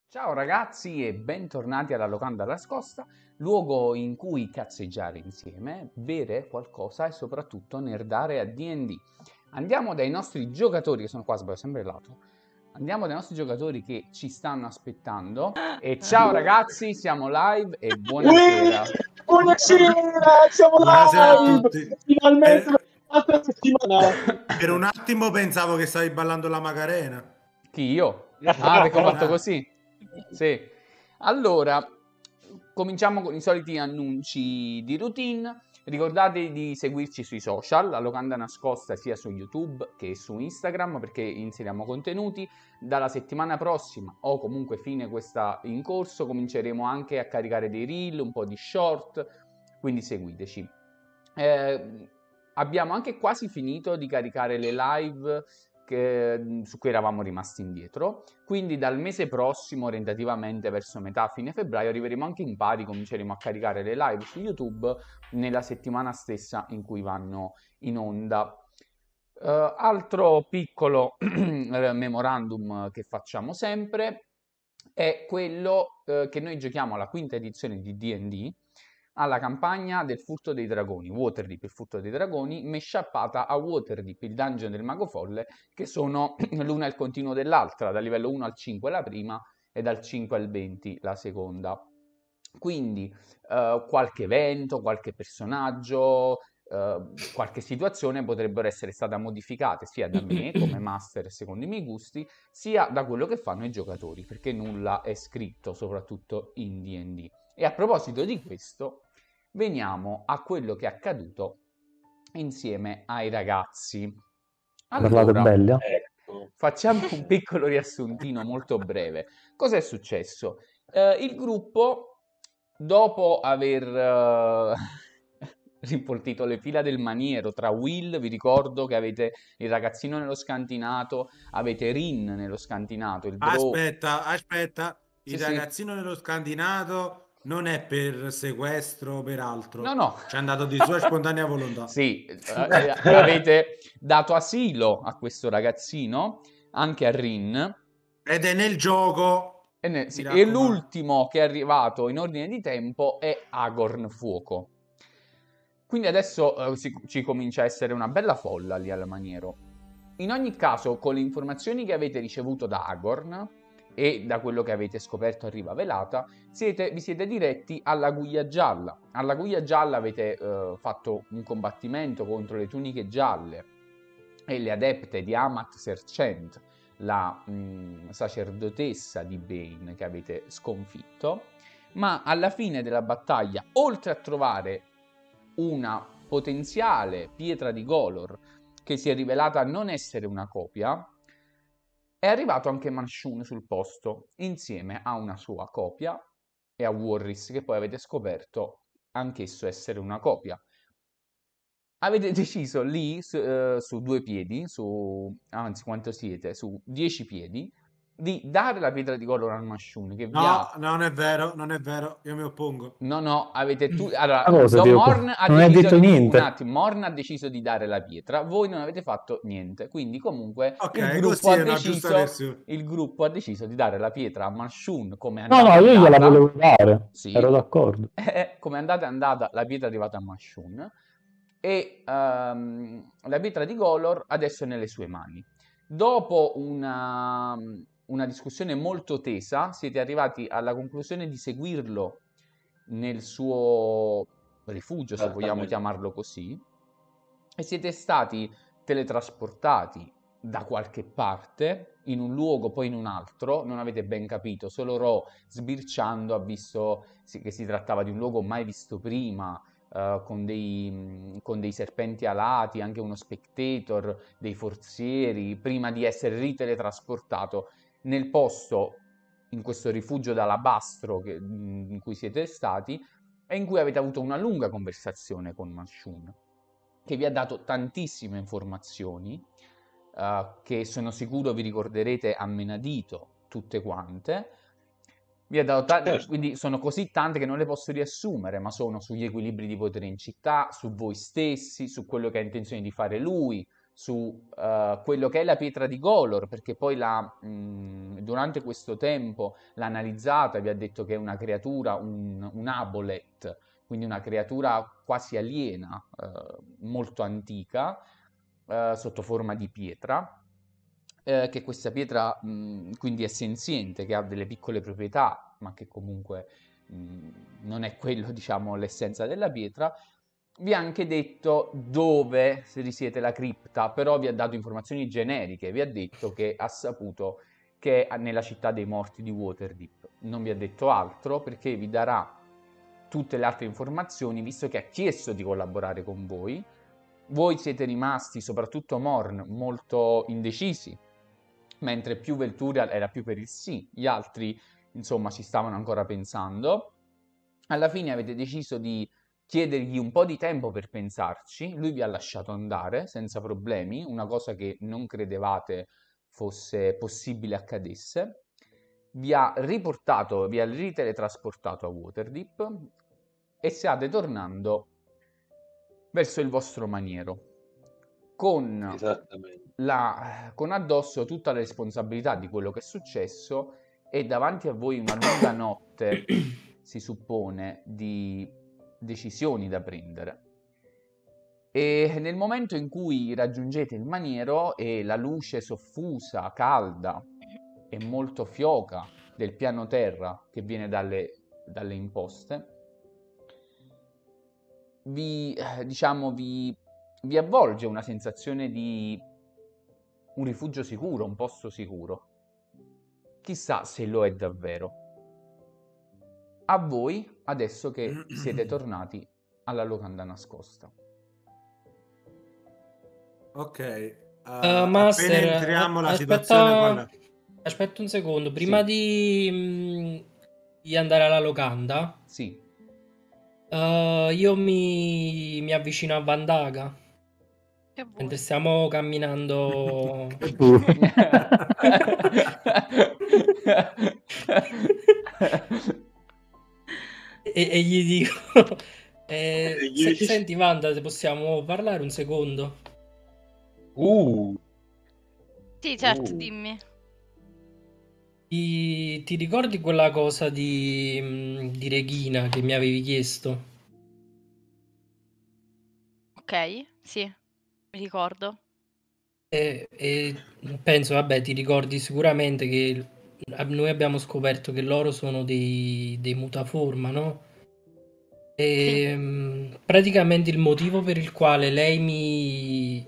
Ciao ragazzi e bentornati alla Locanda Nascosta, luogo in cui cazzeggiare insieme, bere qualcosa e soprattutto nerdare a D&D. Andiamo dai nostri giocatori, che sono qua, sbaglio sempre il lato. Andiamo dai nostri giocatori che ci stanno aspettando. E ciao ragazzi, siamo live e buonasera. Buonasera, siamo Buonasera a live! tutti. Finalmente Per, un'altra settimana. per un attimo pensavo che stavi ballando la Macarena. Chi io? Ah, perché ho fatto così? Sì. Allora, cominciamo con i soliti annunci di routine. Ricordate di seguirci sui social, la Locanda Nascosta sia su YouTube che su Instagram, perché inseriamo contenuti. Dalla settimana prossima o comunque fine questa in corso cominceremo anche a caricare dei reel, un po' di short, quindi seguiteci. Abbiamo anche quasi finito di caricare le live su cui eravamo rimasti indietro, quindi dal mese prossimo, orientativamente verso metà fine febbraio, arriveremo anche in pari, cominceremo a caricare le live su YouTube nella settimana stessa in cui vanno in onda. Altro piccolo memorandum che facciamo sempre è quello che noi giochiamo alla quinta edizione di D&D, alla campagna del Furto dei Dragoni, Waterdeep il Furto dei Dragoni, meshappata a Waterdeep il Dungeon del Mago Folle, che sono l'una il continuo dell'altra, dal livello 1 al 5 la prima e dal 5 al 20 la seconda. Quindi qualche evento, qualche personaggio, qualche situazione potrebbero essere state modificate sia da me come master secondo i miei gusti, sia da quello che fanno i giocatori, perché nulla è scritto, soprattutto in D&D. E a proposito di questo, veniamo a quello che è accaduto insieme ai ragazzi. Parlate Allora, belle? facciamo un piccolo riassuntino molto breve. Cosa è successo? Il gruppo, dopo aver rimpoltito le fila del maniero tra Will, vi ricordo che avete il ragazzino nello scantinato, avete Rin nello scantinato, il bro... Aspetta, Sì, il sì. ragazzino nello scantinato non è per sequestro o per altro. No. Ci è andato di sua spontanea volontà. Sì, avete dato asilo a questo ragazzino, anche a Rin, Ed è nel gioco, sì, mi e raccomando. l'ultimo che è arrivato in ordine di tempo è Agorn Fuoco. Quindi adesso ci comincia a essere una bella folla lì al maniero. In ogni caso, con le informazioni che avete ricevuto da Agorn e da quello che avete scoperto a Riva Velata, vi siete diretti alla Guglia Gialla. Alla Guglia Gialla avete fatto un combattimento contro le tuniche gialle e le adepte di Amat Sercent, la sacerdotessa di Bane che avete sconfitto, ma alla fine della battaglia, oltre a trovare una potenziale pietra di Golor che si è rivelata non essere una copia, è arrivato anche Manshun sul posto, insieme a una sua copia e a Warris, che poi avete scoperto anch'esso essere una copia. Avete deciso lì, su 2 piedi, anzi quanto siete, su 10 piedi, di dare la pietra di Golor al Manshun, che vi ha... No, non è vero, io mi oppongo. No, avete tu... Allora, Una cosa, Dio, Morn ha non hai deciso... detto Un niente. attimo, Morn ha deciso di dare la pietra, voi non avete fatto niente, quindi comunque Ok, così è una giusta versione. il gruppo ha deciso di dare la pietra a Manshun come è No, andata io gliela andata, volevo dare, ero sì, d'accordo. come è andata la pietra è arrivata a Manshun, e la pietra di Golor adesso è nelle sue mani. Dopo una discussione molto tesa, siete arrivati alla conclusione di seguirlo nel suo rifugio, se vogliamo chiamarlo così, e siete stati teletrasportati da qualche parte, in un luogo poi in un altro, non avete ben capito, solo Ro sbirciando ha visto che si trattava di un luogo mai visto prima, con dei serpenti alati, anche uno spectator, dei forzieri, prima di essere riteletrasportato nel posto, in questo rifugio d'alabastro in cui siete stati, e in cui avete avuto una lunga conversazione con Manshun, che vi ha dato tantissime informazioni, che sono sicuro vi ricorderete a menadito tutte quante. Vi ha dato quindi sono così tante che non le posso riassumere, ma sono sugli equilibri di potere in città, su voi stessi, su quello che ha intenzione di fare lui, su quello che è la pietra di Golor, perché poi durante questo tempo l'ha analizzata e vi ha detto che è una creatura, un Aboleth, quindi una creatura quasi aliena, molto antica, sotto forma di pietra, che questa pietra quindi è senziente, che ha delle piccole proprietà, ma che comunque non è quello, diciamo, l'essenza della pietra. Vi ha anche detto dove si risiede la cripta, però vi ha dato informazioni generiche, vi ha detto che ha saputo che è nella città dei morti di Waterdeep. Non vi ha detto altro perché vi darà tutte le altre informazioni, visto che ha chiesto di collaborare con voi. Voi siete rimasti, soprattutto Morn, molto indecisi, mentre più Velturial era più per il sì, gli altri, insomma, ci stavano ancora pensando. Alla fine avete deciso di chiedergli un po' di tempo per pensarci, lui vi ha lasciato andare senza problemi, una cosa che non credevate fosse possibile accadesse. Vi ha riportato, vi ha riteletrasportato a Waterdeep e stiate tornando verso il vostro maniero con, Esattamente. con addosso tutta la responsabilità di quello che è successo e davanti a voi una lunga notte, si suppone, di decisioni da prendere. E nel momento in cui raggiungete il maniero e la luce soffusa, calda e molto fioca del piano terra che viene dalle imposte, diciamo, vi avvolge una sensazione di un rifugio sicuro, un posto sicuro. Chissà se lo è davvero. A voi, adesso che siete tornati alla locanda nascosta. Ok, appena Master, entriamo la situazione qual è? aspetta un secondo, prima Sì, di andare alla locanda, sì. io mi avvicino a Vandaga Che mentre vuoi? stiamo camminando e gli dico, senti Wanda, se possiamo parlare un secondo? Sì, certo, Uh. dimmi. Ti ricordi quella cosa di Regina che mi avevi chiesto? Ok, sì, mi ricordo. E penso, vabbè, ti ricordi sicuramente che noi abbiamo scoperto che loro sono dei mutaforma, no? Sì. E praticamente il motivo per il quale lei mi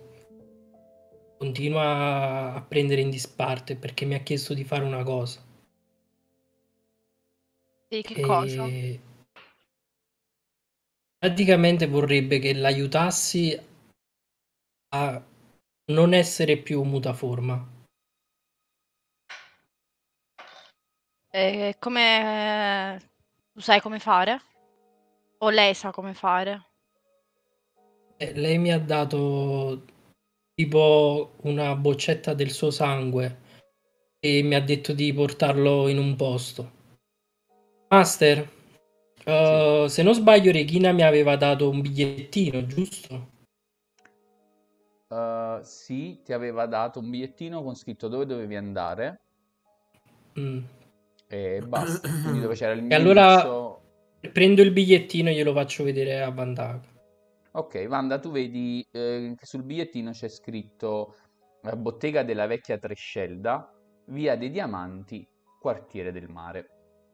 continua a prendere in disparte è perché mi ha chiesto di fare una cosa. Sì, che cosa? E praticamente vorrebbe che l'aiutassi a non essere più mutaforma. E come... Tu sai come fare? O lei sa come fare? Lei mi ha dato tipo una boccetta del suo sangue e mi ha detto di portarlo in un posto. Master, Sì. se non sbaglio, Regina mi aveva dato un bigliettino, giusto? Sì, ti aveva dato un bigliettino con scritto dove dovevi andare Mm. e basta. Quindi dove c'era E allora l'indirizzo. prendo il bigliettino e glielo faccio vedere a Vandaga. Ok, Wanda, tu vedi che sul bigliettino c'è scritto Bottega della vecchia Trescelda, Via dei Diamanti, Quartiere del Mare.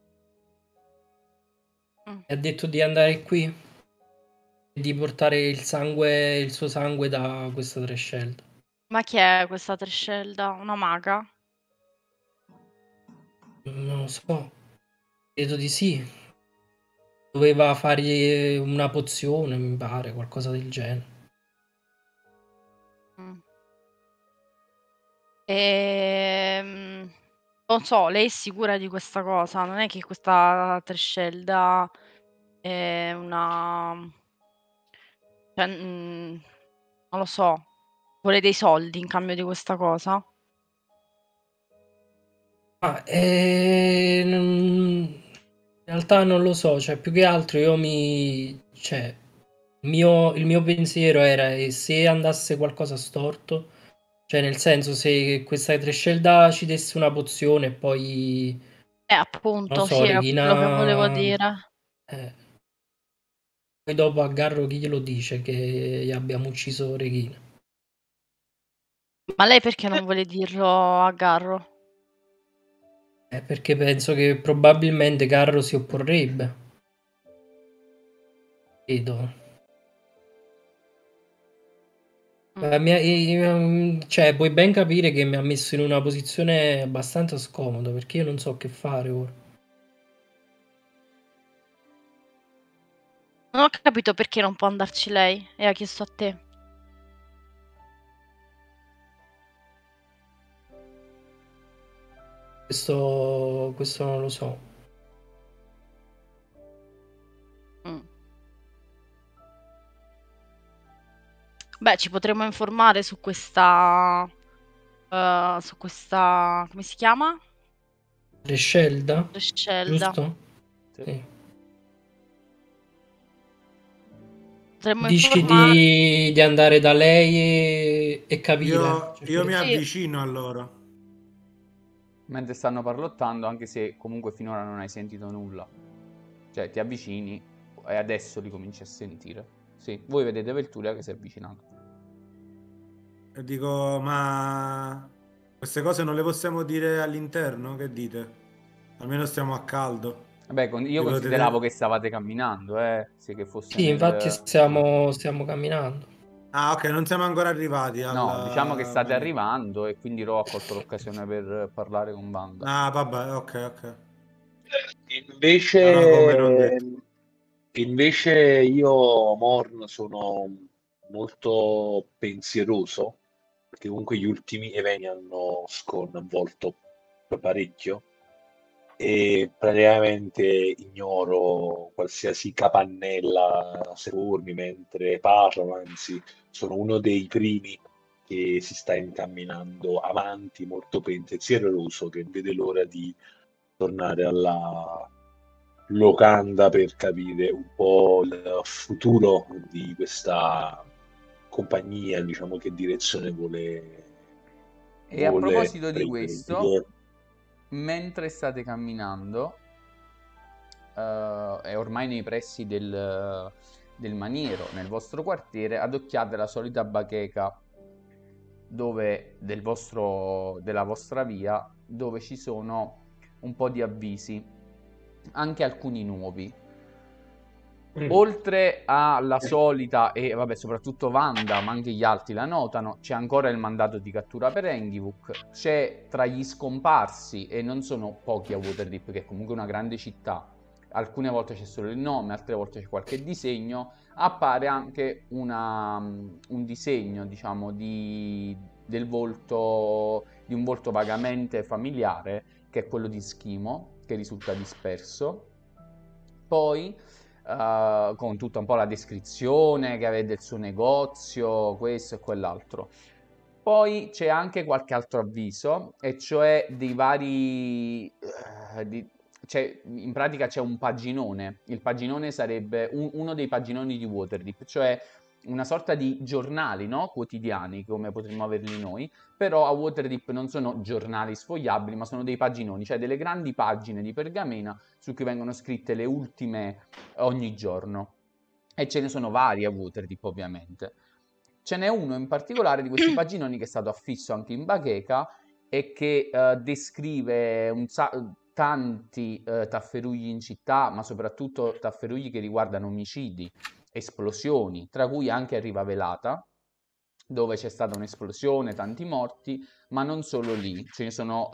Mm. Mi ha detto di andare qui e di portare il suo sangue da questa Trescelda. Ma chi è questa Trescelda? Una maga? Non lo so, credo di sì. Doveva fargli una pozione, mi pare, qualcosa del genere. Mm. Non so, lei è sicura di questa cosa? Non è che questa Trescelda è una... Cioè, non lo so, vuole dei soldi in cambio di questa cosa? In realtà non lo so, cioè più che altro io mi... cioè, il mio pensiero era se andasse qualcosa storto, cioè nel senso se questa Trescelda ci desse una pozione e poi, non lo Appunto, so, sì, era quello che volevo Regina, dire. poi dopo a Garro chi glielo dice che abbiamo ucciso Regina? Ma lei perché non vuole dirlo a Garro? Perché penso che probabilmente Garro si opporrebbe. Credo. Cioè, puoi ben capire che mi ha messo in una posizione abbastanza scomoda perché io non so che fare ora. Non ho capito perché non può andarci lei e ha chiesto a te. Questo non lo so. Mm. Beh, ci potremmo informare su questa... come si chiama? Rescelda, Scelda. giusto? Sì. Sì. Potremmo Dici informare... di andare da lei e capire? Io mi Sì, avvicino a loro. Mentre stanno parlottando, anche se comunque finora non hai sentito nulla. Cioè, ti avvicini e adesso li cominci a sentire. Sì, voi vedete Velturia che si è avvicinato. E dico, ma queste cose non le possiamo dire all'interno? Che dite? Almeno stiamo a caldo. Beh, io Dico, consideravo che stavate camminando, se che fosse Sì, infatti nel... stiamo camminando. Ah, ok, non siamo ancora arrivati No, diciamo che state Bene. arrivando e quindi Ro ha colto l'occasione per parlare con Wanda. Ah, vabbè, ok, ok. Allora, come non Invece, detto. invece io, Morn, sono molto pensieroso, perché comunque gli ultimi eventi hanno sconvolto parecchio e praticamente ignoro qualsiasi capannella servirmi mentre parlano, anzi sono uno dei primi che si sta incamminando avanti molto pensieroso, che non vede l'ora di tornare alla locanda per capire un po' il futuro di questa compagnia, diciamo che direzione E a vuole proposito di prendere. questo, mentre state camminando, e ormai nei pressi del maniero, nel vostro quartiere, adocchiate la solita bacheca della vostra via, dove ci sono un po' di avvisi, anche alcuni nuovi. Oltre alla solita, e vabbè, soprattutto Wanda, ma anche gli altri la notano, c'è ancora il mandato di cattura per Engivuk. C'è tra gli scomparsi, e non sono pochi a Waterdeep, che è comunque una grande città. Alcune volte c'è solo il nome, altre volte c'è qualche disegno. Appare anche un disegno, diciamo, del volto, di un volto vagamente familiare, che è quello di Schimo, che risulta disperso. Poi con tutta un po' la descrizione che aveva del suo negozio, questo e quell'altro. Poi c'è anche qualche altro avviso, e cioè dei vari... in pratica c'è un paginone. Il paginone sarebbe uno dei paginoni di Waterdeep, cioè una sorta di giornali, no? Quotidiani, come potremmo averli noi, però a Waterdeep non sono giornali sfogliabili, ma sono dei paginoni, cioè delle grandi pagine di pergamena su cui vengono scritte le ultime ogni giorno. E ce ne sono vari a Waterdeep, ovviamente. Ce n'è uno in particolare di questi paginoni che è stato affisso anche in bacheca e che descrive tanti tafferugli in città, ma soprattutto tafferugli che riguardano omicidi, esplosioni, tra cui anche a Riva Velata, dove c'è stata un'esplosione, tanti morti, ma non solo lì, ce ne sono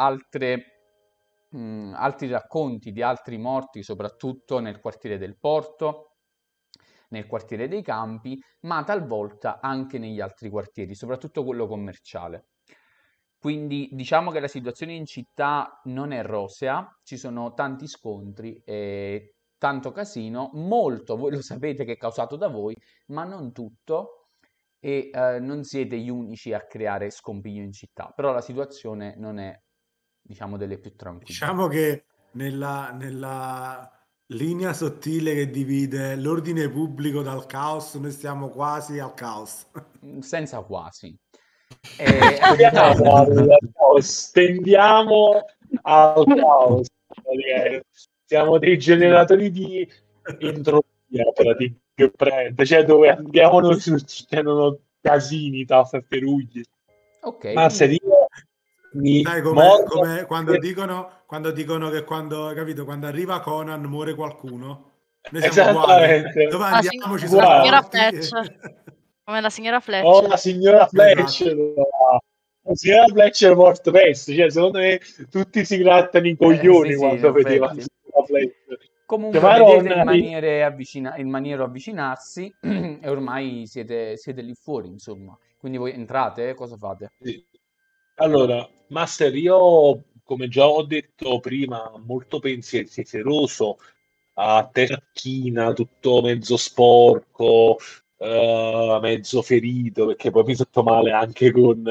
altri racconti di altri morti, soprattutto nel quartiere del Porto, nel quartiere dei Campi, ma talvolta anche negli altri quartieri, soprattutto quello commerciale. Quindi diciamo che la situazione in città non è rosea, ci sono tanti scontri e tanto casino, molto, voi lo sapete che è causato da voi, ma non tutto, e non siete gli unici a creare scompiglio in città, però la situazione non è, diciamo, delle più tranquille. Diciamo che nella linea sottile che divide l'ordine pubblico dal caos, noi stiamo quasi al caos. Senza quasi. Tendiamo al caos, tendiamo al caos. Siamo dei generatori di entropia praticamente, cioè dove andiamo non succedono casini, tafferugli. Ok, Ma se io mi Sai mordo- come quando dicono che quando arriva Conan muore qualcuno? Noi siamo uguali. Esattamente. Dove La andiamo ci la sono Uguali. signora morti. Fletcher. Come la signora Oh, Fletcher. la signora Fletcher, la signora Fletcher è morto presto, cioè secondo me tutti si grattano i coglioni sì, quando in vedevano effetti. la signora Fletcher. Comunque Cioè, vedete Madonna, il maniero avvicinarsi e ormai siete lì fuori, insomma. Quindi voi entrate, cosa fate? sì. Allora, Master, io come già ho detto prima, molto pensieroso, a testa china, tutto mezzo sporco, mezzo ferito, perché poi mi sento male anche con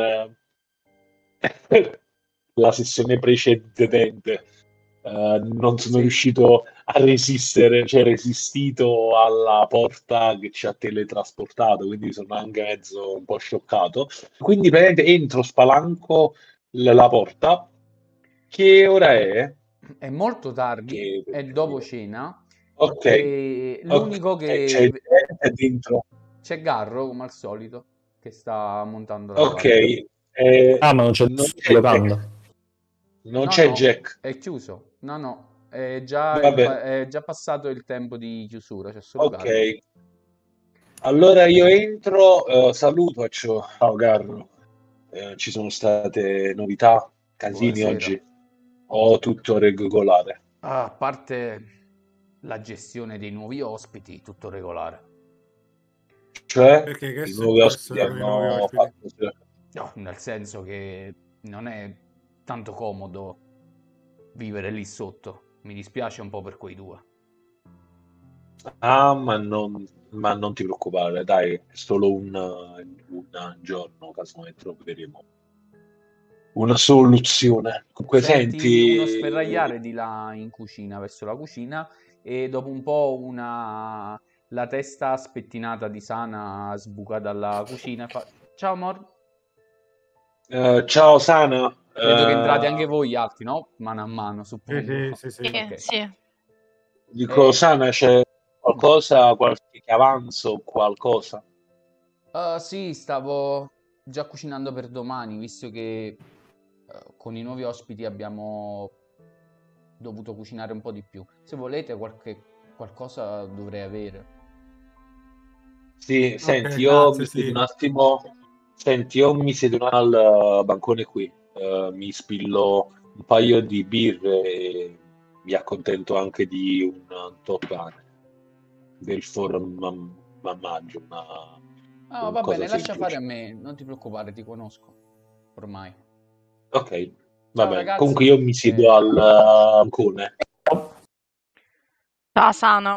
la sessione precedente. Non sono Sì. riuscito a resistere, cioè resistito alla porta che ci ha teletrasportato, quindi sono anche mezzo un po' scioccato. Quindi praticamente entro, spalanco la porta. Che ora è? È molto tardi, Che... è dopo cena, Ok, e l'unico ok, c'è che gente dentro. c'è Garro, come al solito, che sta montando la Ok, guardia. Ah, ma non c'è non nessuno c'è Jack. giocando. Non No, c'è no, Jack. è chiuso. No, no, è già, Vabbè, è già passato il tempo di chiusura, c'è solo ok. Garro. Allora io entro, saluto, faccio ciao Carlo. Ci sono state novità, casini Buonasera. oggi? O tutto regolare? A parte la gestione dei nuovi ospiti, tutto regolare. Cioè, Perché che è i nuovi successo ospiti con i nuovi hanno ospiti? fatto... No, nel senso che non è tanto comodo vivere lì sotto. Mi dispiace un po' per quei due. Ah, ma non ti preoccupare, dai, è solo un giorno, casomai troveremo una soluzione. Comunque, Senti uno senti, sferragliare di là in cucina, verso la cucina, e dopo un po' la testa spettinata di Sana sbuca dalla cucina e fa: Ciao amor, ciao Sana. vedo che entrate anche voi altri, no? Mano a mano, suppongo. Sì. Ok. Sì. Dico, Eh, Sana, c'è qualcosa, qualche avanzo, qualcosa? sì, stavo già cucinando per domani, visto che con i nuovi ospiti abbiamo dovuto cucinare un po' di più. Se volete, qualcosa dovrei avere. Sì, senti, Ok, io mi grazie, siedo sì. un attimo, senti, io mi siedo al bancone qui, mi spillo un paio di birre e mi accontento anche di un toppane del formaggio, Ah, una va cosa bene, lascia fare a semplice. me, non ti preoccupare, ti conosco ormai. Ok, va Ciao bene. Comunque ragazzi. io mi siedo al bancone. Ciao Sana.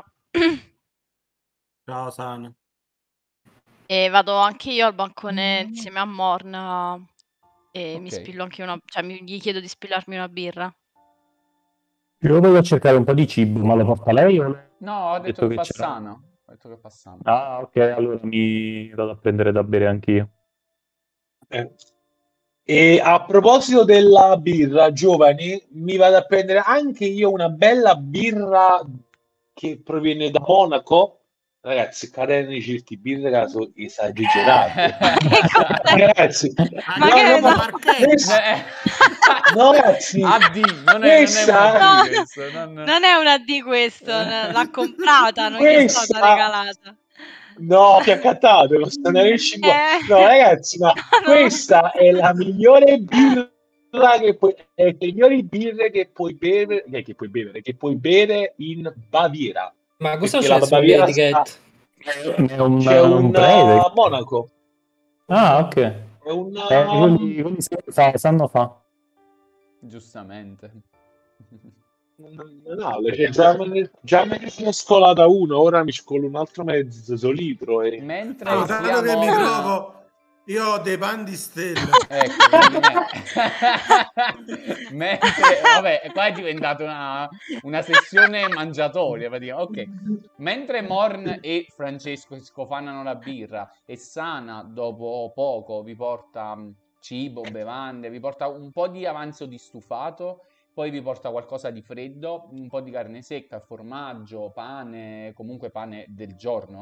Ciao Sana. E vado anche io al bancone insieme a Morna e mi Ok. spillo anche gli chiedo di spillarmi una birra. Io voglio cercare un po' di cibo, ma lo fa lei o No, ho ha detto detto che che fa c'era? sano. Ho detto che fa sano. Ah, ok, allora mi vado a prendere da bere anch'io. Eh. E a proposito della birra, giovani, mi vado a prendere anche io una bella birra che proviene da Monaco. Ragazzi, cadene di certi birre caso esagerate. Ma che cos'è? Ragazzi, Ma no, che no, ne ma so? questa, no, ragazzi, AD, non è una questa, No, D questo. non è una D questo, l'ha comprata, non gli è stata questa, regalata. no, che accattate, costa 1,50 €. No, ragazzi, ma no. questa è la migliore birra è le migliori birre che puoi bere, che puoi bere in Baviera. Ma cosa Perché la c'è Baviera sta, sull'etichetta? È c'è un prede. Monaco, Ah, ok. è un Quelli sanno fa. Giustamente. banale, cioè, già me ne sono scolata uno, ora mi scolo un altro mezzo litro e Mentre Dato che mi siamo... trovo Io ho dei pan di stelle. Ecco, mentre, vabbè, qua è diventata una sessione mangiatoria, praticamente. Ok, mentre Morn e Francesco si scofanano la birra e Sana dopo poco vi porta cibo, bevande, vi porta un po' di avanzo di stufato, poi vi porta qualcosa di freddo, un po' di carne secca, formaggio, pane, comunque pane del giorno,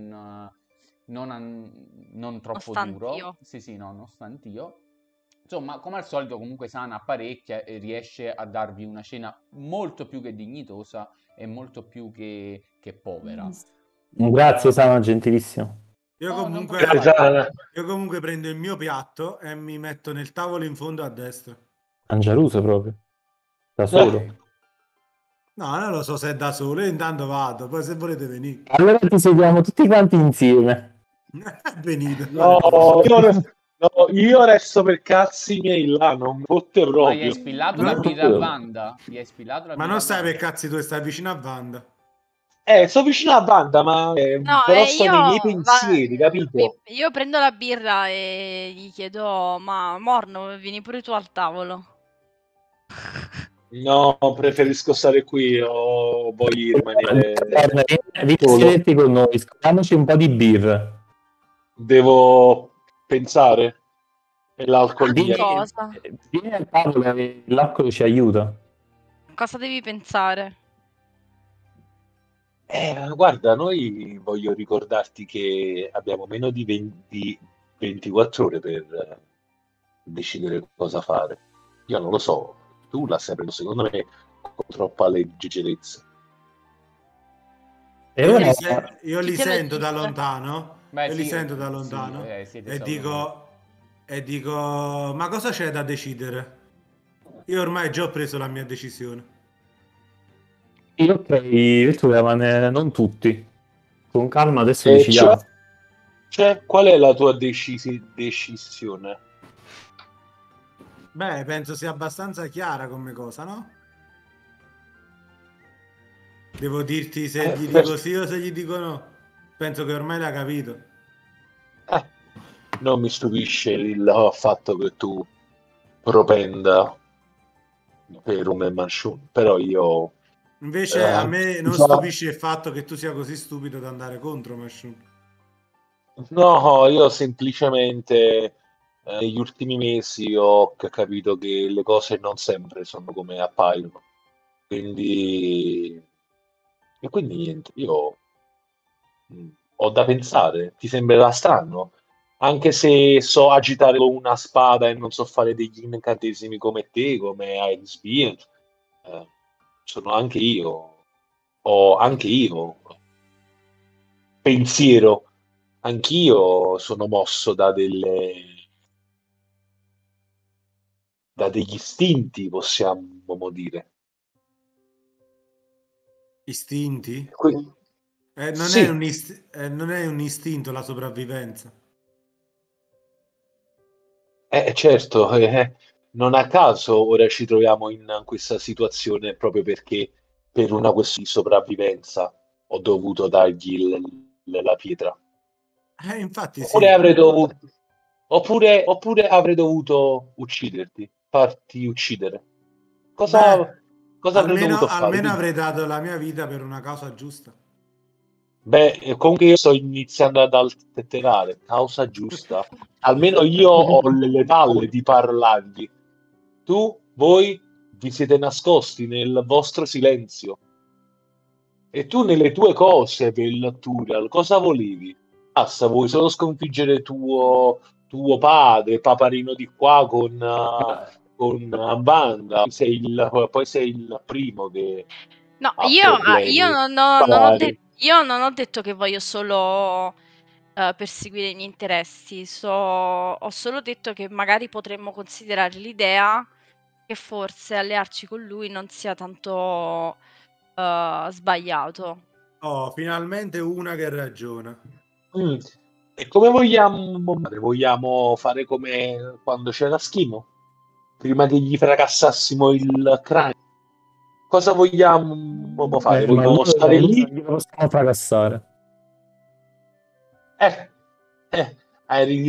non troppo duro. Nonostant'io. Sì, no, nonostant'io. Insomma, come al solito, comunque Sana apparecchia e riesce a darvi una cena molto più che dignitosa e molto più che povera. Grazie, Sana, gentilissimo. Io Oh, non comunque, posso Grazie, fare. Ana. io comunque prendo il mio piatto e mi metto nel tavolo in fondo a destra. Mangiaruso proprio. Da solo. No, non lo so se è da solo, io intanto vado, poi se volete venire. Allora ti seguiamo tutti quanti insieme. Venite. No, io resto per cazzi miei là, non fotte Ma gli proprio. hai spillato No. la birra a Wanda? Gli hai spillato la Ma birra non a stai Wanda? per cazzi tu, stai vicino a Wanda. Sto vicino a Wanda, ma No, però sto nei miei io, pensieri, capito? io prendo la birra e gli chiedo, ma Morno, vieni pure tu al tavolo. No, preferisco stare qui o voglio rimanere Guarda, vieni a solo. sederti con noi, scopriamoci un po' di birra. Devo pensare e l'alcol Di viene. cosa? Vieni al tavolo e l'alcol ci aiuta. Cosa devi pensare? Guarda, noi voglio ricordarti che abbiamo meno di 24 ore per decidere cosa fare. Io non lo so, tu la stai prendendo secondo me con troppa leggerezza. E Io ora li Chi te lo sento da dice? lontano. Beh, Io li sì, sento da sì, lontano. siete E solo dico, ma cosa c'è da decidere? Io ormai già ho preso la mia decisione. ok, tu ma non tutti. Con calma adesso E decidiamo. qual è la tua decisione? Beh, penso sia abbastanza chiara come cosa, no? Devo dirti se gli dico sì o se gli dico no. Penso che ormai l'ha capito. Non mi stupisce il fatto che tu propenda per un Manchun, però io Invece a me non già- stupisce il fatto che tu sia così stupido da andare contro Mashun. no, io semplicemente negli ultimi mesi ho capito che le cose non sempre sono come appaiono, quindi niente, io ho da pensare, ti sembrerà strano, anche se so agitare una spada e non so fare degli incantesimi come te, come Iris Beard, sono anche io, ho anche io pensiero, anch'io sono mosso da degli istinti, possiamo dire. Istinti? Quindi, Non sì, non è un istinto la sopravvivenza. certo, non a caso ora ci troviamo in questa situazione proprio perché per una questione di sopravvivenza ho dovuto dargli la pietra. Infatti Oppure sì. avrei dovuto, oppure avrei dovuto ucciderti, farti uccidere. Beh, Cosa avrei dovuto fare? almeno avrei dato la mia vita per una causa giusta. Beh, comunque io sto iniziando ad alterare, causa giusta. Almeno io ho le palle di parlargli. Voi vi siete nascosti nel vostro silenzio. E tu nelle tue cose, Velturial, cosa volevi? Basta, vuoi solo sconfiggere tuo padre, paparino di qua con Banda. Poi sei il primo che No, ha problemi. io non ho detto che voglio solo perseguire i miei interessi. Ho solo detto che magari potremmo considerare l'idea che forse allearci con lui non sia tanto sbagliato. Oh, finalmente una che ragiona. E come vogliamo fare? Vogliamo fare come quando c'era Schimo? Prima che gli fracassassimo il cranio? Cosa vogliamo fare? Ma Vogliamo stare lì? non glielo possiamo fracassare. Eh, hai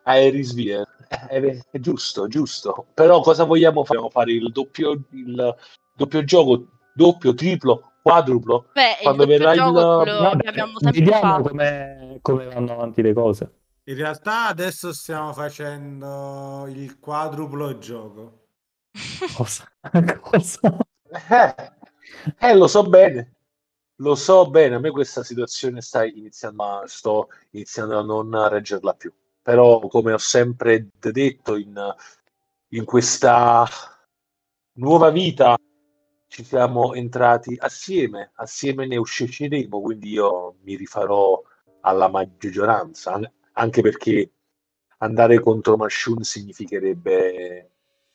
Aerisville. È giusto, giusto. Però cosa vogliamo fare? Vogliamo fare il doppio gioco, doppio, triplo, quadruplo? Beh, il Quando doppio verrà gioco è il... quello che Vabbè, abbiamo sempre vediamo fatto. come vanno avanti le cose. In realtà adesso stiamo facendo il quadruplo gioco. Cosa? Cosa? Lo so bene. Lo so bene, a me questa situazione sto iniziando a non reggerla più. Però, come ho sempre detto, in questa nuova vita ci siamo entrati assieme ne usciremo, quindi io mi rifarò alla maggioranza, anche perché andare contro Mashun significherebbe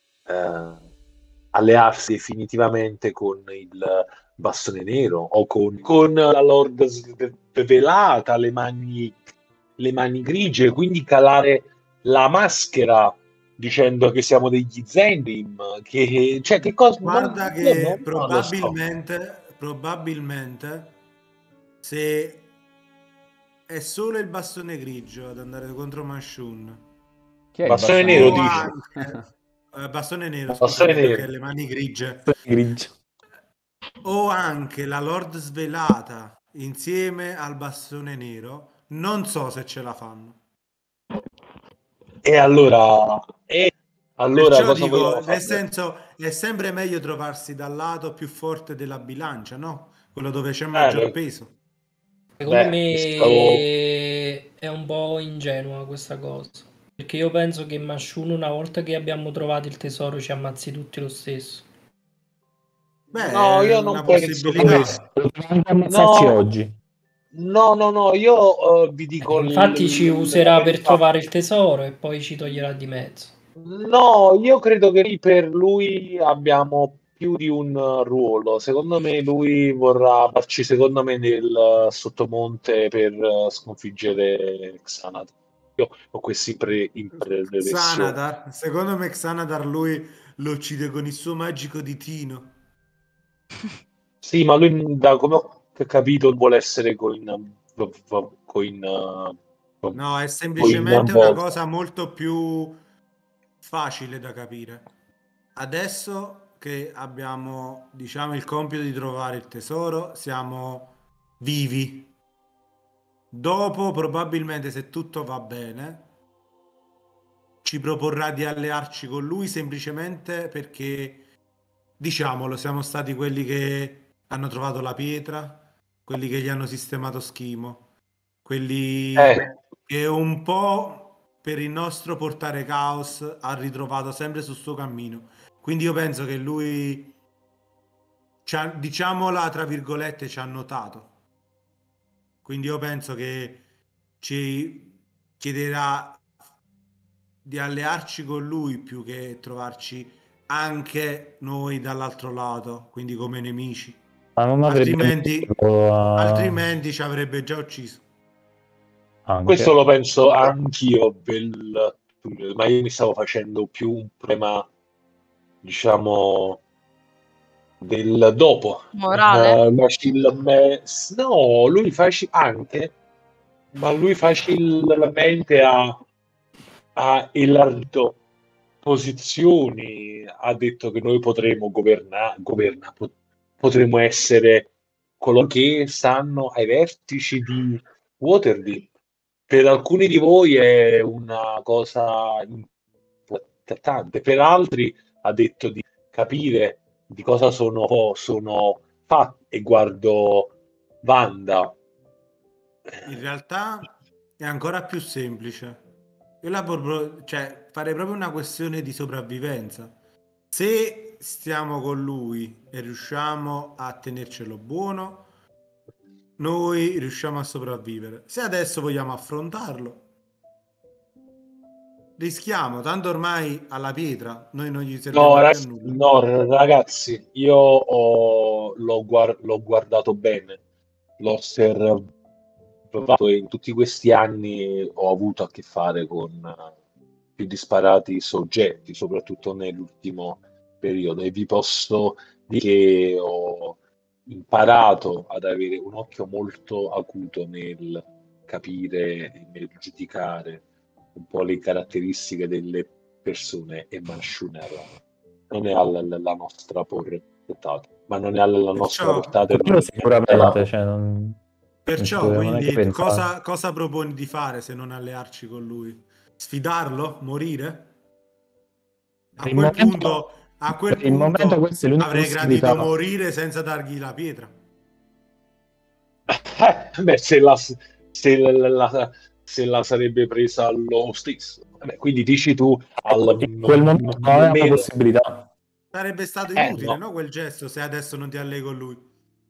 allearsi definitivamente con il bastone nero o con la Lord Velata, le mani grigie, quindi calare la maschera dicendo che siamo degli Zendrim, cioè che cosa? Guarda Io che non lo so. probabilmente se è solo il bastone grigio ad andare contro Mashun Chi è il Bastone bastone nero o nero? dice. anche bastone nero, Bastone scusami, perché nero. le mani grigie, Grigio. o anche la Lord Svelata insieme al bastone nero, non so se ce la fanno. E allora Perciò cosa vogliamo dico, nel fare? senso, è sempre meglio trovarsi dal lato più forte della bilancia, no? Quello dove c'è maggior peso. Secondo stavo... me è un po' ingenua questa cosa. Perché io penso che Mashun, una volta che abbiamo trovato il tesoro, ci ammazzi tutti lo stesso. Beh, No, è io non una penso Vabbè, questo. possibilità. potremmo anche ammazzarci No, oggi. no, io vi dico Infatti ci la userà per verità. trovare il tesoro e poi ci toglierà di mezzo. No, io credo che lì per lui abbiamo più di un ruolo. Secondo me lui vorrà farci, secondo me, nel sottomonte per sconfiggere Xanad. Io ho queste impressioni. Xanadar, secondo me Xanadar lui lo uccide con il suo magico ditino. Sì, ma lui, da come ho capito, vuole essere No, è semplicemente una coinvolto. cosa molto più facile da capire. Adesso che abbiamo, diciamo, il compito di trovare il tesoro, siamo vivi. Dopo, probabilmente, se tutto va bene, ci proporrà di allearci con lui semplicemente perché, diciamolo, siamo stati quelli che hanno trovato la pietra, quelli che gli hanno sistemato Schimo, quelli Eh, che un po' per il nostro portare caos ha ritrovato sempre sul suo cammino. Quindi io penso che lui, diciamola tra virgolette, ci ha notato. Quindi io penso che ci chiederà di allearci con lui più che trovarci anche noi dall'altro lato, quindi come nemici. Ma non avrebbe Altrimenti, motivo altrimenti ci avrebbe già ucciso. questo anche. lo penso anch'io, ma io mi stavo facendo più un problema, diciamo, del dopo. Morale? No, lui anche, ma lui facilmente ha elargito posizioni, ha detto che noi potremo potremo essere coloro che stanno ai vertici di Waterdeep. Per alcuni di voi è una cosa importante, per altri ha detto di capire di cosa sono fatti e guardo Wanda. In realtà è ancora più semplice. Io cioè, farei proprio una questione di sopravvivenza. Se stiamo con lui e riusciamo a tenercelo buono, noi riusciamo a sopravvivere. Se adesso vogliamo affrontarlo, rischiamo, tanto ormai alla pietra, noi non gli serviamo più a nulla. No, ragazzi, io l'ho guardato bene, l'ho osservato e in tutti questi anni ho avuto a che fare con più disparati soggetti, soprattutto nell'ultimo periodo, e vi posso dire che ho imparato ad avere un occhio molto acuto nel capire e nel giudicare un po' le caratteristiche delle persone e Manshunera non è alla nostra portata, ma non è alla nostra Perciò, portata e Quello sicuramente, cioè, non ci perciò dobbiamo neanche quindi pensare. cosa proponi di fare se non allearci con lui? Sfidarlo? Morire? A Per il quel momento, punto, a quel per il momento punto questa è l'unica avrei gradito possibilità. morire senza dargli la pietra. beh, se la sarebbe presa lo stesso. Vabbè, quindi dici tu In quel momento non avevamo meno. possibilità. Sarebbe stato inutile, No. no? Quel gesto se adesso non ti allei con lui.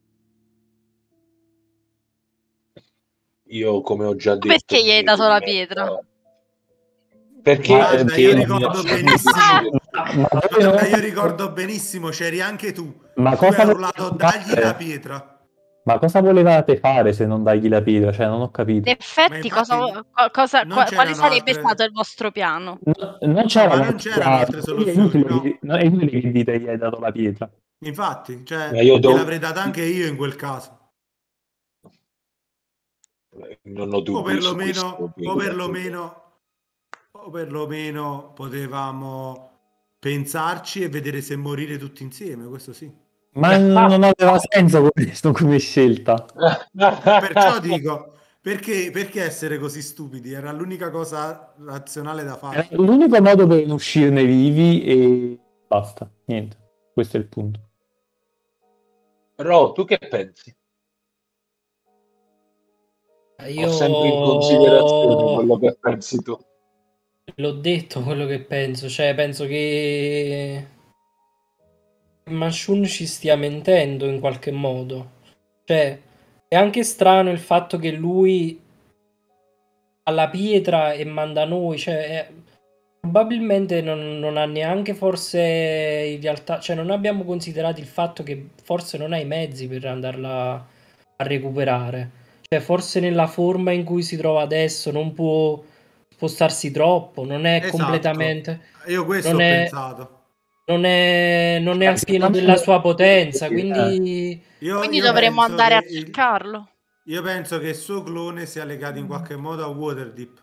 Io, come ho già detto, Perché gli hai dato la diventa- pietra? Perché Guarda, io perché ricordo mi- benissimo. Ma voi Guarda, non- io ricordo benissimo, c'eri anche tu. Ma Tu hai cosa urlato, dagli fare? la pietra. Ma cosa volevate fare se non dargli la pietra? Cioè, non ho capito. In effetti, infatti non quale c'erano sarebbe altre- stato il vostro piano? Non No, c'era ma non un'altra c'erano piazza, altre quindi soluzioni, no? è inutile che dite gli hai dato la pietra. Infatti, cioè, Ma io gliel'avrei data anche io in quel caso. non ho O dubbi su perlomeno, questo. o perlomeno potevamo pensarci e vedere se morire tutti insieme, questo sì. Ma non aveva senso questo come scelta. Perciò dico, perché essere così stupidi? Era l'unica cosa razionale da È fare. l'unico modo per uscirne vivi e basta. Niente. Questo è il punto. Ro, tu che pensi? Ho sempre in considerazione Io quello che pensi tu. l'ho detto quello che penso, cioè penso che Manshun ci stia mentendo in qualche modo. Cioè, è anche strano il fatto che lui ha la pietra e manda noi, cioè probabilmente non ha neanche forse in realtà, cioè non abbiamo considerato il fatto che forse non ha i mezzi per andarla a recuperare. Cioè, forse nella forma in cui si trova adesso non può spostarsi troppo, non è Esatto, completamente, io questo non ho è, pensato. non è al pieno Secondo della me sua potenza, quindi Quindi Io dovremmo penso andare che a cercarlo. io penso che il suo clone sia legato in qualche modo a Waterdeep.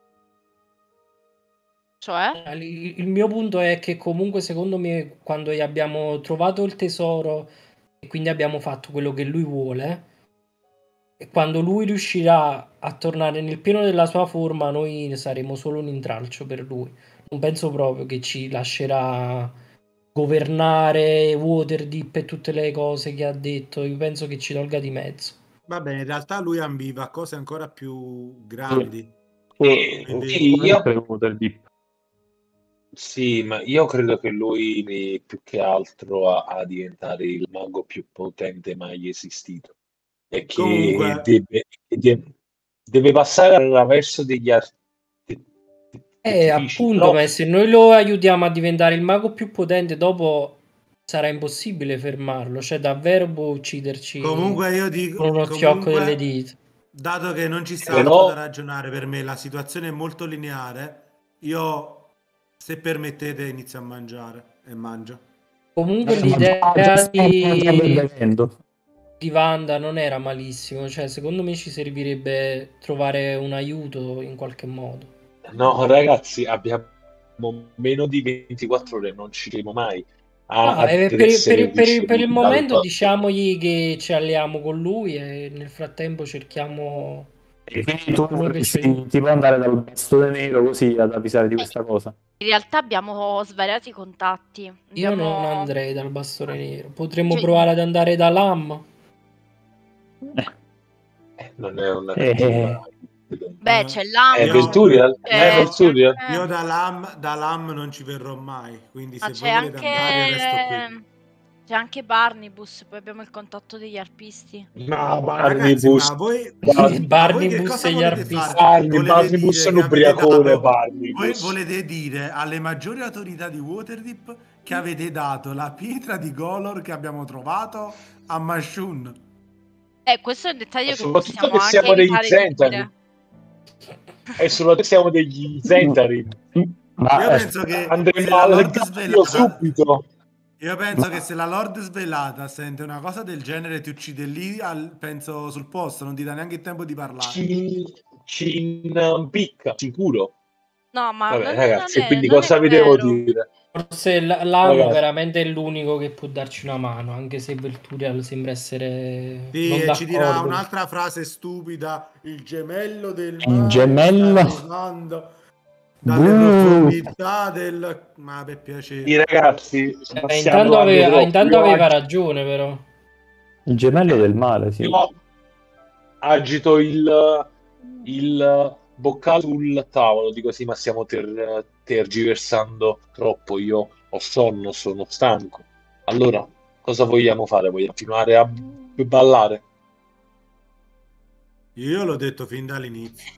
Cioè? il mio punto è che comunque secondo me quando gli abbiamo trovato il tesoro e quindi abbiamo fatto quello che lui vuole, e quando lui riuscirà a tornare nel pieno della sua forma, noi saremo solo un intralcio per lui. Non penso proprio che ci lascerà governare Waterdeep e tutte le cose che ha detto. Io penso che ci tolga di mezzo. Va bene, in realtà lui ambiva a cose ancora più grandi. Quindi Sì, Waterdeep. sì, ma io credo che lui più che altro a diventare il mago più potente mai esistito e che comunque deve passare attraverso degli artifici, Appunto, però ma se noi lo aiutiamo a diventare il mago più potente, dopo sarà impossibile fermarlo. Cioè, davvero può ucciderci Comunque io con dico, uno schiocco delle comunque, dita. dato che non ci sta altro da però ragionare per me, la situazione è molto lineare, io, se permettete, inizio a mangiare e mangio. Comunque Già l'idea stiamo mangiando e bevendo. di Wanda non era malissimo. Cioè, secondo me ci servirebbe trovare un aiuto in qualche modo. no, ragazzi, abbiamo meno di 24 ore, non ci arriviamo mai No, ad essere per il ricevuti dal momento bastone. diciamogli che ci alliamo con lui e nel frattempo cerchiamo E quindi tu qualcuno che ci vorresti aiuti. tipo andare dal bastone nero così ad avvisare di Eh, questa cosa. In realtà abbiamo svariati contatti. Io non Abbiamo... andrei dal bastone nero. Potremmo Cioè, provare ad andare da Lam. Non è una cattiva Eh, beh, c'è Lam, Io, Venturial? io, Venturial? io da Lam non ci verrò mai, quindi ma se voi volete andare io resto qui. c'è anche Barnibus, poi abbiamo il contatto degli arpisti. No, Ragazzi, Barnibus. ma voi che Barnibus cosa e gli volete arpisti. fare? Volete Barnibus è dire un che avete ubriacone, dato, voi Barnibus. volete dire alle maggiori autorità di Waterdeep che avete dato la pietra di Golor che abbiamo trovato a Manshun? Questo è un dettaglio che Soprattutto possiamo che anche siamo degli evitare di Zentari. dire. E soprattutto siamo degli Zentari. ma Io penso che se Andremo la al Lord gabbio svelata, subito. io penso che se la Lord svelata sente una cosa del genere ti uccide lì, penso sul posto, non ti dà neanche il tempo di parlare. Ci impicca, sicuro. No, ma Vabbè, non ragazzi, è quindi non è cosa vi devo vero. dire? Forse Lam Ragazzi. veramente è l'unico che può darci una mano, anche se Velturial sembra essere Sì, non e ci dirà d'accordo. un'altra frase stupida: il gemello del Il male gemello. sta arrivando dalle Buh. profondità del... Ma per piacere. I ragazzi, stiamo Intanto provando troppo. intanto Io aveva ragione, però. Il gemello del male, sì. io agito il boccale sul tavolo, dico sì, ma stiamo tergiversando troppo. Io ho sonno, sono stanco. Allora, cosa vogliamo fare? Vogliamo continuare a ballare? Io l'ho detto fin dall'inizio.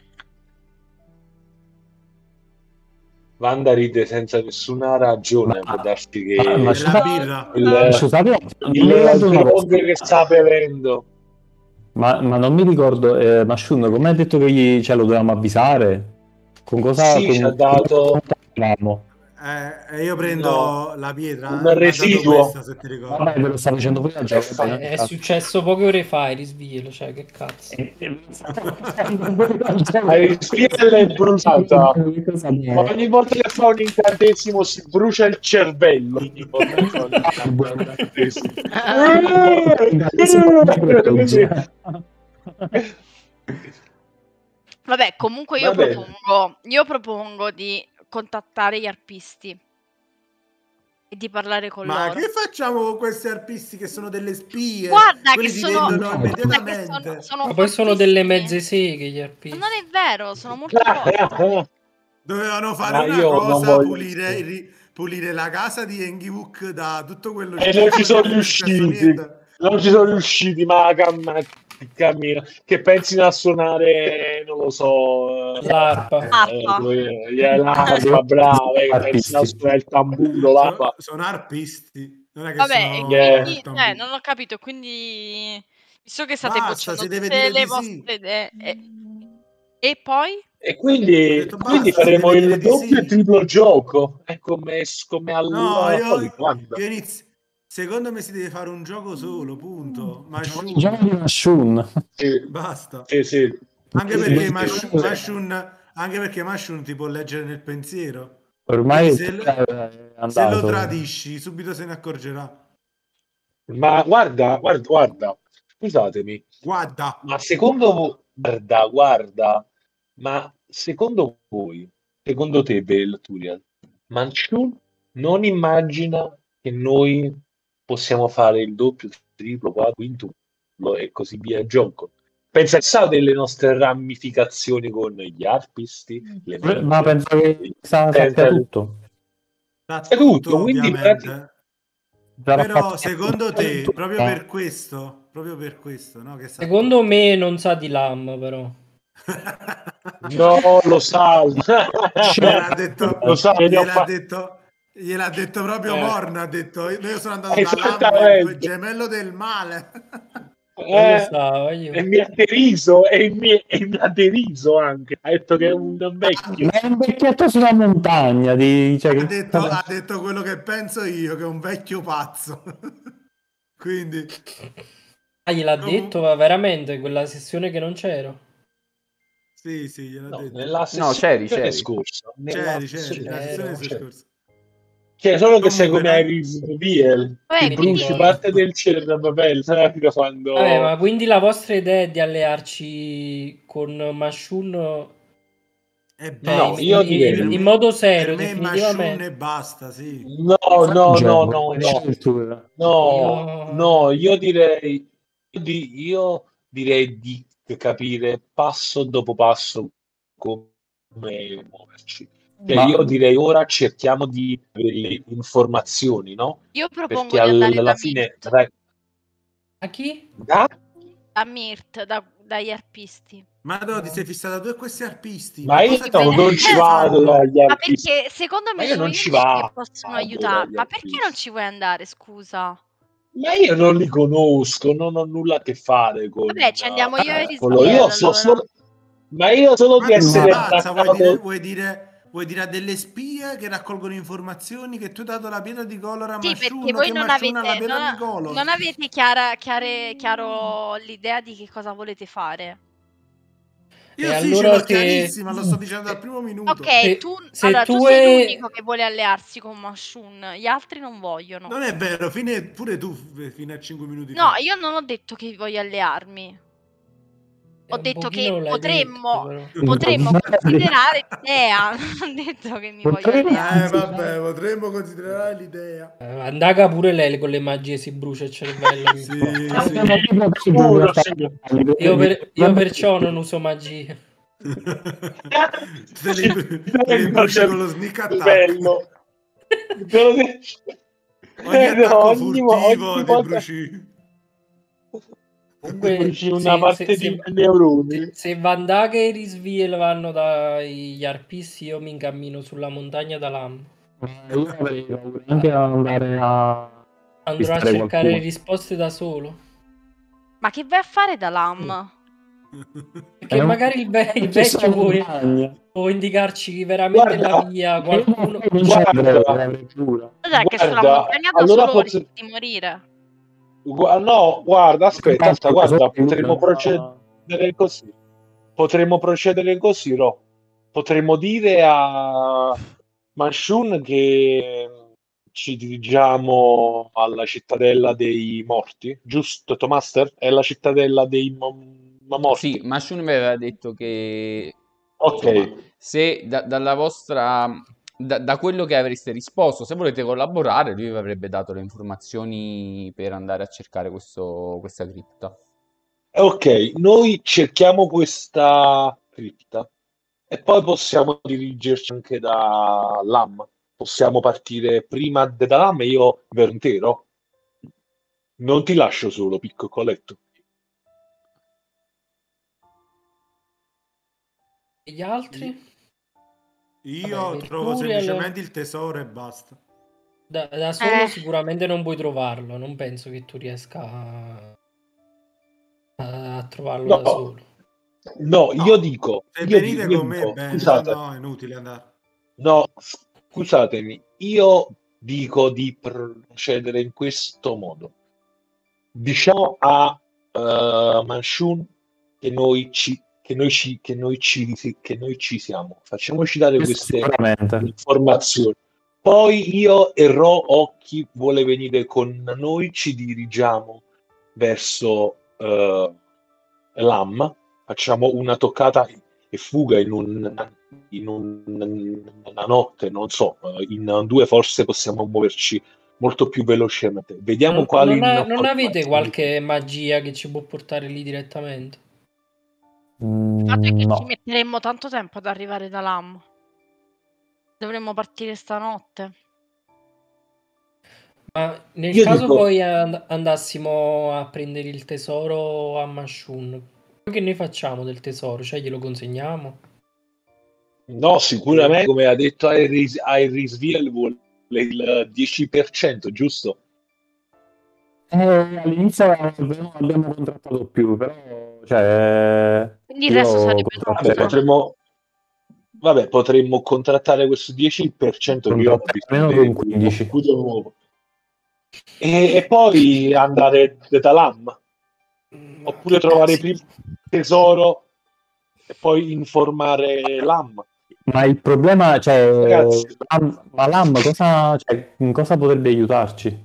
Wanda ride senza nessuna ragione, può darsi che ma È la birra. scusate, non mi il ricordo una cosa. drog che sta bevendo. Ma non mi ricordo, Mashun, come hai detto che lo dovevamo avvisare? Con cosa Sì, ci ha dato parlavamo? E io prendo no, la pietra. un Mi ha dato residuo. questa, se ti ricordi. Vabbè, ve lo sta facendo prima già. È successo poche ore fa, risveglielo, cioè che cazzo. La rispiella è bruciata. Ma ogni volta che fa un incantesimo si brucia il cervello. Ogni volta che fa un incantesimo. Vabbè, comunque io Va bene. propongo di contattare gli arpisti e di parlare con Ma loro. che facciamo con questi arpisti che sono delle spie? Guarda Quelli che ti sono, vendono guarda che immediatamente. sono Ma poi sono delle fortissimi. mezze seghe gli arpisti. Non è vero, sono molto forti. Dovevano fare Ma una io non cosa, voglio pulire la casa di Engiwook da tutto quello E non ci sono non è successo riusciti. niente. Non ci sono riusciti, ma cammino. Che pensino a suonare, non lo so, L'arpa. l'arpa, brava, che pensino a suonare il tamburo, l'arpa. Sono arpisti, non è che Vabbè, e sono quindi, il tamburo. non ho capito, quindi, visto che state Basta, bocciando si deve tutte dire le di vostre sì. idee, e poi? E Ho quindi, detto quindi basta, si faremo deve il dire di doppio e sì. triplo gioco. È come No, al solito. Guarda. io inizio. Secondo me si deve fare un gioco solo, punto. Il gioco di Mashun. Mashun. Sì, Basta. sì, sì. Anche Sì, perché sì. Mashun ti può leggere nel pensiero. Ormai Quindi è se lo andato. tradisci, subito se ne accorgerà. Ma guarda, scusatemi, Guarda, ma secondo guarda, ma secondo voi, secondo te, Belturian, Manciun non immagina che noi possiamo fare il doppio, triplo, quadro, quintuplo e così via il gioco? Pensa chissà delle nostre ramificazioni con gli arpisti, le Ma medie, penso che sappia tutto. sa è tutto, tutto quindi ovviamente. Sarà Però fatto secondo te, tutto. proprio per questo, no? Che sa Secondo me non sa di Lam, però. no, lo sa, Gliel'ha detto, lo sa, ne ho gliel'ha detto proprio Morna, ha detto, io sono andato da Lam, il esattamente. gemello del male. Non lo so, io. E mi ha deriso e mi ha deriso anche. Ha detto che è un vecchio. Ma è un vecchietto sulla montagna. Ha detto quello che penso io, che è un vecchio pazzo. Quindi... Ah, gliel'ha detto, ma veramente, quella sessione che non c'ero. Sì, gliel'ha No, detto. nella No, sessione c'eri. scorsa. C'eri, sessione la c'ero. sessione scorsa. Cioè, solo che sei Comunque, come no? Iris Viel, Vabbè, ti quindi, bruci parte del cervello, sai quando... Vabbè, ma quindi la vostra idea è di allearci con Mashun E No, basta. io direi... in modo Per serio, me Mashun definitivamente. e basta, sì. No, Io... io direi di capire passo dopo passo come muoverci. Cioè, Ma io direi ora cerchiamo di avere le informazioni, no? io propongo Perché di andare alla fine... A chi? da Mirt, dagli arpisti. Ma no, ti sei fissata tu e questi arpisti. Ma io cosa ti non ci fanno? vado dagli Ma artisti. perché secondo Ma me io sono non gli ci unici che vado possono aiutare. dagli Ma perché non artisti. ci vuoi andare, scusa? Ma io non li conosco, non ho nulla a che fare Vabbè, ci andiamo io e con loro. Risbiel, Io so allora. solo, ma io solo Ma di tu sei essere pazza, attaccato. vuoi dire a delle spie che raccolgono informazioni che tu hai dato la pietra di colore a Sì, Mashun, perché voi che non Mashun ha la avete, pietra di colore? non avete chiaro l'idea di che cosa volete fare. Io E sì, ce allora l'ho se- chiarissima, lo sto dicendo dal primo minuto. Ok, Se- se allora, tu tu sei e- l'unico che vuole allearsi con Mashun, gli altri non vogliono. Non è vero, pure tu fino a 5 minuti No, fa. io non ho detto che voglio allearmi. Ho un detto pochino che l'hai detto, però. potremmo considerare l'idea. Non ho detto che mi voglio Potremmo- alleare. Vabbè, potremmo considerare l'idea. Andaga pure lei con le magie si brucia il cervello. Sì, Sicuro, sì. Io perciò non uso magie. te li bruci con lo sneak attack. Bello. Te lo dico. Ogni attacco ogni furtivo ti volta bruci. Comunque, bruci una parte di neuroni. se Van Daga e Risviel vanno dagli arpisti, io mi incammino sulla montagna da Lam. Io avrei paura anche a andare a Andrò a pistare cercare qualcuno. risposte da solo. Ma che vai a fare da Lam? Perché magari il vecchio può indicarci veramente la via. Qualcuno. Guarda, Cos'è che sulla guarda, montagna da allora solo posso- rischi di morire? no, guarda, aspetta, guarda, potremmo procedere così. Potremmo procedere così, Ro. Potremmo dire a Manshun che ci dirigiamo alla cittadella dei morti, giusto, Tomaster? È la cittadella dei morti. Sì, Mashun mi aveva detto che Ok. insomma, se dalla vostra da quello che avreste risposto, se volete collaborare, lui vi avrebbe dato le informazioni per andare a cercare questa cripta. Ok, noi cerchiamo questa cripta e poi possiamo dirigerci anche da Lam. Possiamo partire prima da Lam e io vero intero. Non ti lascio solo, piccoletto. E gli altri? Io Vabbè, trovo Mercurial- semplicemente il tesoro e basta. Da solo sicuramente non puoi trovarlo. Non penso che tu riesca a trovarlo da solo. No, io dico... Se io venite io con me, dico, bene, se scusate, no è inutile andare. no, scusatemi, io dico di procedere in questo modo. Diciamo a Manshun che noi ci siamo. Facciamoci dare queste Sicuramente. informazioni. Poi io e Ro o chi vuole venire con noi ci dirigiamo verso Lam, facciamo una toccata e fuga in una notte, non so, in 2 forse possiamo muoverci molto più velocemente. Vediamo quali Non avete informazioni- qualche magia che ci può portare lì direttamente? Il fatto è che ci No. metteremmo tanto tempo ad arrivare da Lam. Dovremmo partire stanotte. Ma nel Io caso dico- poi andassimo a prendere il tesoro a Mashun, che noi facciamo del tesoro? Cioè glielo consegniamo? No, sicuramente, come ha detto Iris Viel, vuole il 10%, giusto? All'inizio abbiamo contrattato più, però Quindi il resto sarebbe contratterò. Potremmo contrattare questo 10% che io ho Almeno con 15. scudo nuovo. E poi andare da Lam. Oppure trovare prima il tesoro e poi informare Lam. Ma il problema, Ragazzi. ma Lam in cosa potrebbe aiutarci?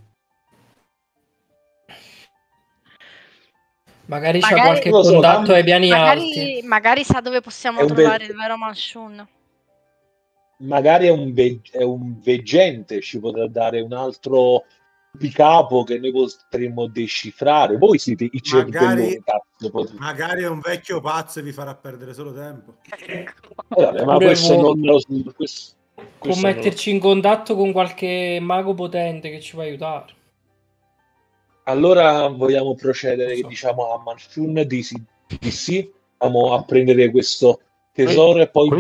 Magari c'è qualche contatto ai piani alti. Magari sa dove possiamo È un trovare il vero Manshun. Magari è un veggente, ci potrà dare un altro capo che noi potremmo decifrare. Voi siete i cervelloni, cazzo. Magari è un vecchio pazzo e vi farà perdere solo tempo. Ma questo non lo so. Può metterci in contatto con qualche mago potente che ci può aiutare. Allora vogliamo procedere, diciamo, a Manshun di sì, andiamo a prendere questo tesoro e poi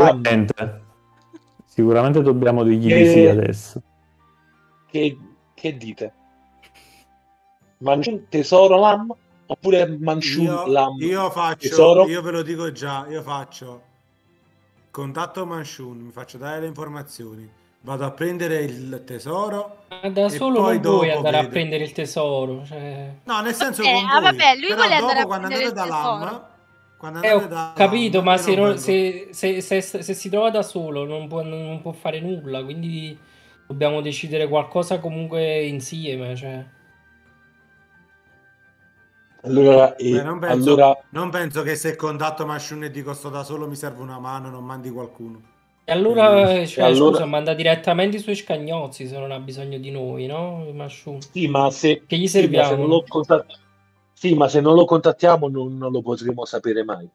sicuramente dobbiamo dirgli di sì adesso. Che dite? Manshun tesoro Lam oppure Manshun Lam tesoro? Io ve lo dico già, io faccio contatto Manshun, mi faccio dare le informazioni, vado a prendere il tesoro. Ma da solo non puoi andare a prendere il tesoro. Cioè... No, nel senso con voi. Vabbè, lui però vuole andare dopo, a prendere il tesoro. Lam, Quando Ho andate da capito, ma io se, non vengo. se si trova da solo non può fare nulla, quindi dobbiamo decidere qualcosa comunque insieme, cioè. Allora, Beh, allora non penso che se contatto Mashun e dico sto da solo mi serve una mano, non mandi qualcuno. E allora, Quindi, cioè, scusa, manda direttamente i suoi scagnozzi se non ha bisogno di noi, no? Mashun. sì, ma se, Che gli sì, ma se non serviamo? lo sì, ma se non lo contattiamo non lo potremo sapere mai.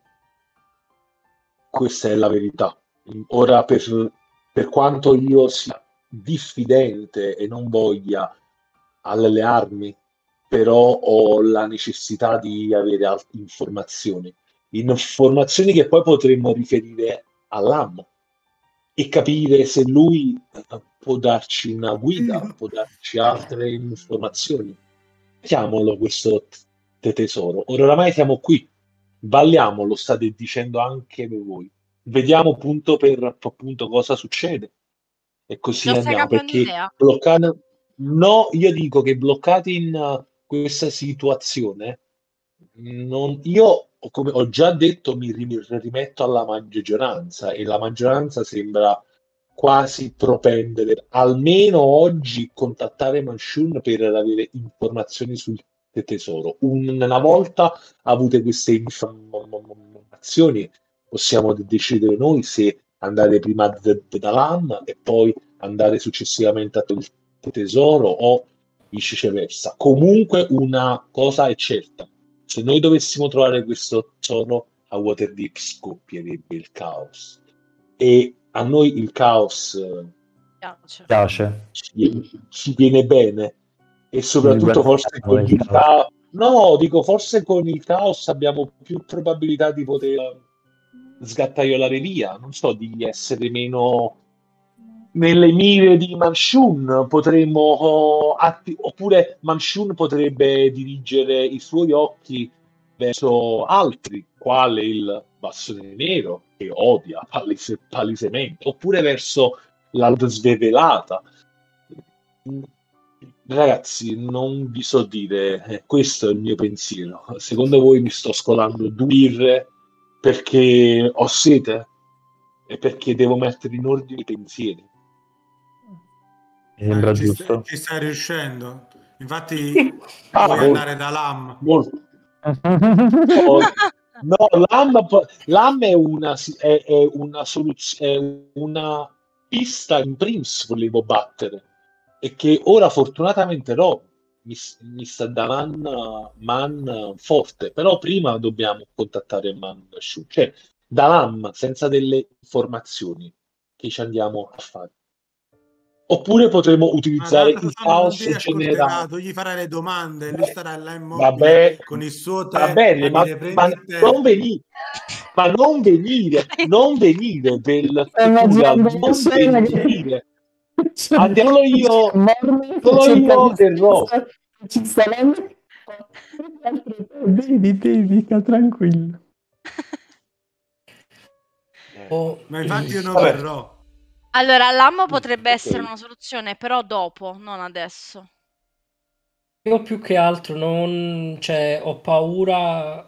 Questa è la verità. Ora, per quanto io sia diffidente e non voglia allearmi, però ho la necessità di avere informazioni. Informazioni che poi potremmo riferire all'AM e capire se lui può darci una guida, può darci altre informazioni. Mettiamolo questo tesoro. Oramai siamo qui, balliamo, lo state dicendo anche voi. Vediamo punto per punto cosa succede e così Già stai andiamo. cambiando Perché idea? bloccati, no, io dico che bloccati in questa situazione, io, come ho già detto, mi rimetto alla maggioranza e la maggioranza sembra quasi propendere, almeno oggi, contattare Manshun per avere informazioni sul tesoro. Una volta avute queste informazioni, possiamo decidere noi se andare prima da LAN e poi andare successivamente a il tesoro o viceversa. Comunque una cosa è certa, se noi dovessimo trovare questo tesoro a Waterdeep scoppierebbe il caos e a noi il caos Piace. Piace. ci viene bene e soprattutto forse con Nel il caos. caos, no, dico forse con il caos abbiamo più probabilità di poter sgattaiolare via, non so, di essere meno nelle mire di Manshun, potremmo oppure Manshun potrebbe dirigere i suoi occhi verso altri, quale il Bastone Nero, che odia palesemente, oppure verso l'altra svevelata. Ragazzi, non vi so dire, questo è il mio pensiero. Secondo voi mi sto scolando due birre perché ho sete e perché devo mettere in ordine i pensieri? Mi sembra ci giusto. ci stai riuscendo. Infatti molto, vuoi andare da LAM. molto. No, l'AM è una soluzione, è una pista in primis volevo battere e che ora fortunatamente no, mi sta dando man forte, però prima dobbiamo contattare man Shu, cioè da LAM senza delle informazioni che ci andiamo a fare. Oppure potremo Ma utilizzare tanto il non caos ti ascolterà, generale. tu gli farai le domande, lui starà là Vabbè, immobile con il suo va tè bene, a dire ma prendi il non tè. venire, non venire del Futural, Immaginando la non scena venire. c'è Andiamo Mormon che solo cerca io di terrò. ci sta bevi, sta tranquillo. Ma infatti io non Vabbè, verrò. Allora, l'AM potrebbe ok. essere una soluzione, però dopo, non adesso. Io più che altro non, cioè, ho paura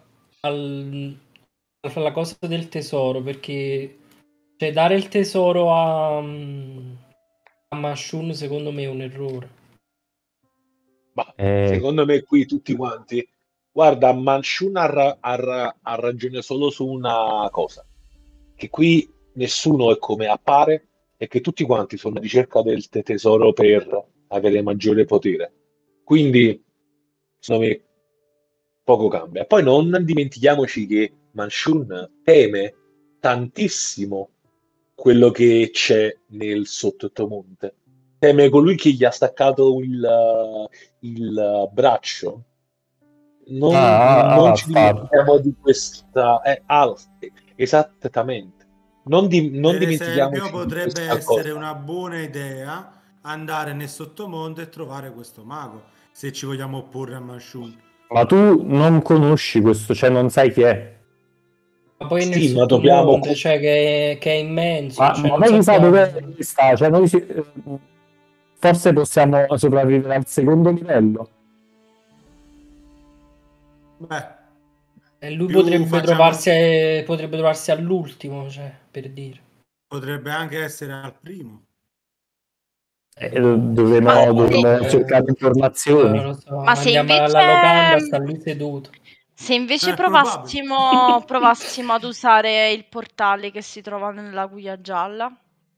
alla cosa del tesoro, perché cioè, dare il tesoro a Mashun secondo me è un errore. Ma secondo me qui tutti quanti, guarda, Manchun ha ragione solo su una cosa, che qui nessuno è come appare e che tutti quanti sono alla ricerca del tesoro per avere maggiore potere. Quindi, secondo me, poco cambia. Poi non dimentichiamoci che Manchun teme tantissimo quello che c'è nel sottomonte. Teme colui che gli ha staccato il braccio. Non ci Alfaro. dimentichiamo di questa. Esattamente. Non Per esempio, dimentichiamoci di potrebbe questa essere cosa. una buona idea andare nel sottomondo e trovare questo mago, se ci vogliamo opporre a Manshun. Ma tu non conosci questo, cioè non sai chi è. Ma poi nel Sì, ma dobbiamo. sottomondo, cioè che è immenso, cioè Ma non lei chissà sappiamo. dove sta, cioè noi forse possiamo sopravvivere al secondo livello. Beh, E lui Più potrebbe trovarsi all'ultimo, cioè, per dire. potrebbe anche essere al primo. Ma Dovremmo se, cercare Non informazioni. lo so, ma se andiamo invece, alla locanda, sta lì seduto. se invece È probabile. provassimo ad usare il portale che si trova nella cuia gialla,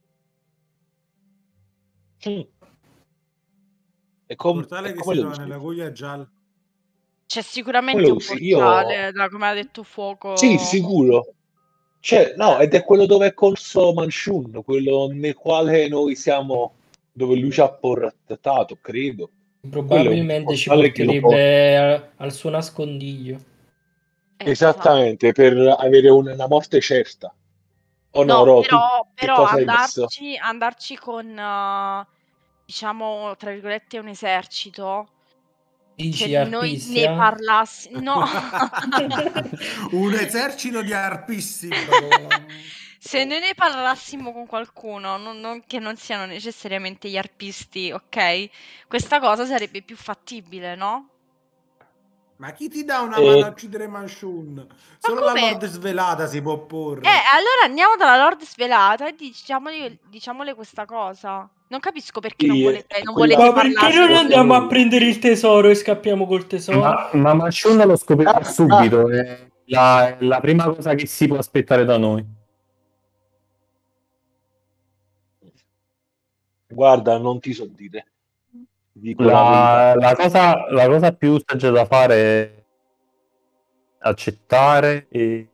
Mm. Il E portale che come si lo trova usi? nella cuia gialla. c'è Come sicuramente lo un usi? Io... portale, come ha detto Sì, Fuoco. sicuro. Cioè, no, ed è quello dove è corso Manchun, quello nel quale noi siamo, dove lui ci ha portato, credo. Quello è un Probabilmente ci portale che lo porta. porterebbe al suo nascondiglio. Esatto. Esattamente, per avere una morte certa. O no, No, Ro, tu che però cosa hai messo? andarci con, diciamo, tra virgolette, un esercito, se Dici noi ne Arpisia? parlassimo, no, Un esercito di arpisti. se noi ne parlassimo con qualcuno, che non siano necessariamente gli arpisti, ok? Questa cosa sarebbe più fattibile, no? Ma chi ti dà una mano Eh, a uccidere Manchun? Ma Solo la come? Lord Svelata si può opporre. Allora andiamo dalla Lord Svelata e diciamole questa cosa. Non capisco perché sì, non quella... volete Ma perché non parlarne. andiamo a prendere il tesoro e scappiamo col tesoro? Ma Masciun lo scoprirà Ah, ah, subito, è la prima cosa che si può aspettare da noi. guarda, non ti so dire, ti dico la verità. La cosa più saggia da fare è accettare e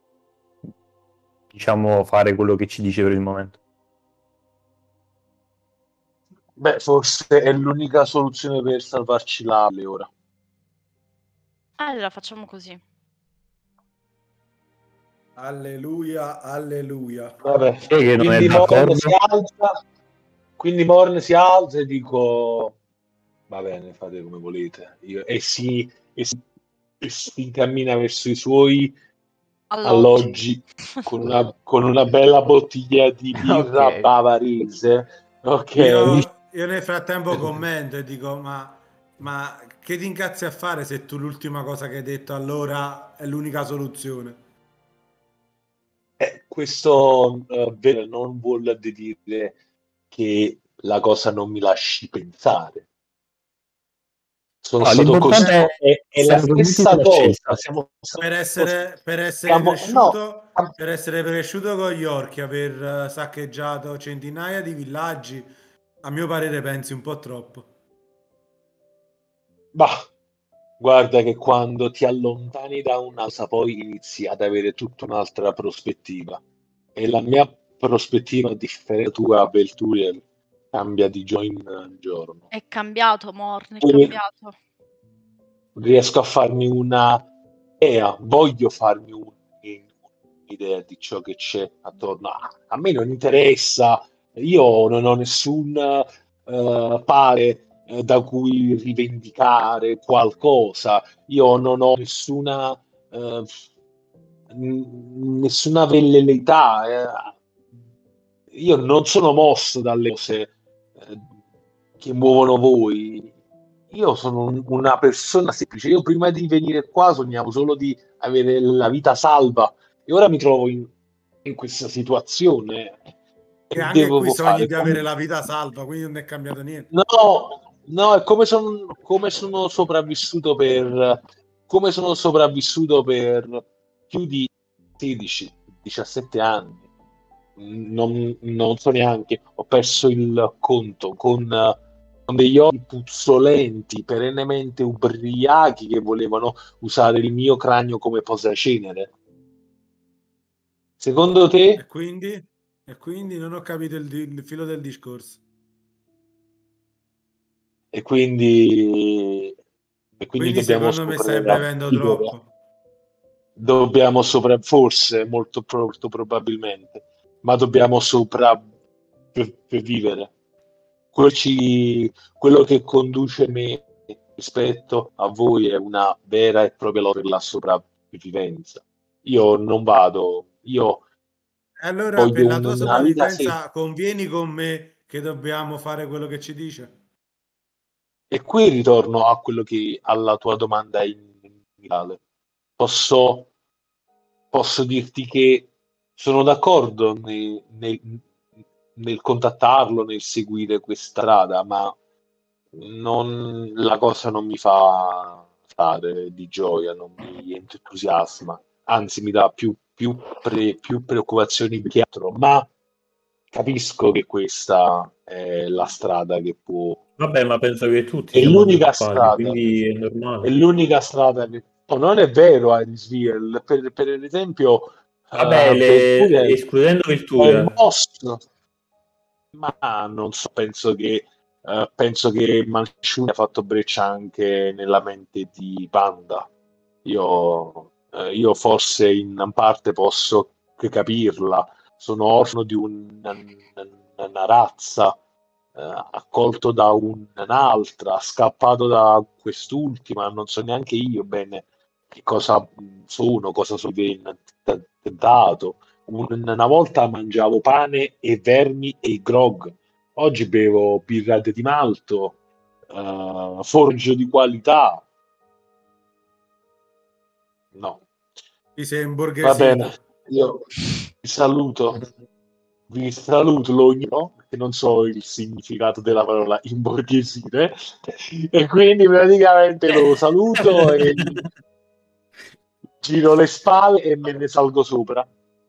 diciamo fare quello che ci dice per il momento. Beh, forse è l'unica soluzione per salvarci l'Ale ora. Allora facciamo così. Alleluia, alleluia. Vabbè, Chi è che non è quindi Morn si d'accordo? alza, quindi Morn si alza e dico, va bene, fate come volete. E si incammina verso i suoi Alloggi. alloggi con una bella bottiglia di birra Ok. bavarese. Ok. Io nel frattempo commento e dico, ma che ti incazzi a fare se tu l'ultima cosa che hai detto allora è l'unica soluzione? Questo non vuol dire che la cosa non mi lasci pensare. Sono No, stato l'importante così. è È la essere convinti stessa della cosa. scelta. Siamo, Per essere siamo, no, cresciuto, per essere cresciuto con gli orchi, aver saccheggiato centinaia di villaggi, a mio parere pensi un po' troppo. bah, guarda che quando ti allontani da una cosa poi inizi ad avere tutta un'altra prospettiva. E la mia prospettiva, a differenza tua, Belturiel, cambia di giorno in giorno. È cambiato, Morn, è E cambiato. riesco a farmi una idea, voglio farmi un'idea di ciò che c'è attorno. A me non interessa, io non ho nessun pare da cui rivendicare qualcosa, io non ho eh, nessuna velleità, io non sono mosso dalle cose che muovono voi. Io sono una persona semplice. Io prima di venire qua sognavo solo di avere la vita salva e ora mi trovo in questa situazione E e anche qui devo sogni fare di avere la vita salva, quindi non è cambiato niente. No, no, è come sono sopravvissuto per più di 16-17 anni. Non so neanche, ho perso il conto con degli occhi puzzolenti, perennemente ubriachi che volevano usare il mio cranio come posacenere. Secondo te? E quindi, non ho capito il filo del discorso. E quindi, e quindi Quindi dobbiamo secondo me stai bevendo sopravvivere. troppo. Dobbiamo forse, molto probabilmente, ma dobbiamo sopravvivere. Quello che conduce me rispetto a voi è una vera e propria lotta per la sopravvivenza. Io non vado, io Allora, per voglio la tua una vita semplice. sopravvivenza, convieni con me che dobbiamo fare quello che ci dice? E qui ritorno a quello alla tua domanda iniziale. posso dirti che sono d'accordo nel contattarlo, nel seguire questa strada, ma la cosa non mi fa stare di gioia, non mi entusiasma, anzi mi dà più preoccupazioni che altro, ma capisco che questa è la strada che può... Vabbè, ma penso che tutti È siamo l'unica preoccupati, strada, quindi è è normale. l'unica strada che... Oh, non è vero, Irisviel, per esempio, Vabbè, Belture escludendo è Viltura, mosso, ma non so, penso che Manciuni ha fatto breccia anche nella mente di Panda. Io forse in parte posso che capirla, sono orfano di una razza, accolto da un'altra, scappato da quest'ultima, non so neanche io bene che cosa sono, cosa sono diventato. Una volta mangiavo pane e vermi e grog, oggi bevo birrate di malto, forgio di qualità. No, Ti sei va imborghesito. bene, io vi saluto, lo ignoro, che non so il significato della parola imborghesire, e quindi praticamente lo saluto e giro le spalle e me ne salgo sopra.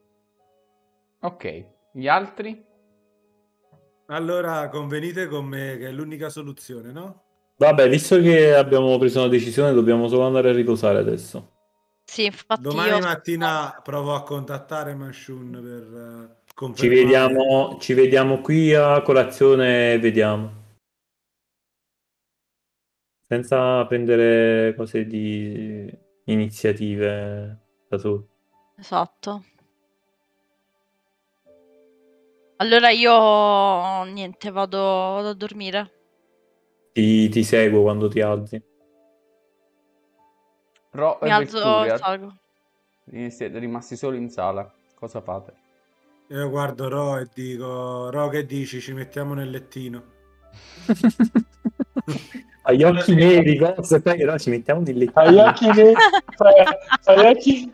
Ok, gli altri? Allora convenite con me che è l'unica soluzione, no? vabbè, visto che abbiamo preso una decisione, dobbiamo solo andare a riposare adesso. Sì, infatti Domani io mattina provo a contattare Manshun per confermare. Ci vediamo qui a colazione e vediamo. Senza prendere cose di iniziative da soli. esatto. Allora io niente, vado a dormire. Ti seguo quando ti alzi. Ro Mi e alzo e Velturier, salgo. siete rimasti soli in sala. Cosa fate? Io guardo Ro e dico, Ro, che dici? Ci mettiamo nel lettino. Ha gli occhi neri, cosa? E poi però ci mettiamo nel Fai lettino. occhi fai occhi.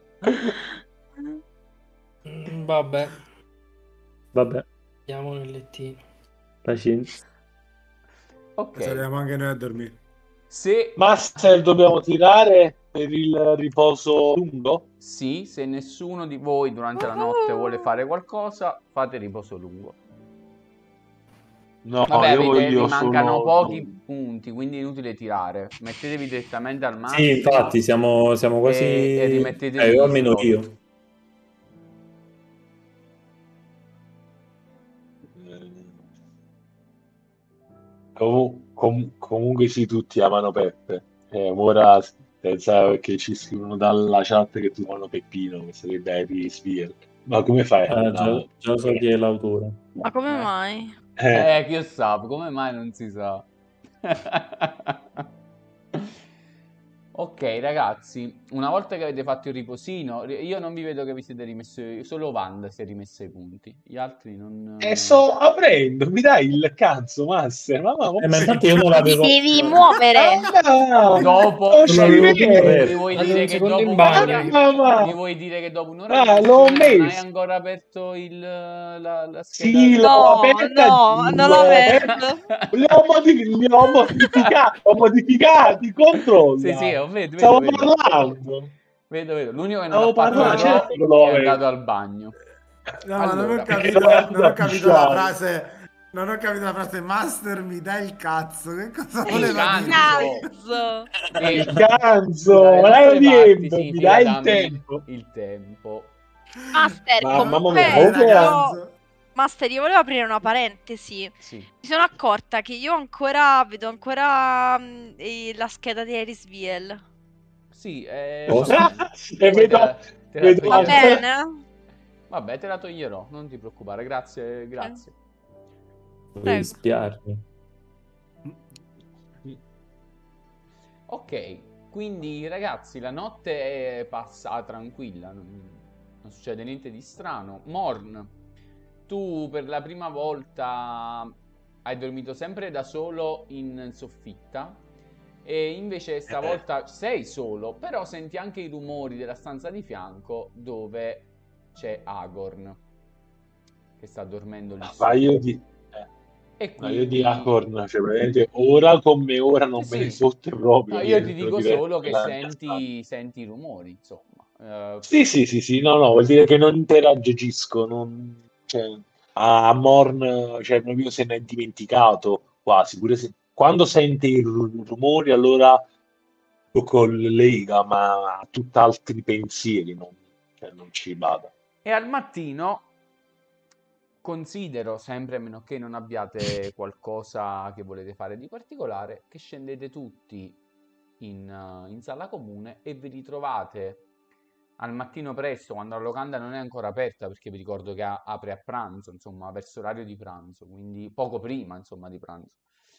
Vabbè, Vabbè, andiamo nel lettino. pazienza. Ok, Saliamo anche noi a dormire. se Master, dobbiamo tirare per il riposo lungo? sì, se nessuno di voi durante la notte vuole fare qualcosa, fate riposo lungo. No, Vabbè, io vi mancano sono... pochi punti, quindi è inutile tirare. Mettetevi direttamente al Sì, massimo infatti siamo quasi... e rimettetevi o gli almeno slot. io. Comunque sì, tutti amano Peppe. Ora pensa che ci scrivono dalla chat che tutti amano Peppino, che sarebbe Harry Svier. Ma come fai? Già so chi è l'autore. Ma come mai? Chi sa, come mai non si sa? Ok, ragazzi, una volta che avete fatto il riposino, io non vi vedo che vi siete rimessi, solo Wanda si è rimessa i punti, gli altri non... E sto aprendo, mi dai il cazzo, Master? Ma Ma infatti io non Ti l'avevo... devi muovere. Dopo, non Non l'avevo più mi aperto. vuoi Fate dire un che secondo dopo in bagno. mi vuoi dire che dopo un'ora di l'ho lezione non hai messo. ancora aperto la scheda? Sì, l'ho No, aperta, no, non l'ho l'ho aperta. aperto. Li ho modificati, Sì, controlla. vedo. Stavo parlando. Vedo. L'unico che non ha Stavo fatto parlando, è certo Ro, che l'ho che è aperto. andato al bagno. No, ma non ho Allora, capito, Vado non ho a capito la pisciare. frase. Non ho capito la frase Master mi dai il cazzo. Che cosa il voleva dire? cazzo! Cazzo. Il Sì, cazzo, dalle ma nostre parti tempo, mi significa dai il dammi tempo. il tempo. Master, Ma mamma comunque mia, Bene, comunque ragazzo. Master, io volevo aprire una parentesi. Sì. Mi sono accorta che io vedo ancora la scheda di Iris Viel. Sì, Cosa? vabbè. e Poi te la vedo Va toglierò. ancora... bene? Vabbè, te la toglierò, non ti preoccupare. Grazie. Dovevi spiarmi. Ok, quindi ragazzi, la notte è passata tranquilla, non succede niente di strano. Morn, tu per la prima volta hai dormito sempre da solo in soffitta E invece stavolta sei solo, però senti anche i rumori della stanza di fianco dove c'è Agorn che sta dormendo lì Ma sopra. io di E Ma io di quindi Acorn, cioè veramente ora come ora non sì, me ne sì. fotte proprio No, che io ti entro dico diretto solo che nella mia stanza. senti i rumori, insomma. Sì, no, vuol dire che non interagisco, cioè, a Morn, cioè proprio se ne è dimenticato quasi, pure se, quando sente i rumori allora lo collega, ma ha tutt'altri pensieri, cioè, non ci vada. E al mattino considero, sempre a meno che non abbiate qualcosa che volete fare di particolare, che scendete tutti in sala comune e vi ritrovate al mattino presto, quando la locanda non è ancora aperta, perché vi ricordo che apre a pranzo, insomma, verso l'orario di pranzo, quindi poco prima, insomma, di pranzo.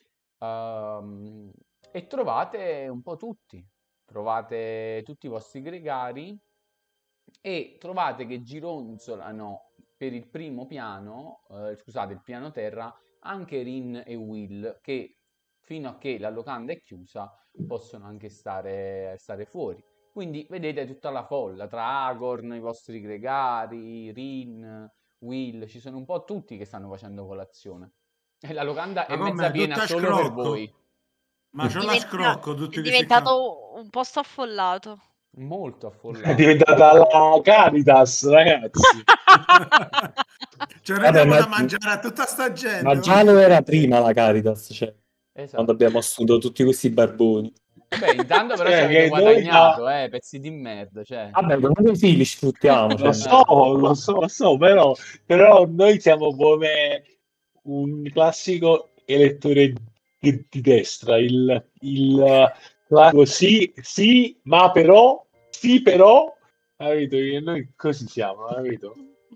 E trovate un po' tutti. Trovate tutti i vostri gregari e trovate che gironzolano per il primo piano, scusate, il piano terra, anche Rin e Will, che fino a che la locanda è chiusa possono anche stare fuori. Quindi vedete tutta la folla, tra Agorn, i vostri gregari, Rin, Will, ci sono un po' tutti che stanno facendo colazione. E la locanda è Ma mezza com'è? piena Tutta a solo per scrocco? voi. Ma c'ho la scrocco, È tutti questi qua. diventato un posto affollato. Molto È affollato. diventata la Caritas, ragazzi. Cioè noi Vabbè, diamo ma, da mangiare a tutta sta gente. ma già lo era prima la Caritas, cioè, Esatto. quando abbiamo assunto tutti questi barboni. Beh, intanto però Cioè, ci avete che noi guadagnato, pezzi di merda, cioè. Vabbè, comunque sì, li sfruttiamo. Lo Cioè. so, però noi siamo come un classico elettore di destra, il classico sì, ma però, sì, però, capito? Che noi così siamo, capito?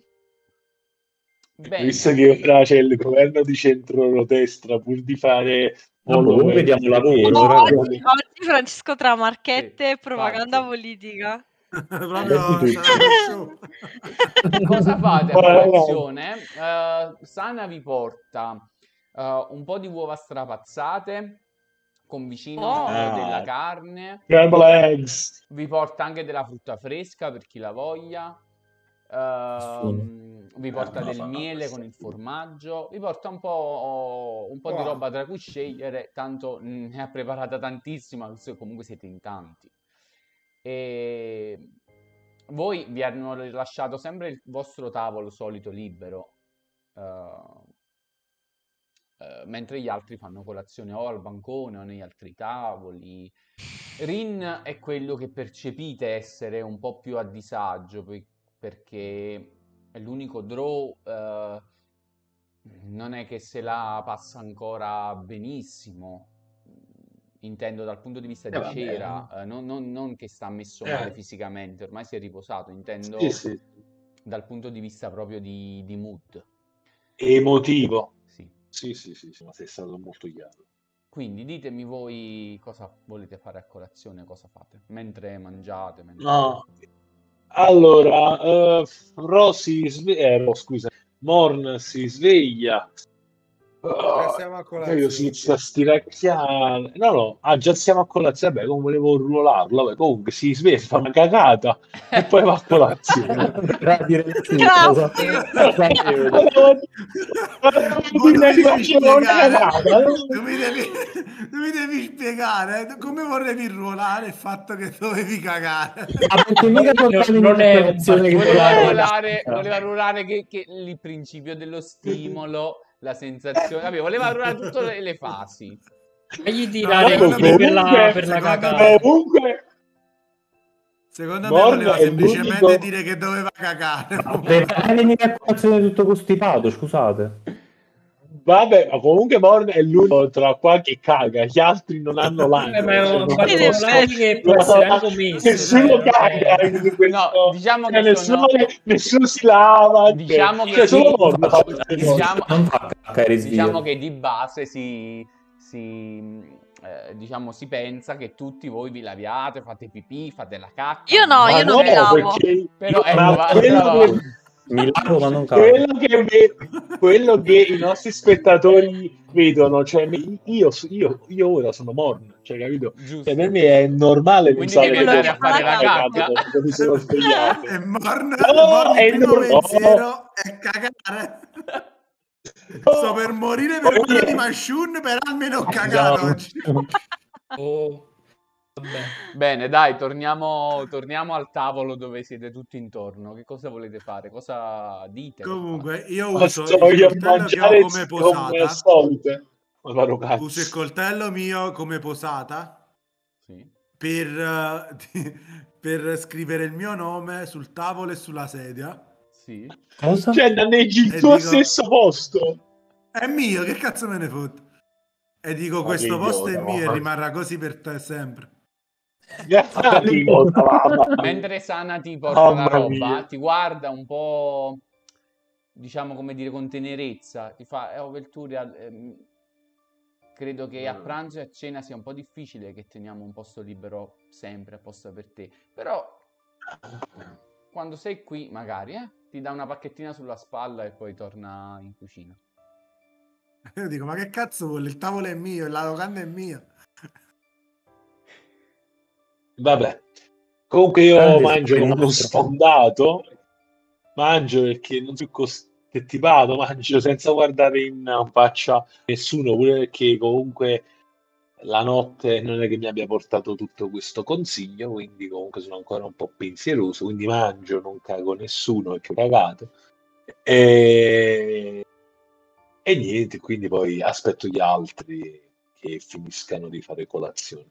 Visto Bene, che ora c'è il governo di centro-destra, pur di fare Vabbè, comunque follower diamo lavoro, Oh, ragazzi. oggi Francesco tra marchette e propaganda infatti. Proprio Vedi sarà tutto. lo show. Cosa fate a Guarda, colazione? Sana vi porta un po' di uova strapazzate con vicino Oh. della carne. scrambled eggs. Vi porta anche della frutta fresca per chi la voglia. Vi porta del miele con il formaggio. Vi porta un po' di Wow. roba tra cui scegliere. Tanto ne ha preparata tantissima, visto che comunque siete in tanti. E voi vi hanno rilasciato sempre il vostro tavolo solito libero, mentre gli altri fanno colazione o al bancone o negli altri tavoli. Rin è quello che percepite essere un po' più a disagio perché è l'unico draw, non è che se la passa ancora benissimo. Intendo dal punto di vista di Vabbè. cera, non che sta messo male fisicamente, ormai si è riposato, intendo Sì. dal punto di vista proprio di mood. Emotivo. Sì. Sì, ma sei stato molto chiaro. Quindi ditemi voi cosa volete fare a colazione, cosa fate, mentre mangiate. No. Allora, scusa, Morn si sveglia. Già siamo a colazione. Io si inizia a stiracchiare. No, già siamo a colazione. Vabbè, come volevo ruolarlo. Vabbè, comunque si sveglia, fa una cagata e poi va a colazione. Tu mi devi spiegare come volevi ruolare il fatto che dovevi cagare. Perché mica non è un voleva ruolare che il principio dello stimolo, la sensazione, vabbè, voleva ruolare tutte le fasi. Fagli tirare Comunque, per la cagata. Comunque, secondo me voleva semplicemente dire che doveva cagare. Per venire a colazione tutto costipato, scusate. Vabbè, ma comunque Morn è l'unico tra qua che caga, gli altri non hanno l'anno. Ma è un particolare che può essere anche omesso. Nessuno caga. No, diciamo che nessuno si lava. Diciamo che di base si pensa che tutti voi vi laviate, fate pipì, fate la cacca. Io no, io non mi lavo. Però Mi lavo ma non cago. quello che i nostri spettatori vedono, cioè io ora sono morno, cioè, capito? Giusto. Cioè, per me è normale Quindi pensare devi Quello andare che a fa fare la la cacca. cacca. quando mi sono svegliato. E Morn, No, il è primo normale. pensiero è cagare. Sto per morire per quello di Mashun, per almeno cagare oggi. Oh, vabbè. Bene, dai, torniamo al tavolo dove siete tutti intorno. Che cosa volete fare? Cosa dite? Cosa Comunque, io Ma uso sto il io a coltello che ho mangiare come come al posata. solito. Ma farò Uso il cazzo. coltello mio come posata Sì. per scrivere il mio nome sul tavolo e sulla sedia. Sì. Cosa? Cioè, danneggi il E tuo dico- stesso posto. È mio, che cazzo me ne fotte? E dico, Ma questo che posto è idiota, mio e ma- rimarrà così per te sempre. Ah, che idiota, mamma mia. Mentre Sana ti porta la Mamma roba, mia. ti guarda un po', diciamo, come dire, con tenerezza. Ti fa, oh Velturia, credo che a pranzo e a cena sia un po' difficile che teniamo un posto libero sempre apposta per te. Però, quando sei qui, magari, ti dà una pacchettina sulla spalla e poi torna in cucina. Io dico, ma che cazzo vuole? Il tavolo è mio, la locanda è mia. Vabbè. Comunque io Grande mangio come uno nostro. sfondato. Mangio perché non sono costipato, mangio senza guardare in faccia nessuno, pure perché comunque la notte non è che mi abbia portato tutto questo consiglio, quindi comunque sono ancora un po' pensieroso, quindi mangio, non cago nessuno perché ho cagato. E niente, quindi poi aspetto gli altri che finiscano di fare colazione.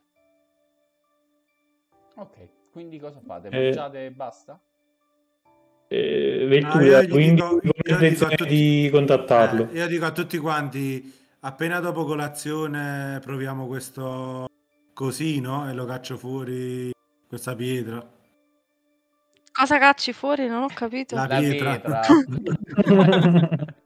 Ok, quindi cosa fate? Eh. Mangiate e basta? Velturia, No, io gli quindi dico- come io dico a intenzione tutti- di contattarlo? Io dico a tutti quanti, appena dopo colazione proviamo questo cosino e lo caccio fuori, questa pietra. Cosa cacci fuori? Non ho capito. La La pietra. pietra.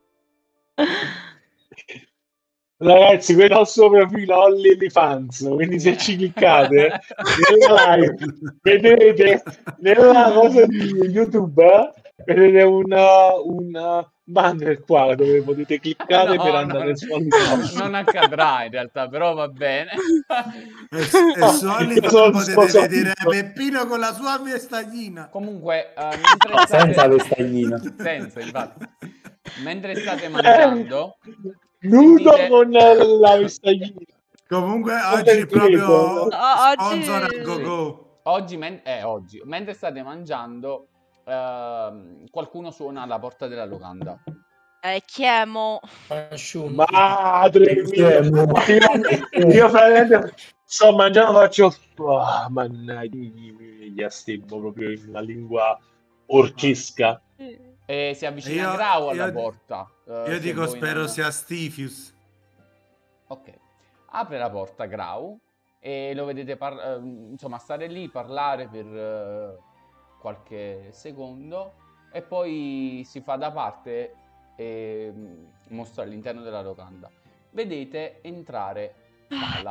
Ragazzi, qui il nostro profilo OnlyFans, quindi se ci cliccate nella live, vedete nella cosa di YouTube, vedete un banner qua dove potete cliccare per andare su OnlyFans. non accadrà in realtà, però va bene. E No, su io OnlyFans sono potete sposato. vedere Peppino con la sua vestaglina. Comunque, mentre No, state... senza vestaglina. Senza, infatti. Mentre state mangiando, Nudo sentite... con la vestaglina. Comunque oggi è Content proprio creator. sponsor a Oggi go-go. Oggi, mentre state mangiando, qualcuno suona alla porta della locanda. chiamo. Mashun. Madre mia, io praticamente sto mangiando, faccio mannaggia, stemmo proprio in una lingua orchesca. E si avvicina Io- Grau alla io- porta. Io se dico voi spero non- sia Stifius. Ok. Apre la porta Grau e lo vedete insomma stare lì, parlare per qualche secondo e poi si fa da parte e mostra all'interno della locanda. Vedete entrare Fala.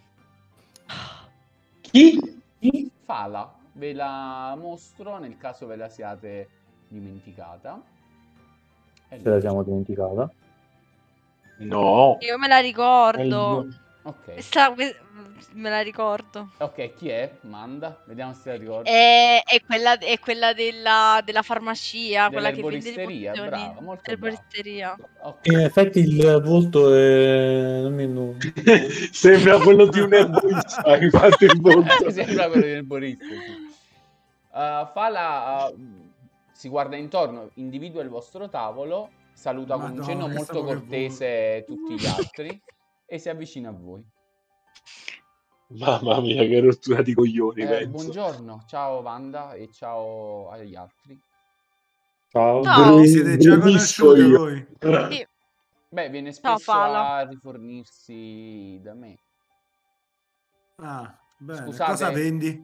Chi? Fala, ve la mostro nel caso ve la siate dimenticata. E Ce la siamo dimenticata. No. Io me la ricordo. Ok. Me la ricordo. Ok, chi è? Manda, vediamo se la ricordo. È quella della farmacia, quella che vende le Dell'erboristeria, pozioni. brava, molto brava. Erboristeria. Ok. In effetti il volto è... non mi... Sembra quello di un erborista, infatti il volto. Sembra quello del Borista, sì. Fala si guarda intorno, individua il vostro tavolo, saluta con un Madonna, cenno che molto stavo che cortese tutti gli altri e si avvicina a voi. Mamma mia, che rottura di coglioni, penso. Buongiorno, ciao Wanda e ciao agli altri. Ciao. Ciao. Vi siete già Brunisco conosciute io. voi? Sì. Beh, viene Ciao, spesso Fala. a rifornirsi da me. Ah, bene. Scusate. Cosa vendi?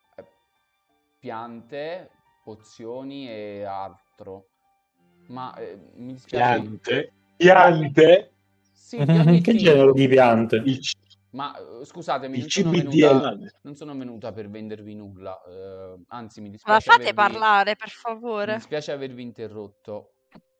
Piante, pozioni e altro. Ma mi dispiace. Piante? Sì, di ogni Che tipo. genere di piante? Ma scusatemi, Il non sono CBDL. non sono venuta per vendervi nulla, anzi mi Ma dispiace fate parlare, per mi favore. dispiace avervi interrotto.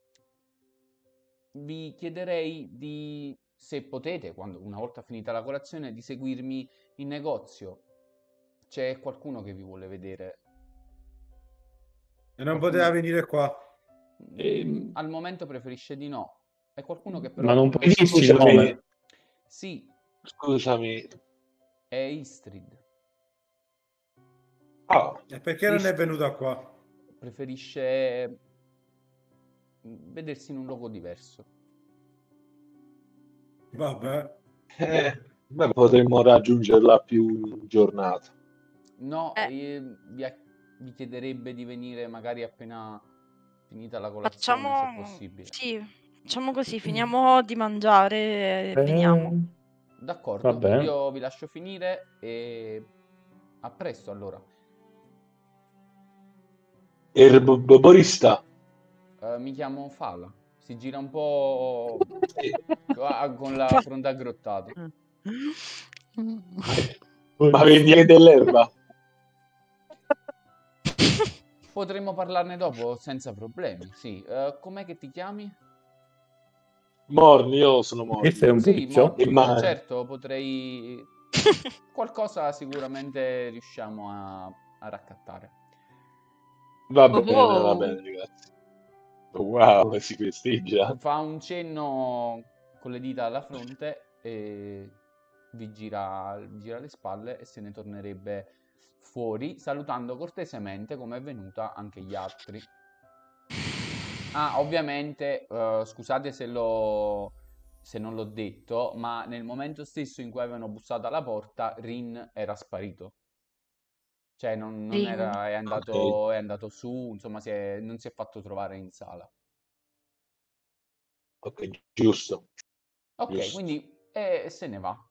Vi chiederei di, se potete, una volta finita la colazione, di seguirmi in negozio. C'è qualcuno che vi vuole vedere. E non Qualcuno- poteva venire qua. Al momento preferisce di no. È qualcuno che però Ma non puoi conosce. dirci il nome? Sì, Scusami. è Istrid. Ah, E perché non è venuta qua? Preferisce vedersi in un luogo diverso. Vabbè. beh, potremmo raggiungerla più in giornata. No, vi chiederebbe di venire magari appena finita la colazione, se Facciamo possibile. sì, facciamo così, finiamo di mangiare e veniamo. D'accordo, Vabbè. io vi lascio finire e a presto allora. Erborista. Mi chiamo Fala, si gira un po' con la fronte aggrottata. Ma vendi anche dell'erba? Potremmo parlarne dopo senza problemi, sì. Com'è che ti chiami? Morni, io sono Questo è Morni. un Sì, poliziotto. Ma- certo, potrei... Qualcosa sicuramente riusciamo a raccattare. Va Oh, bene, ragazzi. Wow, si festeggia. Fa un cenno con le dita alla fronte e vi gira le spalle e se ne tornerebbe fuori, salutando cortesemente come è venuta anche gli altri. Ah, ovviamente, scusate se non l'ho detto, ma nel momento stesso in cui avevano bussato alla porta, Rin era sparito. Cioè, non Rin. era, è andato su, insomma, non si è fatto trovare in sala. Ok, giusto. Ok, Giusto. quindi se ne va.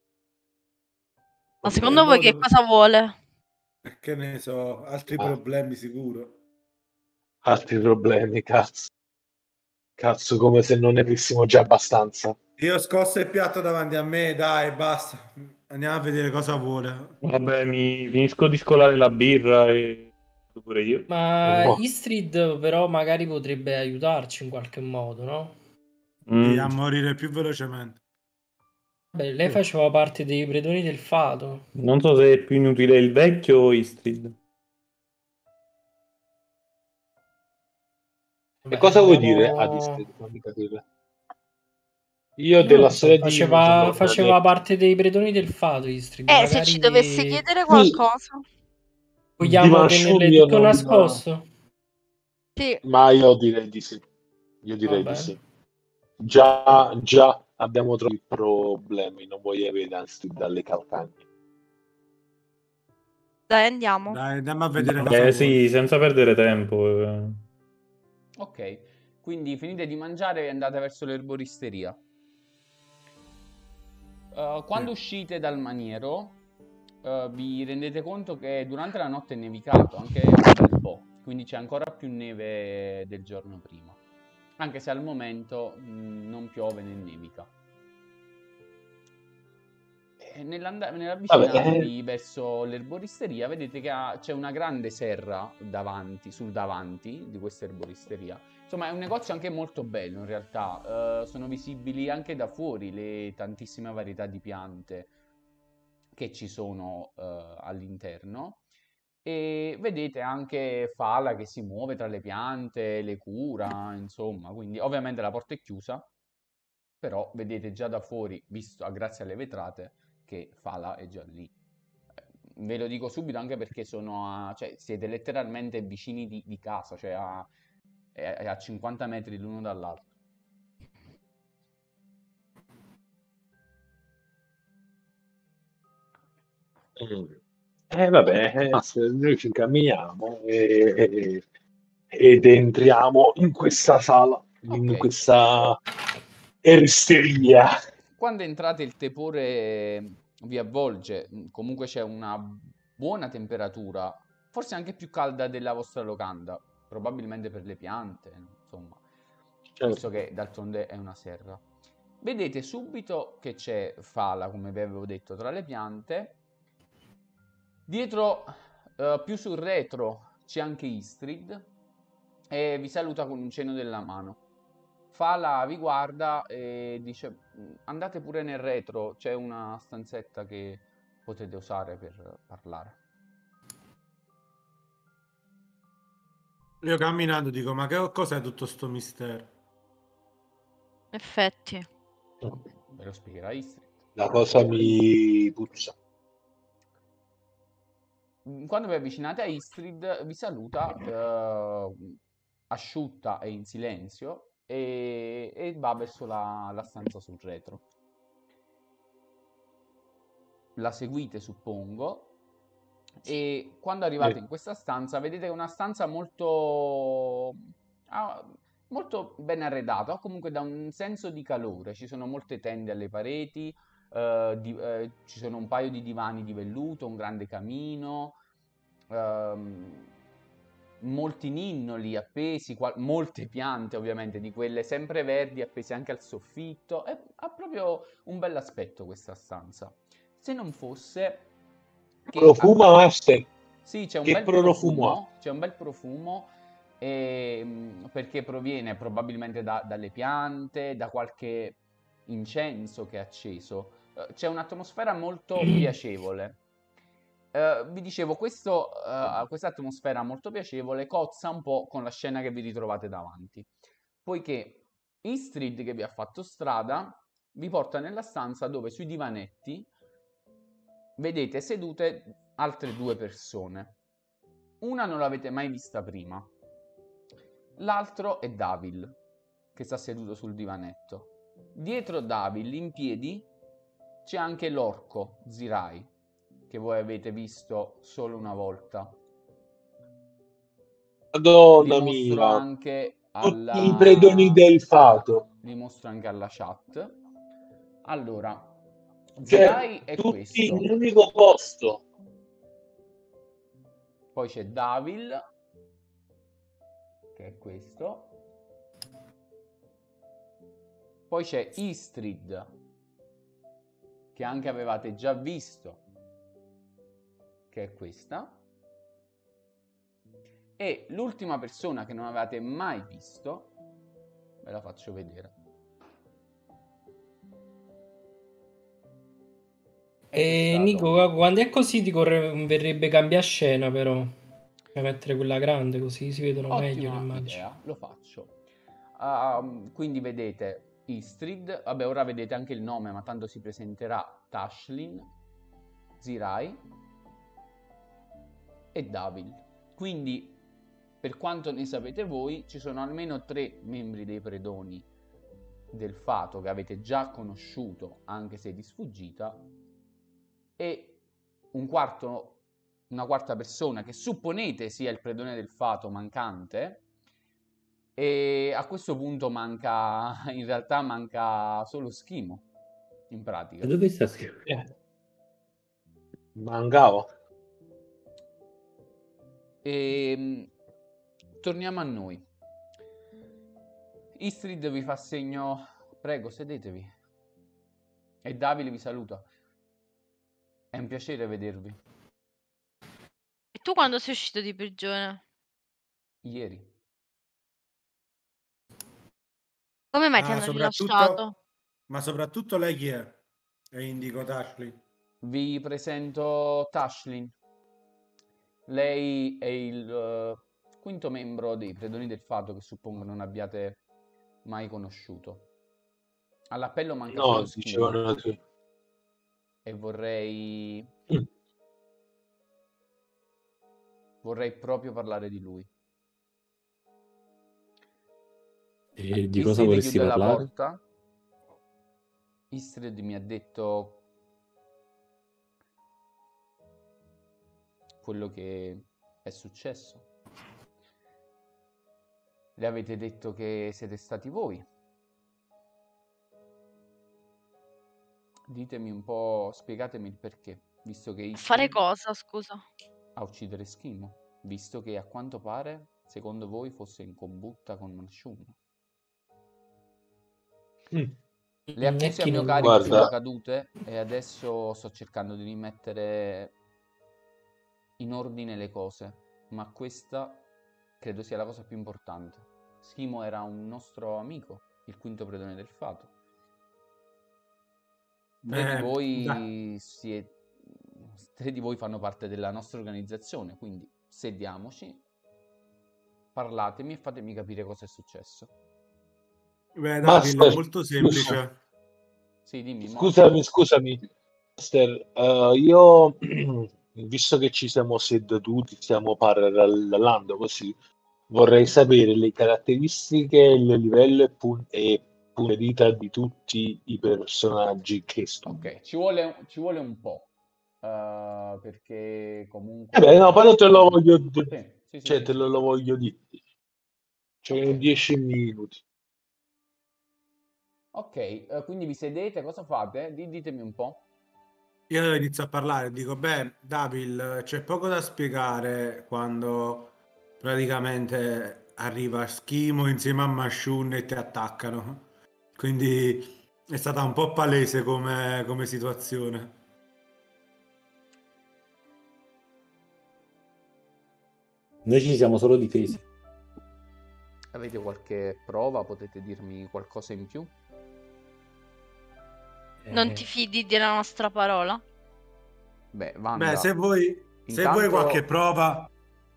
Ma secondo voi che cosa vuole? Che ne so, altri Ah. problemi sicuro. Altri problemi, cazzo. Cazzo, come se non ne avessimo già abbastanza. Io ho scosso il piatto davanti a me, dai, basta. Andiamo a vedere cosa vuole. Vabbè, mi finisco di scolare la birra e pure io. Ma Oh. Istrid però magari potrebbe aiutarci in qualche modo, no? Sì, Mm. a morire più velocemente. Beh, lei faceva parte dei predoni del fato. Non so se è più inutile il vecchio o Istrid. E Beh, cosa vuoi abbiamo- dire ad Istrid? Fammi capire. Io Non della lo so, storia di Major faceva Morni- parte dei predoni del fato, Istrid. Se ci dovesse Magari chiedere Sì. qualcosa. vogliamo Di tenerle Mashun io tutto non- nascosto. Sì, Ma io direi di sì. Io direi Vabbè. di sì. Già abbiamo troppi problemi. Non voglio avere dalle calcagne. dai, andiamo. Dai, andiamo a vedere cosa vuole. Sì, senza perdere tempo. Ok, quindi finite di mangiare e andate verso l'erboristeria. Quando uscite dal maniero, vi rendete conto che durante la notte è nevicato anche un bel po', quindi c'è ancora più neve del giorno prima, anche se al momento non piove né nevica. E nell'avvicinarvi verso l'erboristeria vedete che c'è una grande serra sul davanti di questa erboristeria. Insomma, è un negozio anche molto bello in realtà. Sono visibili anche da fuori le tantissime varietà di piante che ci sono all'interno. E vedete anche Fala che si muove tra le piante, le cura, insomma. Quindi ovviamente la porta è chiusa, però vedete già da fuori, visto grazie alle vetrate, che Fala è già lì. Ve lo dico subito anche perché cioè, siete letteralmente vicini di casa, cioè è a 50 metri l'uno dall'altro. Vabbè, noi ci incamminiamo ed entriamo in questa sala, in Ok. questa eristeria. Quando entrate il tepore vi avvolge, comunque c'è una buona temperatura, forse anche più calda della vostra locanda, probabilmente per le piante, insomma, visto che d'altronde è una serra. Vedete subito che c'è Fala, come vi avevo detto, tra le piante. Dietro, più sul retro, c'è anche Istrid e vi saluta con un cenno della mano. Fala vi guarda e dice: andate pure nel retro, c'è una stanzetta che potete usare per parlare. Io camminando dico, ma che cos'è tutto sto mistero? Effetti. Ve lo spiegherà Istrid. La cosa mi puzza. Quando vi avvicinate a Istrid vi saluta asciutta e in silenzio e va verso la stanza sul retro. La seguite, suppongo, e quando arrivate in questa stanza vedete che è una stanza molto molto ben arredata, o comunque da un senso di calore. Ci sono molte tende alle pareti, ci sono un paio di divani di velluto, un grande camino, molti ninnoli appesi, molte piante ovviamente di quelle sempre verdi appese anche al soffitto. Ha proprio un bel aspetto questa stanza. Se non fosse che Profuma, Master. sì, c'è un Che bel profumo ha? profumo, c'è un bel profumo perché proviene probabilmente dalle piante, da qualche incenso che è acceso. C'è un'atmosfera molto piacevole. Vi dicevo, questa atmosfera molto piacevole cozza un po' con la scena che vi ritrovate davanti, poiché Istrid, che vi ha fatto strada, vi porta nella stanza dove sui divanetti vedete sedute altre due persone. Una non l'avete mai vista prima. L'altro è Davil, che sta seduto sul divanetto. Dietro Davil, in piedi, c'è anche l'orco Zirai, che voi avete visto solo una volta. Madonna Vi mostro mia, anche tutti i predoni del fato. vi mostro anche alla chat. Allora, Cioè, Zirai è tutti questo. in un unico posto. Poi c'è Davil, che è questo. Poi c'è Istrid, che anche avevate già visto, che è questa. E l'ultima persona che non avevate mai visto, ve la faccio vedere. E Nico, quando è così ti verrebbe cambia scena però. Per mettere quella grande così si vedono meglio le Ottima immagini. idea, lo faccio. Quindi vedete Istrid, vabbè ora vedete anche il nome, ma tanto si presenterà Tashlin, Zirai e Davil. Quindi, per quanto ne sapete voi, ci sono almeno 3 membri dei predoni del fato che avete già conosciuto, anche se di sfuggita, e una quarta persona che supponete sia il predone del fato mancante. E a questo punto in realtà manca solo Schimo, in pratica. E dove sta scritto? Mancava. Torniamo a noi. Istrid vi fa segno, prego, sedetevi. E Davide vi saluta. È un piacere vedervi. E tu quando sei uscito di prigione? Ieri. Come mai ti hanno rilasciato? Ma soprattutto lei chi è? E indico Tashlin. Vi presento Tashlin. Lei è il quinto membro dei Predoni del Fato che suppongo non abbiate mai conosciuto. All'appello manca solo No, Schimo. dicevano sì. E vorrei proprio parlare di lui. E di cosa vorresti chiude la parlare? porta. Istrid mi ha detto quello che è successo. Le avete detto che siete stati voi. Ditemi un po', spiegatemi il perché, visto che Fare Istrid cosa, scusa? a uccidere Schimo, visto che a quanto pare, secondo voi, fosse in combutta con Manshun. Le accuse a chi mio non lo carico Guarda. sono cadute e adesso sto cercando di rimettere in ordine le cose, ma questa credo sia la cosa più importante. Schimo era un nostro amico, il quinto predone del fato. Tre di voi fanno parte della nostra organizzazione, quindi sediamoci, parlatemi e fatemi capire cosa è successo. Beh, Master, Davide, è molto semplice. Sì, dimmi. Scusami, Master, io, visto che ci siamo seduti, stiamo parlando così, vorrei sapere le caratteristiche, il livello e punterità di tutti i personaggi che studio. Ok, ci vuole un po', perché comunque... No, però te lo voglio Sì, cioè, sì. te lo voglio dire. Cioè, 10 minuti. Ok, quindi vi sedete, cosa fate? Ditemi un po'. Io inizio a parlare, dico, beh, Davil, c'è poco da spiegare quando praticamente arriva Schimo insieme a Mashun e ti attaccano. Quindi è stata un po' palese come situazione. Noi ci siamo solo difesi. Avete qualche prova? Potete dirmi qualcosa in più? Non ti fidi della nostra parola? Beh, Wanda, Beh, se vuoi intanto... qualche prova,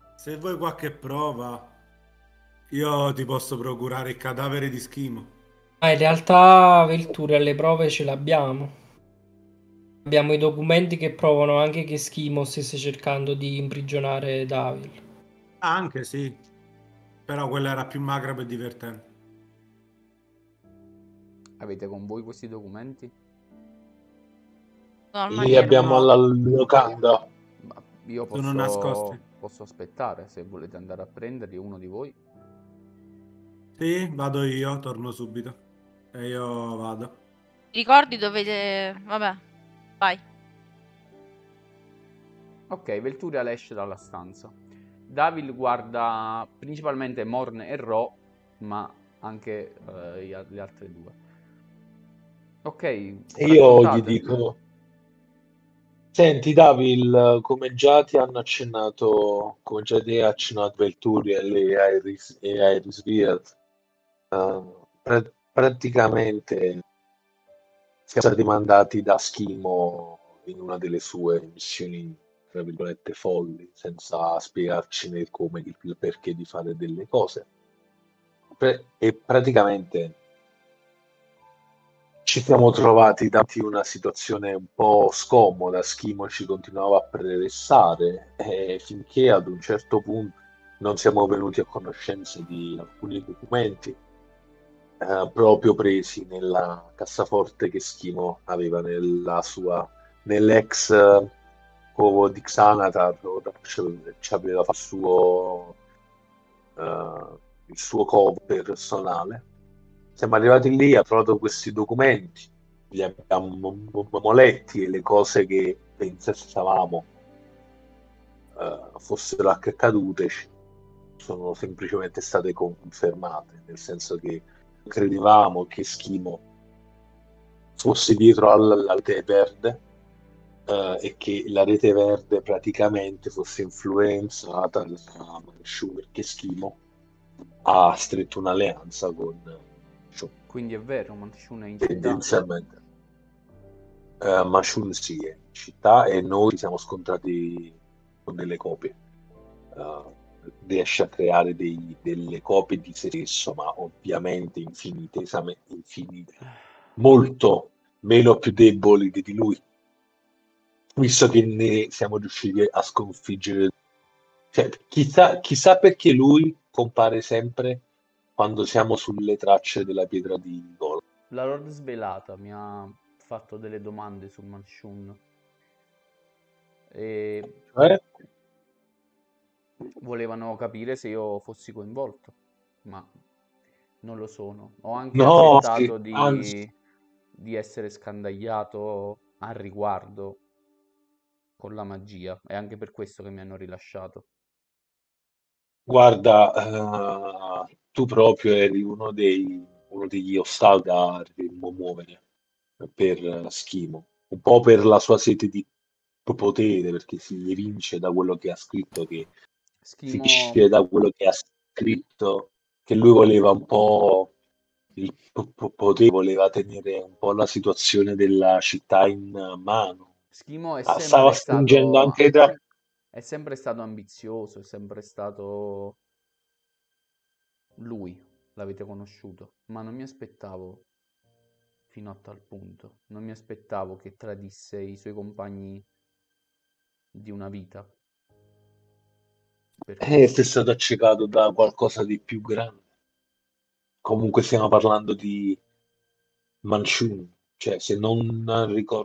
io ti posso procurare il cadavere di Schimo. In realtà, Velture, le prove ce l'abbiamo. Abbiamo i documenti che provano anche che Schimo stesse cercando di imprigionare Davil. Anche sì, però quella era più macabra e divertente. Avete con voi questi documenti? Li abbiamo alla locanda. Ma io Sono nascosti. posso aspettare se volete andare a prenderli, uno di voi. Sì, vado io, torno subito. E io vado. Ricordi dove... Vabbè, vai. Ok, Velturia esce dalla stanza. Davil guarda principalmente Morn e Ro, ma anche le altre due. Ok, Io gli raccontate. dico: senti Davil, come già ti hanno accennato, come già ti ha accennato Velturi e Iris Beard, praticamente siamo stati mandati da Schimo in una delle sue missioni, tra virgolette, folli, senza spiegarci né il come, il perché di fare delle cose. E praticamente ci siamo trovati davanti a una situazione un po' scomoda. Schimo ci continuava a pressare finché ad un certo punto non siamo venuti a conoscenza di alcuni documenti proprio presi nella cassaforte che Schimo aveva nell'ex covo di Xanatar. Ci aveva fatto il suo covo personale. Siamo arrivati lì, ha trovato questi documenti, li abbiamo letti e le cose che pensavamo fossero accadute sono semplicemente state confermate, nel senso che credevamo che Schimo fosse dietro alla rete verde e che la rete verde praticamente fosse influenzata da Manshu, perché Schimo ha stretto un'alleanza con Quindi è vero, Manshun è in tendenzialmente Manshun sì, è in città e noi ci siamo scontrati con delle copie. Riesce a creare delle copie di se stesso, ma ovviamente infinite, molto meno più deboli di lui, visto che ne siamo riusciti a sconfiggere. Cioè, chissà perché lui compare sempre quando siamo sulle tracce della pietra di Gol. La Lord Svelata mi ha fatto delle domande su Manshun e volevano capire se io fossi coinvolto, ma non lo sono. Ho anche accettato di essere scandagliato al riguardo con la magia, è anche per questo che mi hanno rilasciato. Guarda, tu proprio eri uno degli ostaggi da dovremmo muovere per Schimo, un po' per la sua sete di potere, perché si evince da quello che ha scritto, che si Schimo, capisce da quello che ha scritto che lui voleva un po' il potere, voleva tenere un po' la situazione della città in mano. Schimo Stava stringendo anche tra... è sempre stato ambizioso, è sempre stato lui, l'avete conosciuto, ma non mi aspettavo fino a tal punto, non mi aspettavo che tradisse i suoi compagni di una vita per Sei questo. stato accecato da qualcosa di più grande. Comunque stiamo parlando di Manchun, cioè se non ricordo...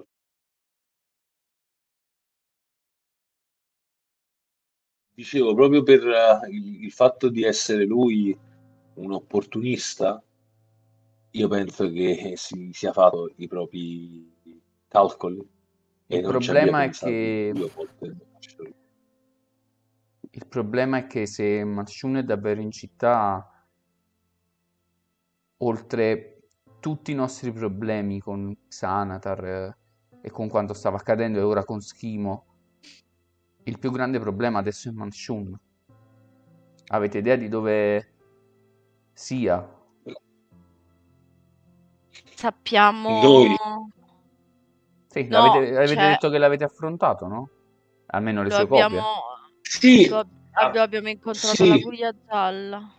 Dicevo, proprio per il fatto di essere lui un opportunista, io penso che si sia fatto i propri calcoli e Il non ci abbia problema è pensato che due volte. Il problema è che se Manchun è davvero in città, oltre tutti i nostri problemi con Xanatar e con quanto stava accadendo e ora con Schimo, il più grande problema adesso è Manchun. Avete idea di dove sia? Sappiamo... Noi, Sì, No, avete cioè, detto che l'avete affrontato, no? Almeno le lo sue copie. abbiamo... sì, Lo abbiamo incontrato alla sì, Guglia Gialla.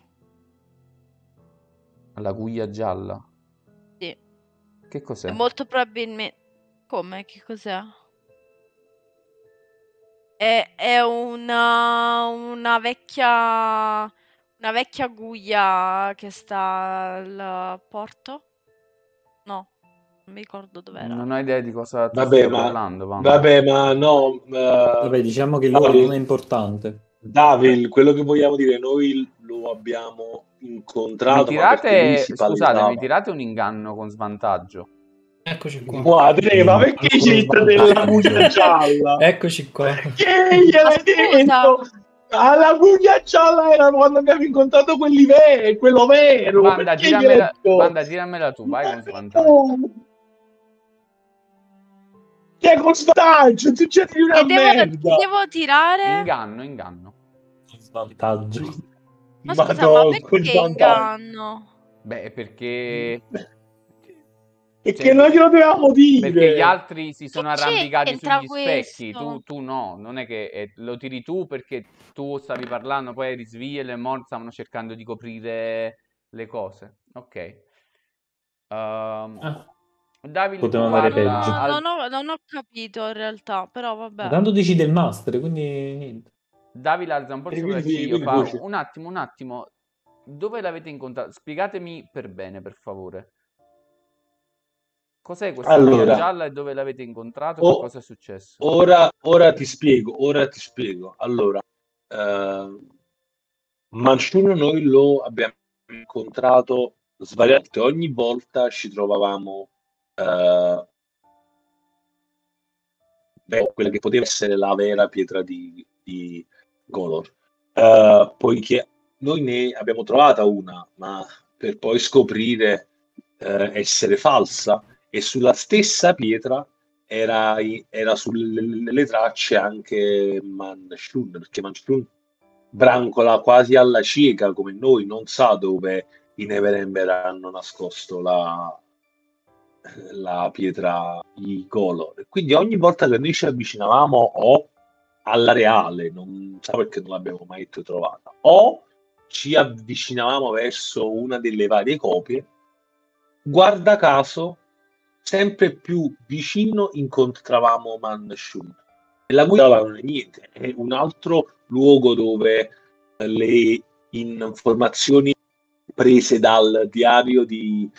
La guglia gialla. Sì. Che E cos'è? molto probabilmente... Come? Che cos'è? È una vecchia guglia che sta al porto? No, non mi ricordo dov'era. Non ho idea di cosa tu stia parlando, Vampa. vabbè, ma no, Vabbè, diciamo che il loro nome è Davil, importante. Davil, quello che vogliamo dire, noi lo abbiamo incontrato, ma perché lui si Scusate, mi palesava. tirate un inganno con svantaggio. Eccoci qua. Guarda, ma perché Ancora c'entra della guglia svantaggio. gialla? Eccoci qua. Perché gliel'hai scusa, detto? Alla guglia gialla era quando abbiamo incontrato quello vero. Vanda, Perché gliel'hai detto? Vanda, tiramela tu, vai con svantaggio. No, che è con svantaggio, tu c'è di una che merda. devo tirare? Inganno. Svantaggio. Ma scusa, ma Con perché svantaggio. inganno? Beh, perché... E cioè, che non glielo dovevamo perché gli dire. altri si sono Che arrampicati c'entra sugli specchi, questo? tu no, non è che lo tiri tu perché tu stavi parlando, poi eri sveglia e le Mon stavano cercando di coprire le cose. Ok. Ah, Davil, tu poteva andare peggio. parla al... Non ho capito in realtà, però Ma vabbè. tanto decide il master, quindi niente. Davil alza un po' il E quindi, sopracciglio, quindi fa voce. un attimo, dove l'avete incontrato? Spiegatemi per bene, per favore. Cos'è questa guglia Allora, gialla e dove l'avete incontrato e che cosa è successo? ora ti spiego. Allora, eh, Manciuno noi lo abbiamo incontrato svariate, ogni volta ci trovavamo quella che poteva essere la vera pietra di Golor. Poiché noi ne abbiamo trovata una, ma per poi scoprire essere falsa, e sulla stessa pietra era sulle tracce anche Manchun, perché Manchun brancola quasi alla cieca come noi, non sa dove i Neverember hanno nascosto la pietra di Golor. Quindi ogni volta che noi ci avvicinavamo o alla reale, non so perché non l'abbiamo mai trovata, o ci avvicinavamo verso una delle varie copie, guarda caso, sempre più vicino incontravamo Manchun. E la guida non è niente, è un altro luogo dove le informazioni prese dal diario di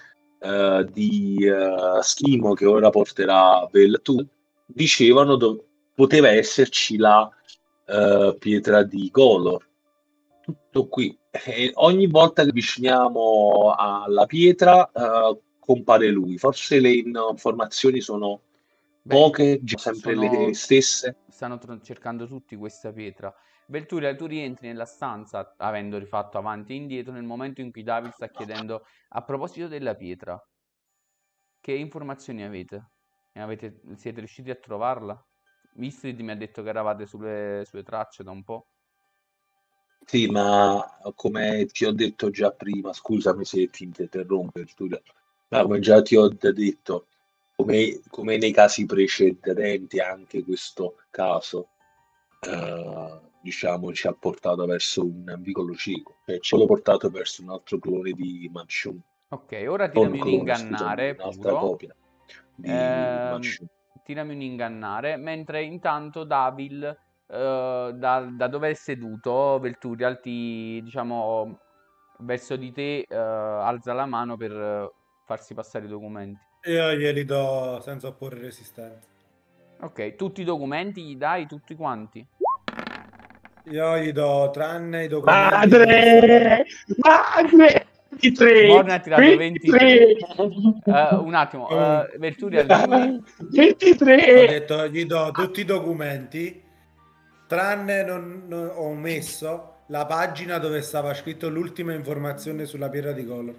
Schimo, che ora porterà Veltu, dicevano poteva esserci la pietra di Golor. Tutto qui. E ogni volta che avviciniamo alla pietra compare lui. Forse le informazioni sono Beh, poche, sempre le sono... stesse. stanno cercando tutti questa pietra. Velturia, tu rientri nella stanza avendo rifatto avanti e indietro nel momento in cui David sta chiedendo a proposito della pietra. che informazioni avete? Siete riusciti a trovarla? Istrid mi ha detto che eravate sulle sue tracce da un po'. Sì, ma come ti ho detto già prima, scusami se ti interrompo, Giulia, ma come già ti ho detto, come nei casi precedenti, anche questo caso, diciamo, ci ha portato verso un vicolo cieco, cioè ci ha portato verso un altro clone di Manchun, Ok, ora non tirami un clone, scusami, ingannare un'altra puro. copia di Manchun. Tirami un ingannare, mentre intanto Davil, da dove è seduto, Velturial ti, diciamo, verso di te, alza la mano per farsi passare i documenti. Io glieli do senza opporre resistenza. Ok, tutti i documenti gli dai, tutti quanti? Io gli do tranne i documenti Madre! Madre! 23! Morn ha tirato 23. 23! Un attimo, Comunque, Velturial, dimmi. 23! ho detto gli do tutti i documenti, tranne ho messo la pagina dove stava scritto l'ultima informazione sulla pietra di Golor.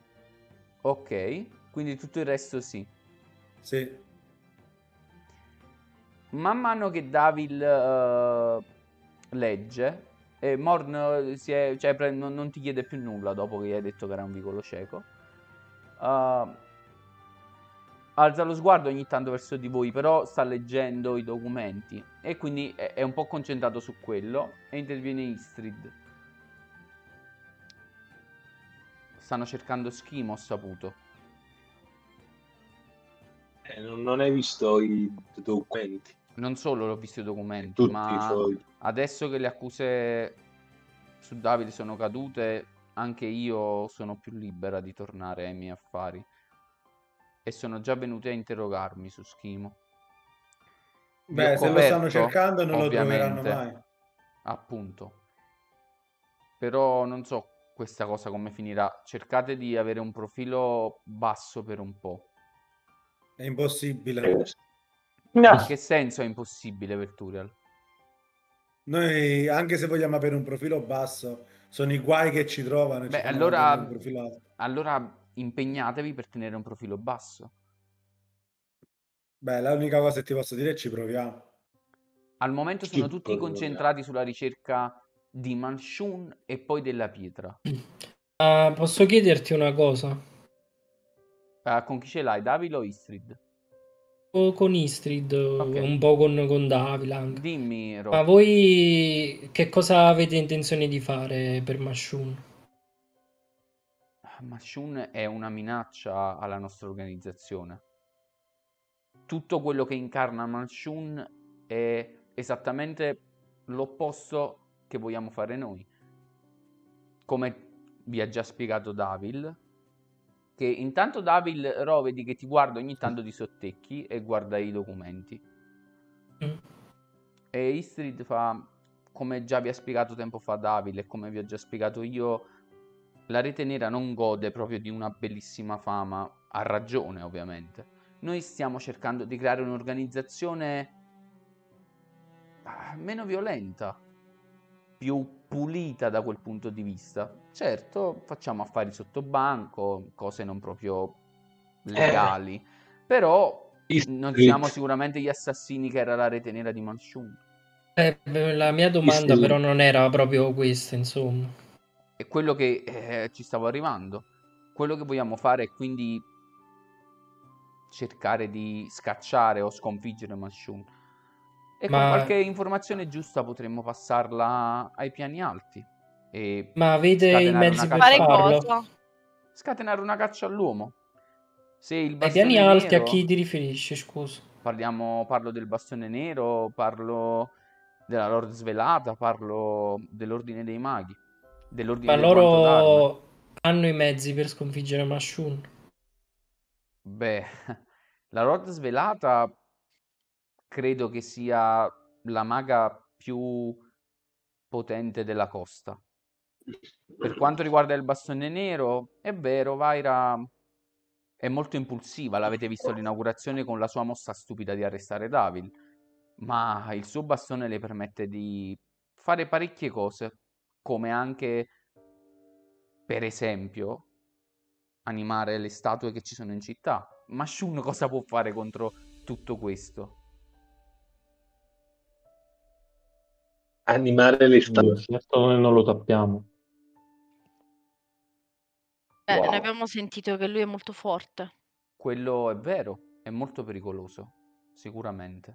Ok, quindi tutto il resto sì. Sì. Man mano che Davil legge, Morn non ti chiede più nulla dopo che gli hai detto che era un vicolo cieco. Alza lo sguardo ogni tanto verso di voi, però sta leggendo i documenti e quindi è un po' concentrato su quello e interviene Istrid. Stanno cercando Schimo, ho saputo. Non hai visto i documenti, Non solo l'ho visto i documenti, tutti i ma fogli. adesso che le accuse su Davide sono cadute, anche io sono più libera di tornare ai miei affari. E sono già venuti a interrogarmi su Schimo. Vi ho Beh, se lo stanno coperto, cercando non lo troveranno ovviamente, mai. appunto. Però non so questa cosa come finirà. Cercate di avere un profilo basso per un po'. È impossibile. No. In che senso è impossibile, Velturial? Noi, anche se vogliamo avere un profilo basso, sono i guai che ci trovano e ci Beh, fanno mantenere un profilo alto. allora impegnatevi per tenere un profilo basso. Beh, l'unica cosa che ti posso dire è ci proviamo. Al momento sono tutti concentrati sulla ricerca di Manchun e poi della pietra. Posso chiederti una cosa? Con chi ce l'hai, Davilo o Istrid? Con Istrid, Ok, un po' con Davila anche. dimmi, Ma Ro. voi che cosa avete intenzione di fare per Mashun? Manchun è una minaccia alla nostra organizzazione. Tutto quello che incarna Manchun è esattamente l'opposto che vogliamo fare noi. Come vi ha già spiegato Davil, che intanto Davil, Ro, vedi che ti guarda ogni tanto di sottecchi e guarda i documenti. Mm. E Istrid fa, come già vi ha spiegato tempo fa Davil e come vi ho già spiegato io, la Rete Nera non gode proprio di una bellissima fama, ha ragione ovviamente. Noi stiamo cercando di creare un'organizzazione meno violenta, più pulita da quel punto di vista. Certo, facciamo affari sotto banco, cose non proprio legali, però non siamo sicuramente gli assassini che era la Rete Nera di Manchun. La mia domanda però non era proprio questa, insomma. È quello che ci stavo arrivando. Quello che vogliamo fare è quindi cercare di scacciare o sconfiggere Manchun. E con Ma, qualche informazione giusta potremmo passarla ai piani alti e ma avete i scatenare una mezzi per caccia Fare farlo? cosa? Scatenare una caccia all'uomo. Se il Ai piani bastone alti a nero, chi ti riferisci, scusa? parlo del bastone nero, parlo della Lord Svelata, parlo dell'Ordine dei Maghi, dell'Ordine Ma del Guanto d'Arme. loro hanno i mezzi per sconfiggere Mashun? Beh, la Lord Svelata credo che sia la maga più potente della costa. Per quanto riguarda il bastone nero, è vero, Vaira è molto impulsiva, l'avete visto all'inaugurazione con la sua mossa stupida di arrestare Davil, ma il suo bastone le permette di fare parecchie cose, come anche, per esempio, animare le statue che ci sono in città. Ma Shun cosa può fare contro tutto questo? Animare le statue. Certo, noi non lo sappiamo. Ne Wow. abbiamo sentito che lui è molto forte. Quello è vero, è molto pericoloso, sicuramente.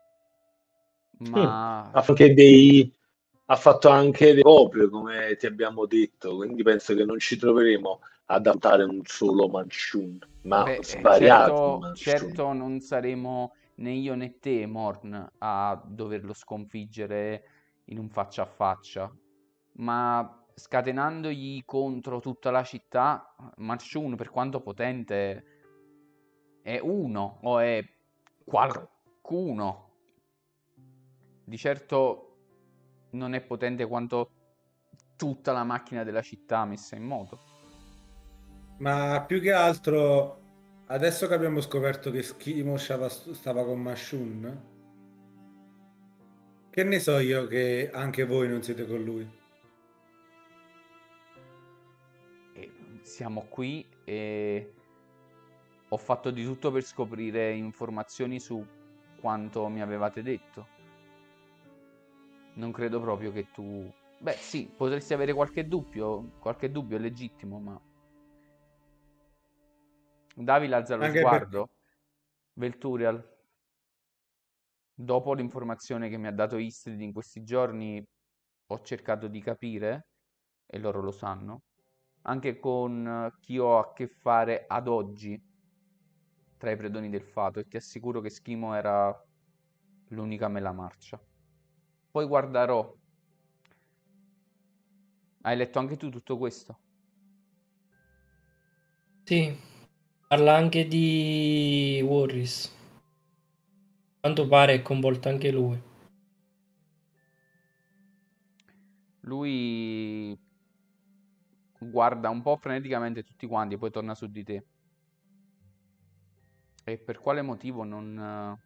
Ma Ha fatto anche dei copie, come ti abbiamo detto, quindi penso che non ci troveremo ad adattare un solo Manchun, ma beh, svariati Manchun. certo non saremo né io né te, Morn, a doverlo sconfiggere in un faccia a faccia. Ma scatenandogli contro tutta la città, Manchun, per quanto potente, è uno o è qualcuno. Di certo non è potente quanto tutta la macchina della città messa in moto. Ma più che altro, adesso che abbiamo scoperto che Schimo stava con Mashun, che ne so io che anche voi non siete con lui? E siamo qui e ho fatto di tutto per scoprire informazioni su quanto mi avevate detto. Non credo proprio che tu... Beh, sì, potresti avere qualche dubbio è legittimo, ma... Davil alza lo Anche sguardo. Velturial, dopo l'informazione che mi ha dato Istrid in questi giorni, ho cercato di capire, e loro lo sanno, anche con chi ho a che fare ad oggi tra i predoni del fato, e ti assicuro che Schimo era l'unica mela marcia. Poi guarderò. Hai letto anche tu tutto questo? Sì, parla anche di Warris. A quanto pare è coinvolto anche lui. Lui guarda un po' freneticamente tutti quanti e poi torna su di te. E per quale motivo non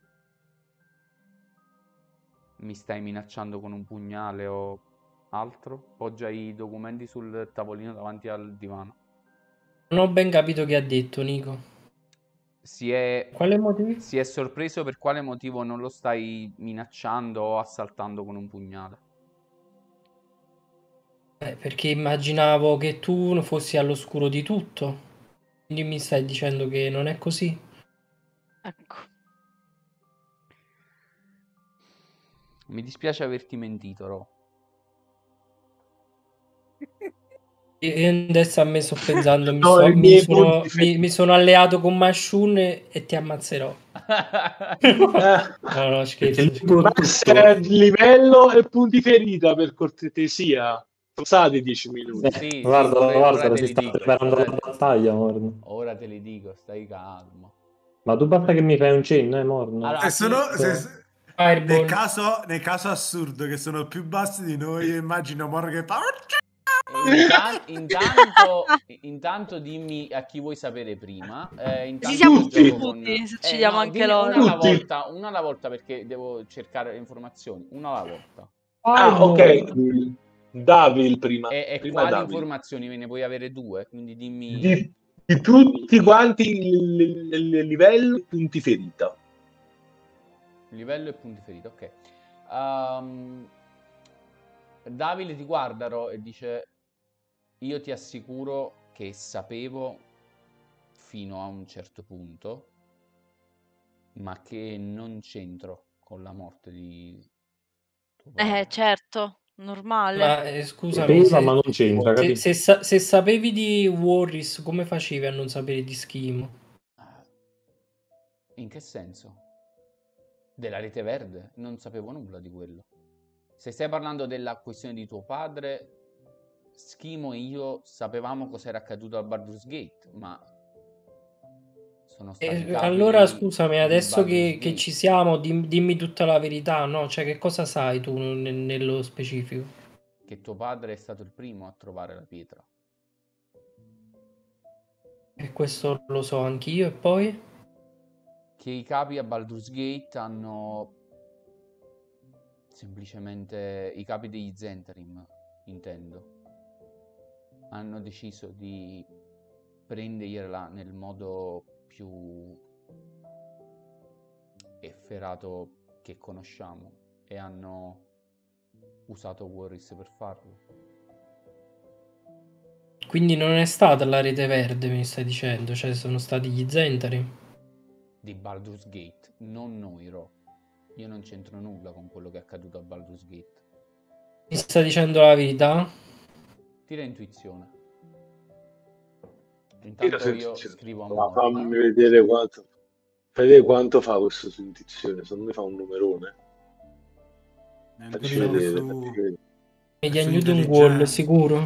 mi stai minacciando con un pugnale o altro? Poggia i documenti sul tavolino davanti al divano. Non ho ben capito che ha detto Nico. Si è Quale motivo? sorpreso per quale motivo non lo stai minacciando o assaltando con un pugnale. Perché immaginavo che tu fossi all'oscuro di tutto. Quindi mi stai dicendo che non è così? Ecco. Mi dispiace averti mentito, Ro. E adesso a me sto pensando, No, i miei punti mi sono alleato con Mashun e ti ammazzerò. No, no, scherzo. Master, livello e punti ferita per cortesia. Sono stati 10 minuti. Sì, Guarda, ora guarda, te si li sta dico. preparando la battaglia, Morno. Ora te li dico, stai calmo. Ma tu basta che mi fai un cenno, Morno. Allora, Nel Fireball. caso assurdo che sono più bassi di noi, io immagino Moro che fa... intanto dimmi a chi vuoi sapere prima. Ci Intanto siamo io gioco tutti, se con... uccidiamo no, anche dimmi loro. una alla volta perché devo cercare le informazioni. Una alla volta. Ah, ok. Davil prima. E Prima quali Davil. informazioni? Me ne puoi avere due, quindi dimmi... Di tutti quanti il livello e punti ferita. Livello e punti feriti, ok. Davide ti guarda, Ro, e dice: io ti assicuro che sapevo fino a un certo punto, ma che non c'entro con la morte di tuo padre. Certo, normale. Ma scusami, Sapeva, ma non c'entra, capito? se sapevi di Warris, come facevi a non sapere di Schimo? In che senso? Della rete verde? Non sapevo nulla di quello. Se stai parlando della questione di tuo padre, Schimo e io sapevamo cosa era accaduto al Baldur's Gate, ma sono stati capi Allora scusami, di adesso Baldur's che Gate. ci siamo, dimmi tutta la verità, no? Cioè, che cosa sai tu nello specifico? Che tuo padre è stato il primo a trovare la pietra. E questo lo so anch'io, e poi? Che i capi a Baldur's Gate hanno semplicemente, i capi degli Zhentarim, intendo, hanno deciso di prendergliela nel modo più efferato che conosciamo e hanno usato Warris per farlo. Quindi non è stata la rete verde, mi stai dicendo? Cioè sono stati gli Zentari? Di Baldur's Gate, non noi, Ro. Io non c'entro nulla con quello che è accaduto a Baldur's Gate. Mi sta dicendo la verità? Tira intuizione. Tira Intanto su io intuizione. scrivo a Ma fammi Morgan. vedere quanto. Fai vedere quanto fa questo su intuizione. Secondo me fa un numerone. Facci Pure vedere, su- facci vedere. Media su Newton Wall, intelligenza. sicuro?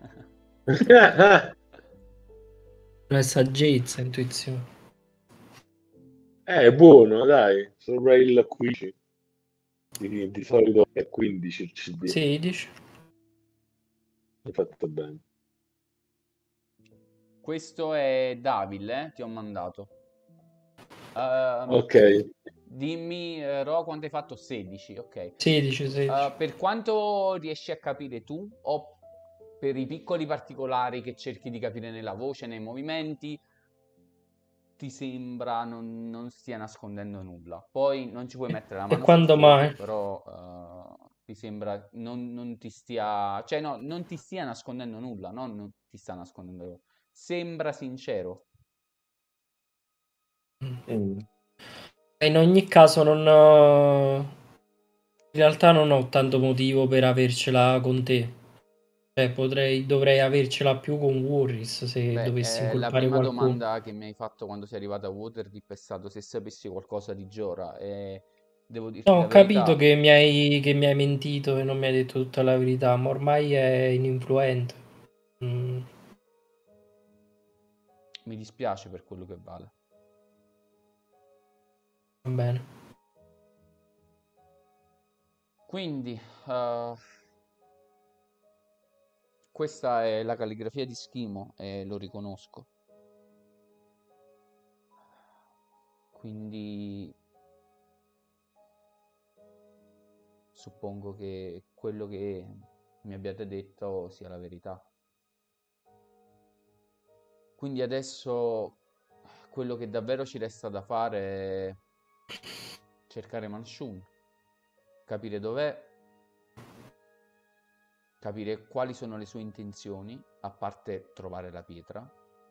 La saggezza, intuizione. È buono, dai. Sopra il 15. Di solito è 15 il CD. 16. Hai fatto bene. Questo è Davil, ti ho mandato. Ok. Dimmi, Ro, quanto hai fatto? 16, ok. 16, 16. Per quanto riesci a capire tu, o per i piccoli particolari che cerchi di capire nella voce, nei movimenti, ti sembra non stia nascondendo nulla. Poi non ci puoi mettere la E mano sul quando fuoco, mai? però ti sembra non ti stia, cioè no, non ti stia nascondendo nulla, non ti sta nascondendo. Sembra sincero. In ogni caso in realtà non ho tanto motivo per avercela con te. Cioè dovrei avercela più con Warris se dovessi La incolpare prima qualcuno. domanda che mi hai fatto quando sei arrivata a Waterdeep è stato se sapessi qualcosa di Jorah e devo dirti No, la ho capito verità. che mi hai mentito e non mi hai detto tutta la verità, ma ormai è ininfluente. Mi dispiace per quello che vale. Va bene. Quindi, questa è la calligrafia di Schimo e lo riconosco. Quindi suppongo che quello che mi abbiate detto sia la verità. Quindi adesso quello che davvero ci resta da fare è cercare Manshun, capire dov'è, capire quali sono le sue intenzioni, a parte trovare la pietra,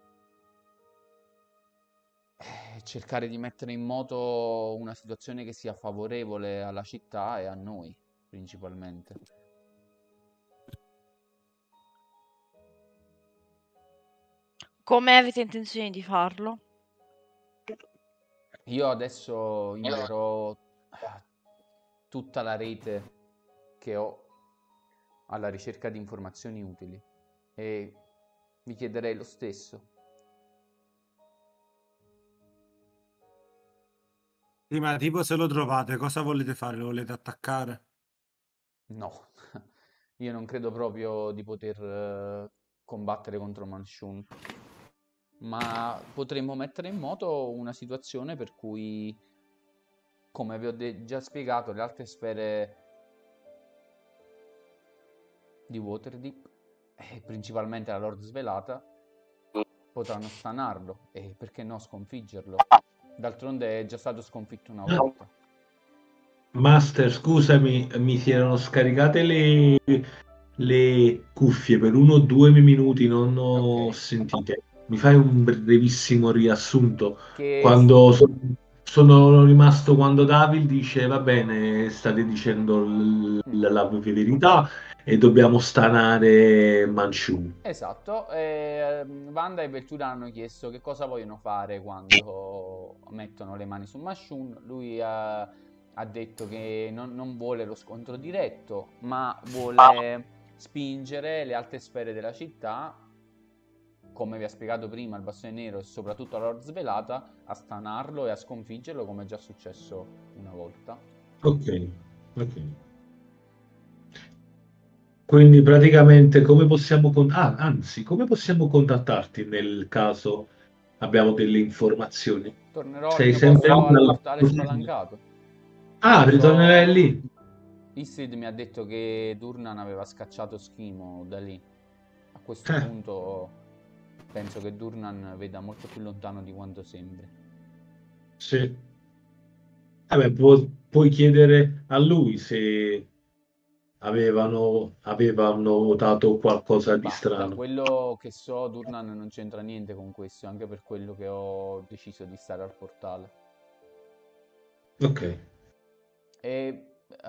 e cercare di mettere in moto una situazione che sia favorevole alla città e a noi, principalmente. Come avete intenzione di farlo? Io adesso invierò tutta la rete che ho alla ricerca di informazioni utili e vi chiederei lo stesso. Sì, ma tipo se lo trovate, cosa volete fare? Lo volete attaccare? No, io non credo proprio di poter combattere contro Manshun, ma potremmo mettere in moto una situazione per cui, come vi ho già spiegato, le altre sfere di Waterdeep, e principalmente la Lord Svelata, potranno stanarlo e perché no sconfiggerlo. D'altronde è già stato sconfitto una volta. Master, scusami, mi si erano scaricate le cuffie per 1 o 2 minuti, non ho Ok. sentite. Mi fai un brevissimo riassunto? Che Quando sono rimasto quando David dice va bene, state dicendo la verità e dobbiamo stanare Manchu. Esatto, Wanda e Veltura hanno chiesto che cosa vogliono fare quando mettono le mani su Manshun. Lui ha detto che non vuole lo scontro diretto, ma vuole spingere le altre sfere della città, come vi ha spiegato prima il Bastone Nero e soprattutto la Lord Svelata, a stanarlo e a sconfiggerlo come è già successo una volta. Ok, ok. Quindi praticamente come possiamo come possiamo contattarti nel caso abbiamo delle informazioni? Tornerò al Sei mio sempre posto al lì portale spalancato. Ah, Non ritornerai so, lì. Istrid mi ha detto che Durnan aveva scacciato Schimo da lì. A questo punto penso che Durnan veda molto più lontano di quanto sembri. Sì. Vabbè, puoi chiedere a lui se avevano notato qualcosa di Da strano. quello che so, Durnan non c'entra niente con questo, anche per quello che ho deciso di stare al portale. Ok. E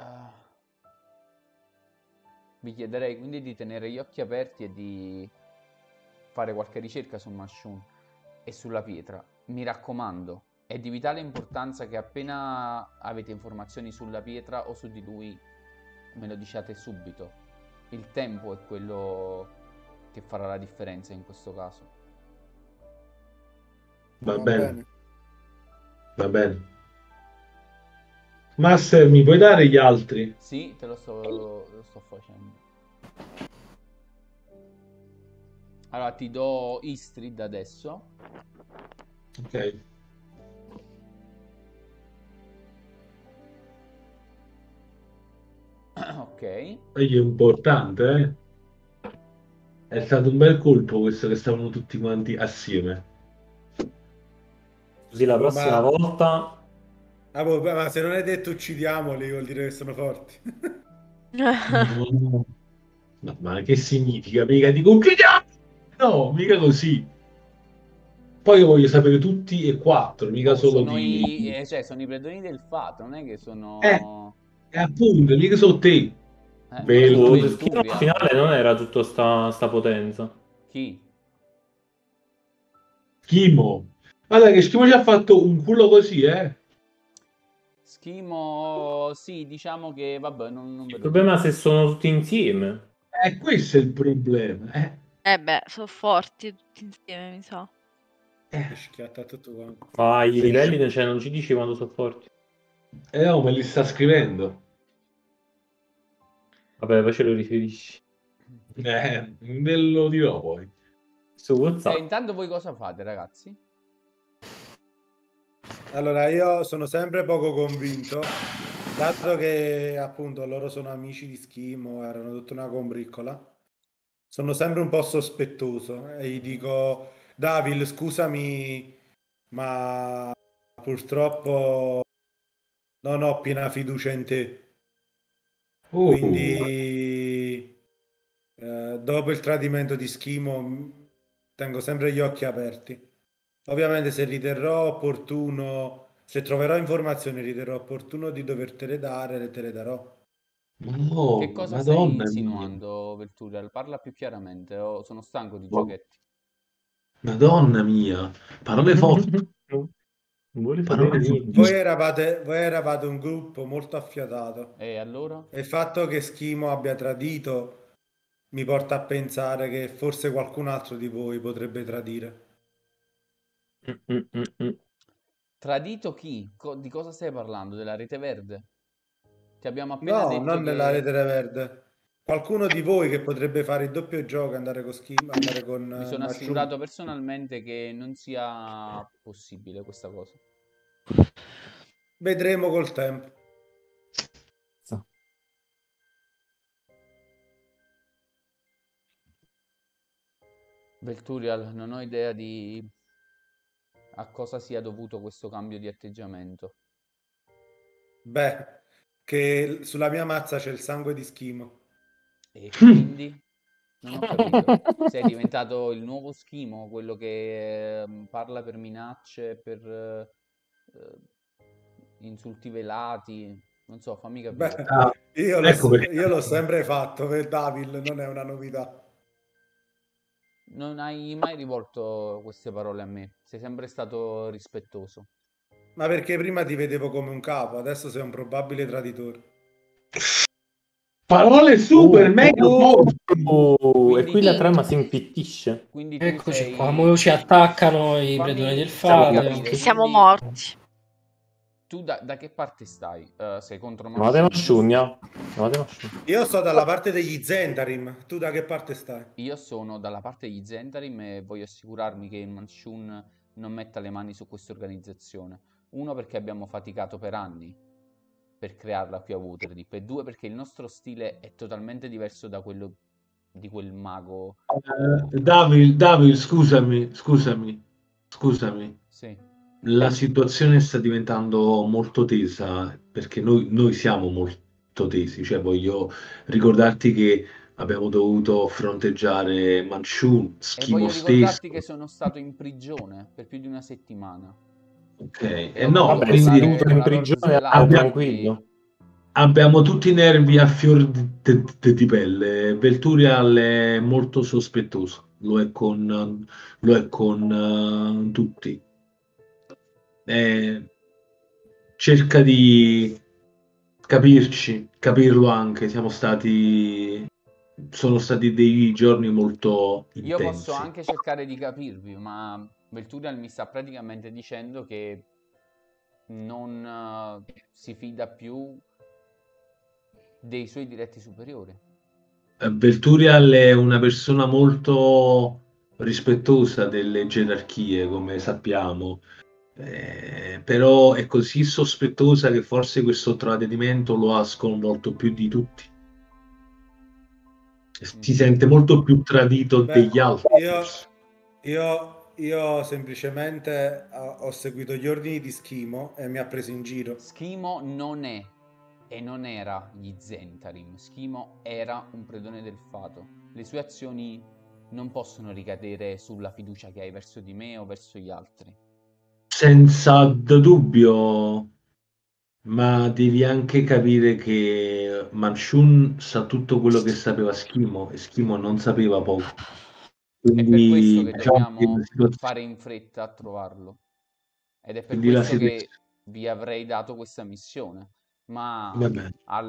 vi chiederei quindi di tenere gli occhi aperti e di fare qualche ricerca su Mashun e sulla pietra. Mi raccomando, è di vitale importanza che appena avete informazioni sulla pietra o su di lui me lo diciate subito. Il tempo è quello che farà la differenza in questo caso. Va bene. Va bene. Master, mi puoi dare gli altri? Sì, lo sto facendo. Allora ti do Istrid adesso. Ok. Ok. È importante, eh? È stato un bel colpo questo che stavano tutti quanti assieme. Così la prossima Ma- volta... ma se non hai detto uccidiamoli, vuol dire che sono forti. No. Ma che significa? Mica dico uccidiamo! No, mica così. Poi io voglio sapere tutti e quattro, mica solo Sono di... sono i predoni del fato, non è che Eh, sono... appunto, mica solo te. Mica sono Su Bello. Schino al Velturia. finale non era tutta sta potenza. Chi? Schimo. Guarda che Schimo ci ha fatto un culo così, eh? Schimo, sì, diciamo che vabbè, non Il vedo problema è dubbio. se sono tutti insieme. Questo è il problema, Beh, sono forti tutti insieme, mi sa. Che schiatta tutto quanto. Ma i Sì. livelli, cioè, non ci dici quando sono forti. No, me li sta scrivendo. Vabbè, poi ce lo riferisci. Ve lo dirò poi. Su E WhatsApp. intanto voi cosa fate, ragazzi? Allora, io sono sempre poco convinto, dato che appunto loro sono amici di Schimo, erano tutta una combriccola. Sono sempre un po' sospettoso e gli dico, Davil, scusami, ma purtroppo non ho piena fiducia in te. Quindi, dopo il tradimento di Schimo, tengo sempre gli occhi aperti. Ovviamente, se riterrò opportuno, se troverò informazioni, riterrò opportuno di dovertele dare, te le darò. Che No, cosa stai Madonna mia. insinuando, Velturial? Parla più chiaramente, sono stanco di Ma- giochetti. Madonna mia. Parole forti. Non vuole sapere Parole Voi niente. forti. eravate un gruppo molto affiatato E allora? e il fatto che Schimo abbia tradito mi porta a pensare che forse qualcun altro di voi potrebbe tradire. Tradito chi? Di cosa stai parlando? Della rete verde? Ti abbiamo appena No, detto non nella che rete verde. Qualcuno di voi che potrebbe fare il doppio gioco e andare con Schimo, andare con mi sono Mashun. assicurato personalmente che non sia possibile questa cosa. Vedremo col tempo. Velturial, non ho idea di a cosa sia dovuto questo cambio di atteggiamento. Beh, che sulla mia mazza c'è il sangue di Schimo. E quindi? Non ho capito. Sei diventato il nuovo Schimo, quello che parla per minacce, per insulti velati. Non so, fammi capire. Beh, Ah, io ecco perché. l'ho sempre fatto per Davil, non è una novità. Non hai mai rivolto queste parole a me. Sei sempre stato rispettoso. Ma perché prima ti vedevo come un capo, adesso sei un probabile traditore. Parole super mega forti. E qui la Sì. trama si infittisce. Quindi tu Eccoci qua, sei... mo ci attaccano i predoni del fammi fato. capire, Siamo quindi morti. tu da che parte stai? Sei contro Chiamate Mashun, giusto? Mashugna. Chiamate Mashugna. Io sto dalla parte degli Zentarim, tu da che parte stai? Io sono dalla parte degli Zentarim e voglio assicurarmi che Mashun non metta le mani su questa organizzazione. Uno, perché abbiamo faticato per anni per crearla qui a Waterdeep, e due, perché il nostro stile è totalmente diverso da quello di quel mago. Davil, scusami. Sì. La situazione sta diventando molto tesa perché noi siamo molto tesi. Cioè, voglio ricordarti che abbiamo dovuto fronteggiare Manchun, E Schimo voglio stesso. ricordarti che sono stato in prigione per più di una settimana. Ok, E e ho no, dovuto Vabbè, quindi parlare seduto con in la Lord prigione Selaria, quindi tranquillo. abbiamo tutti i nervi a fior di pelle. Velturial è molto sospettoso, lo è con tutti. Eh, cerca di capirlo anche. Sono stati dei giorni molto io posso intensi. anche cercare di capirvi, ma Velturial mi sta praticamente dicendo che non si fida più dei suoi diretti superiori. Velturial è una persona molto rispettosa delle gerarchie, come sappiamo. Però è così sospettosa che forse questo tradimento lo ha sconvolto più di tutti. Si sente molto più tradito Beh, degli altri. io semplicemente ho seguito gli ordini di Schimo e mi ha preso in giro. Schimo non è e non era gli Zentarim. Schimo era un predone del fato. Le sue azioni non possono ricadere sulla fiducia che hai verso di me o verso gli altri. Senza dubbio, ma devi anche capire che Manchun sa tutto quello che sapeva Schimo e Schimo non sapeva poco. È per questo Quindi che diciamo che dobbiamo fare in fretta a trovarlo. Ed è per quindi la questo che situazione vi avrei dato questa missione. Ma va bene.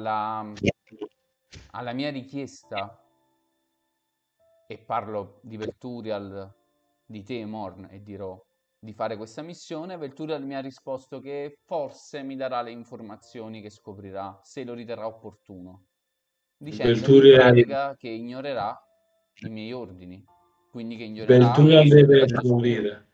alla mia richiesta, e parlo di Velturial, di te, Morn, e dirò di fare questa missione, Velturial mi ha risposto che forse mi darà le informazioni che scoprirà, se lo riterrà opportuno, dicendomi in Velturial, pratica che ignorerà i miei ordini, quindi che ignorerà Velturial i suoi deve diretti superiori. morire.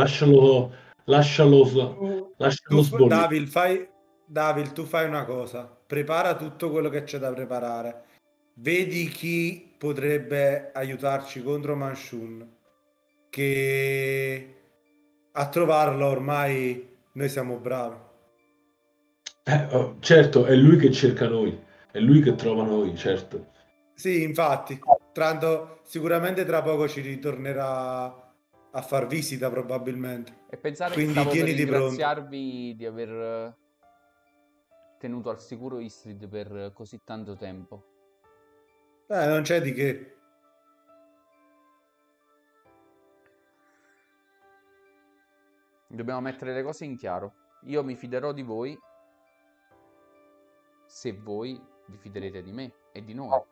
Lascialo sbollire. Davil, tu fai una cosa, prepara tutto quello che c'è da preparare, vedi chi potrebbe aiutarci contro Manchun, che a trovarlo ormai noi siamo bravi. Certo, è lui che cerca noi, è lui che trova noi, certo. Sì, infatti, sicuramente tra poco ci ritornerà a far visita probabilmente, E pensare che quindi stavo per tieniti pronto. ringraziarvi di aver tenuto al sicuro Istrid per così tanto tempo. Non c'è di che. Dobbiamo mettere le cose in chiaro. Io mi fiderò di voi se voi vi fiderete di me e di noi.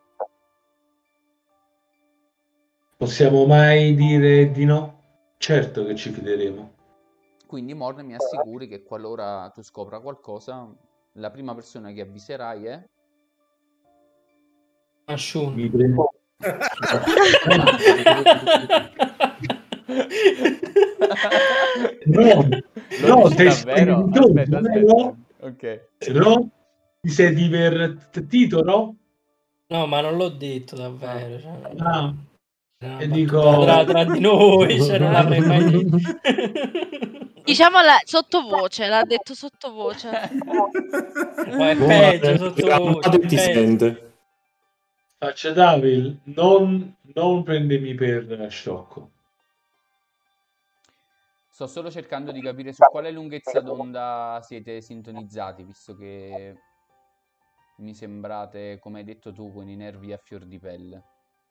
Possiamo mai dire di no? Certo che ci fideremo. Quindi Morn mi assicuri che qualora tu scopra qualcosa, la prima persona che avviserai è... Ashun. Mi prego. No, Lo no, dici te davvero? Aspetta, aspetta. Ok. no? Ti sei divertito, no? No, ma non l'ho detto davvero. Cioè, Ah, è una e battuta dico... tra di noi, cioè non l'avrei mai detto. Diciamola sottovoce, l'ha detto sottovoce. Poi è peggio sottovoce, è ti peggio. sente. Faccia Davil, non prendemi per sciocco. Sto solo cercando di capire su quale lunghezza d'onda siete sintonizzati, visto che mi sembrate, come hai detto tu, con i nervi a fior di pelle.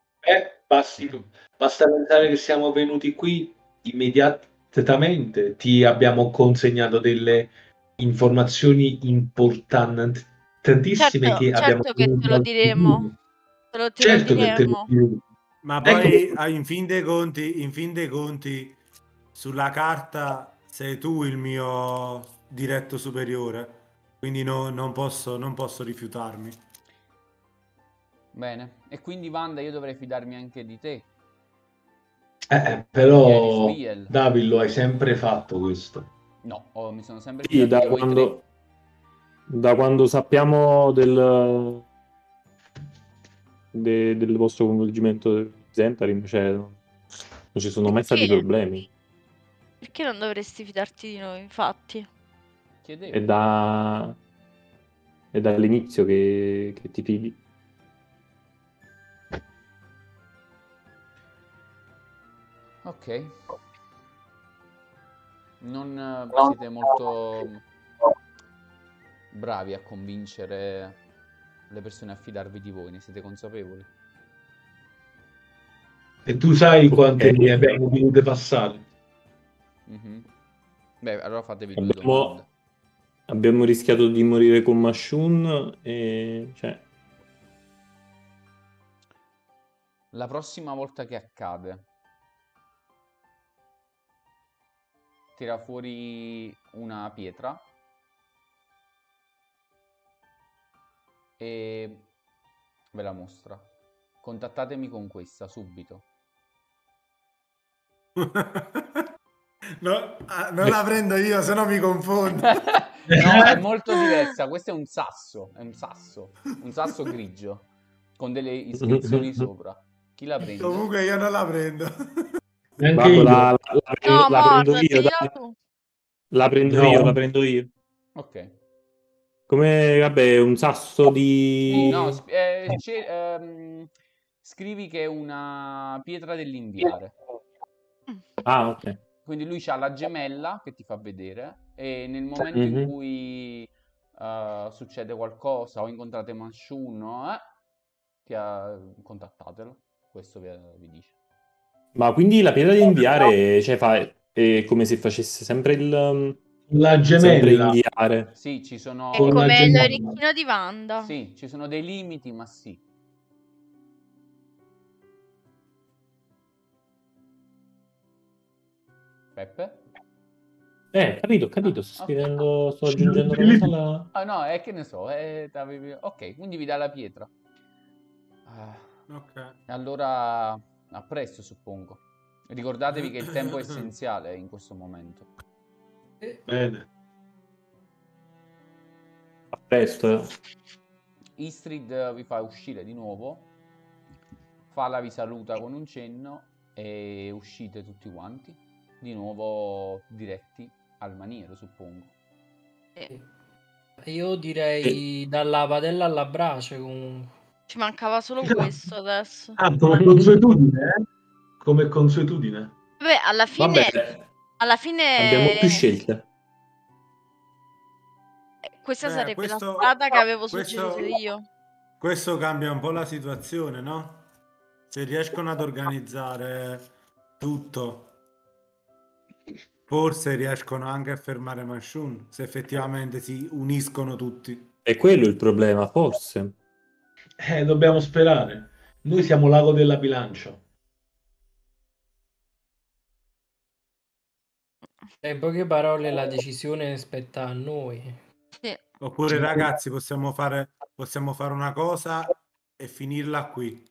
Basta pensare che siamo venuti qui immediatamente, ti abbiamo consegnato delle informazioni importantissime che abbiamo Certo che te tenuto lo al diremo. sicuro. Te lo Certo che te lo diremo. diremo. Ma Ecco, poi in fin dei conti, sulla carta sei tu il mio diretto superiore, quindi non posso rifiutarmi. Bene, e quindi Wanda io dovrei fidarmi anche di te, però Erisriel. Davil lo hai sempre fatto questo. No, mi sono sempre Sì, fidato di voi tre. da quando sappiamo del vostro coinvolgimento di Zentarim, cioè non ci sono mai stati Perché? problemi. Perché non dovresti fidarti di noi, infatti? Chiedevo. È dall'inizio che ti fidi. Ok. Non siete molto bravi a convincere le persone a fidarvi di voi, ne siete consapevoli? E tu sai quante Ok. ne abbiamo dovute passare. Mhm. Beh, allora fatevi due Abbiamo, domande. abbiamo rischiato di morire con Mashun e cioè, La prossima volta che accade, tira fuori una pietra e ve la mostra. Contattatemi con questa subito. No, non la prendo io, se no mi confondo. No, è molto diversa. Questo è un sasso, un sasso grigio con delle iscrizioni sopra. Chi la prende? Comunque io non la prendo. Neanche Babbo, io. Ah, No, la prendo Mor, io, tienila dai. tu. La prendo No. io, la prendo io. Ok. Come, vabbè, un sasso di... No, scrivi che è una pietra dell'inviare. Ah, ok. Quindi lui c'ha la gemella che ti fa vedere e nel momento in Mhm. cui succede qualcosa o incontrate Manshun, contattatelo. Questo vi dice. Ma quindi la pietra di inviare, cioè, è come se facesse sempre La sempre gemella. inviare. Sì, ci sono... È Con la come gemella. l'orecchino di Wanda. Sì, ci sono dei limiti, ma sì. Peppe? Capito, sto Ok. scrivendo, sto aggiungendo una cosa alla... Ah no, che ne so. Ok, quindi vi dà la pietra. Ok. Allora, a presto, suppongo. Ricordatevi che il tempo è essenziale in questo momento. Bene. A presto. Istrid vi fa uscire di nuovo. Fala vi saluta con un cenno e uscite tutti quanti. Di nuovo diretti al maniero, suppongo. Io direi dalla padella alla brace comunque. Ci mancava solo questo adesso. Ah, come consuetudine, eh? Come consuetudine. Beh, alla fine, Vabbè, abbiamo più scelte. questa Beh, sarebbe questo- la strada che avevo questo- suggerito io. Questo cambia un po' la situazione, no? Se riescono ad organizzare tutto, forse riescono anche a fermare Manshun, se effettivamente si uniscono tutti. È quello il problema, forse. Dobbiamo sperare. Noi siamo l'ago della bilancia. In poche parole la decisione spetta a noi. Sì. Oppure, ragazzi, possiamo fare una cosa e finirla qui.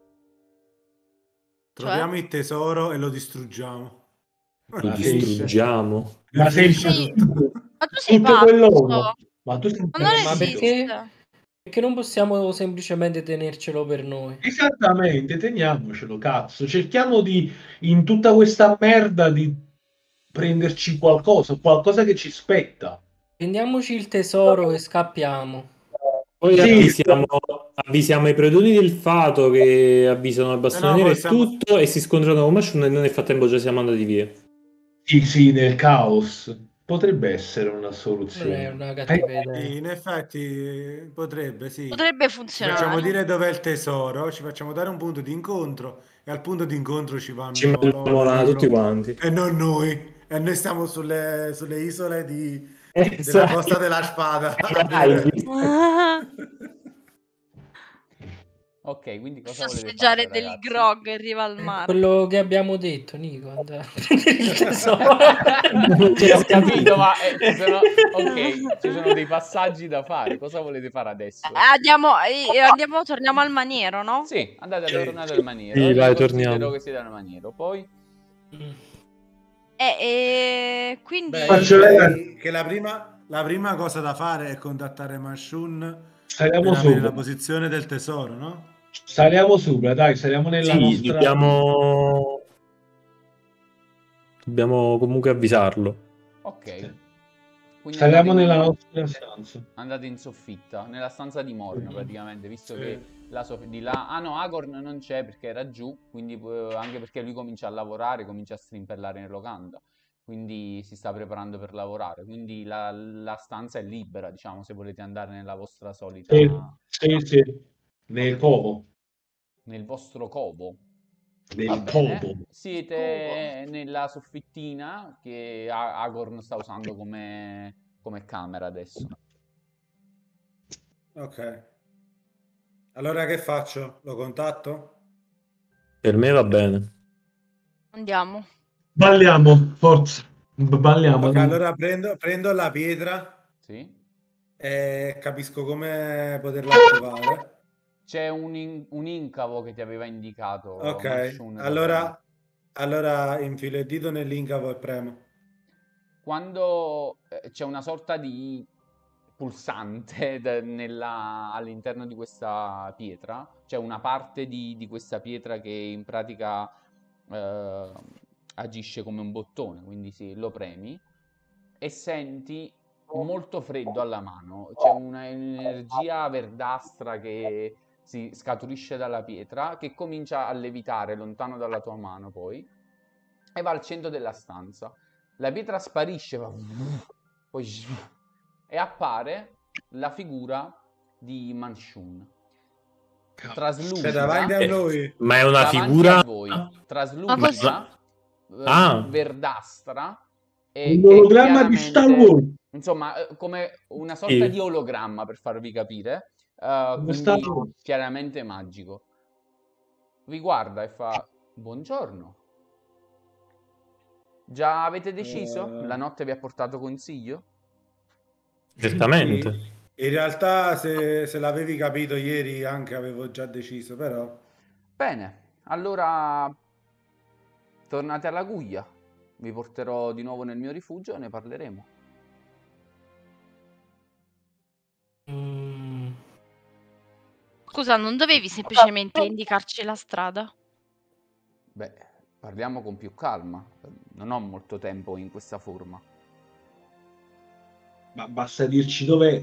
Troviamo il tesoro e lo distruggiamo. Lo sei- distruggiamo. Ma E sei finisce Sì. tutto. Ma tu sei tutto pazzo. quell'oro. Ma tu sei Ma non Ma esiste. perché non possiamo semplicemente tenercelo per noi? Esattamente, teniamocelo, cazzo. Cerchiamo di, in tutta questa merda, di prenderci qualcosa che ci spetta. Prendiamoci il tesoro e scappiamo. Poi Sì. avvisiamo i predoni del fato che avvisano il bastone No, nero e possiamo- tutto e si scontrano con Mashun e noi nel frattempo già siamo andati via. Sì, nel caos. Potrebbe essere una Non è soluzione. una cattiva Sì, idea. in effetti potrebbe, sì. Potrebbe Ci funzionare. facciamo dire dov'è il tesoro, ci facciamo dare un punto di incontro e al punto di incontro ci vanno Ci mandiamo là tutti quanti. e non noi. E noi stiamo sulle isole della Esatto. Costa della Spada. Dai. Ok, quindi cosa volete Sorseggiare fare, del ragazzi? grog in riva al mare. Quello che abbiamo detto, Nico, andare a prendere il tesoro. Ho capito, ma ci sono dei passaggi da fare. Cosa volete fare adesso? Torniamo al maniero, no? Sì, tornate al maniero. Sì, Io vai, considero torniamo. che siete al maniero. Poi Quindi Beh, Faccio io vedere. direi che la prima cosa da fare è contattare Manshun per Saliamo avere la sopra. posizione del tesoro, no? Saliamo sopra, dai, saliamo nella Sì, nostra... dobbiamo comunque avvisarlo. Ok. Quindi Saliamo nella nostra stanza. andate in soffitta, nella stanza di Morn praticamente, visto Sì. che di là... Ah no, Agorn non c'è perché era giù, quindi anche perché lui comincia a lavorare, comincia a strimpellare in locanda, quindi si sta preparando per lavorare, quindi la stanza è libera, diciamo, se volete andare nella vostra solita... Sì. Nel covo. nel vostro covo. Va Del bene, covo. siete nella soffittina che Agorn sta usando come camera adesso. Ok. Allora che faccio? Lo contatto? Per me va bene. Andiamo. Balliamo, forza. Balliamo. Ok, allora prendo la pietra Sì? e capisco come poterla attivare. C'è un incavo che ti aveva indicato Ok, Marshun da prima. allora infilo il dito nell'incavo e premo. Quando c'è una sorta di pulsante all'interno di questa pietra, c'è una parte di questa pietra che in pratica eh, agisce come un bottone, quindi lo premi e senti molto freddo alla mano, c'è un'energia verdastra che si scaturisce dalla pietra che comincia a levitare lontano dalla tua mano poi e va al centro della stanza. La pietra sparisce, poi e appare la figura di Manshun. Cioè, Traslucida, davanti a noi. Ma è una davanti figura... a voi, traslucida, Ah. verdastra Un che ologramma di Star chiaramente, Wars. insomma, come una sorta Sì. di ologramma per farvi capire, Come Star quindi Wars. chiaramente magico. Vi guarda e fa: buongiorno. Già avete deciso? La notte vi ha portato consiglio? Certamente. Sì. In realtà se l'avevi capito ieri anche avevo già deciso, però... Bene, allora tornate alla Guglia. Vi porterò di nuovo nel mio rifugio e ne parleremo. Mm, Scusa, non dovevi semplicemente indicarci la strada? Beh, parliamo con più calma. Non ho molto tempo in questa forma. Ma basta dirci dov'è.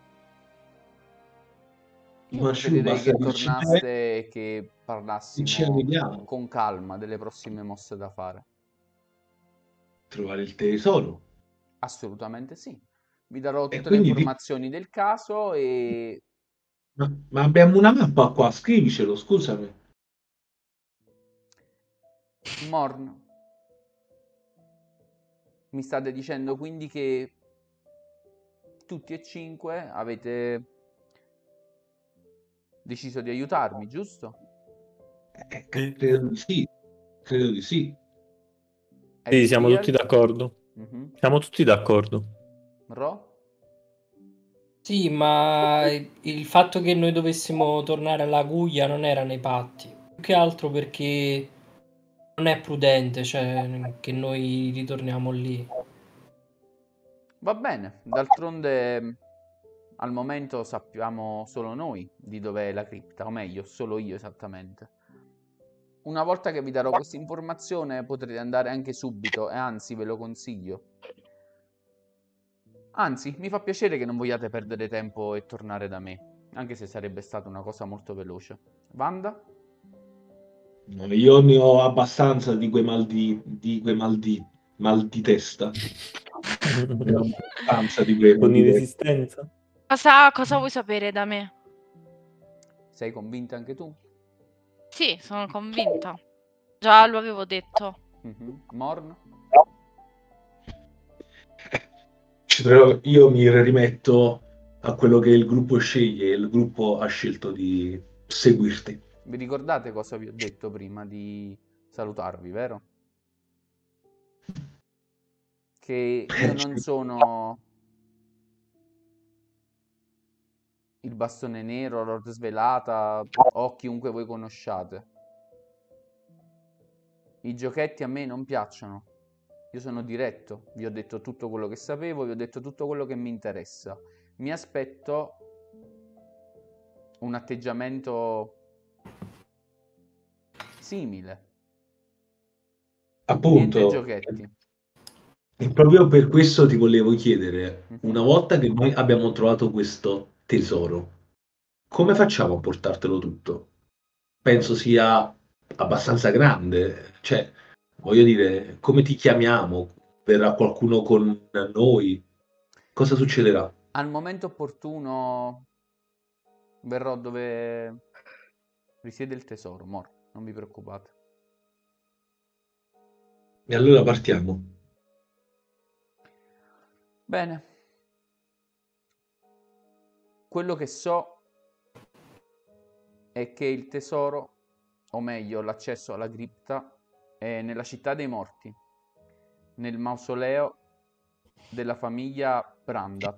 Io Marshall, preferirei basta che dirci dov'è tornaste e che e ci parlassimo arriviamo. con calma delle prossime mosse da fare. Trovare il tesoro. Assolutamente sì. Vi darò E tutte le quindi informazioni del caso e ma abbiamo una mappa qua, scrivicelo, scusami. Morn, mi state dicendo quindi che tutti e 5 avete deciso di aiutarmi, giusto? Credo di sì. Credo di sì. Sì, siamo Ezreal? tutti d'accordo. Siamo tutti d'accordo. Ro? sì, ma il fatto che noi dovessimo tornare alla Guglia non era nei patti. Più che altro perché non è prudente, cioè, che noi ritorniamo lì. Va bene, d'altronde al momento sappiamo solo noi di dov'è la cripta, o meglio, solo io esattamente. Una volta che vi darò questa informazione potrete andare anche subito e anzi ve lo consiglio. Anzi, mi fa piacere che non vogliate perdere tempo e tornare da me, anche se sarebbe stata una cosa molto veloce. Wanda? No, io ne ho abbastanza di quei mal di testa. Ne ho abbastanza di quei mal Con di testa. irresistenza? Cosa vuoi sapere da me? Sei convinta anche tu? Sì, sono convinta. Già lo avevo detto. Morn? Io mi rimetto a quello che il gruppo sceglie, il gruppo ha scelto di seguirti. Vi ricordate cosa vi ho detto prima di salutarvi, vero? Che io non sono il bastone nero, Lord Svelata o chiunque voi conosciate. I giochetti a me non piacciono. Io sono diretto, vi ho detto tutto quello che sapevo, vi ho detto tutto quello che mi interessa. Mi aspetto un atteggiamento simile. Niente Appunto, giochetti. e proprio per questo ti volevo chiedere, Mhm. una volta che noi abbiamo trovato questo tesoro, come facciamo a portartelo tutto? Penso sia abbastanza grande, cioè, voglio dire, come ti chiamiamo? Verrà qualcuno con noi? Cosa succederà? Al momento opportuno verrò dove risiede il tesoro, Mor, non vi preoccupate. E allora partiamo. Bene. Quello che so è che il tesoro, o meglio l'accesso alla cripta, è nella città dei morti, nel mausoleo della famiglia Brandat.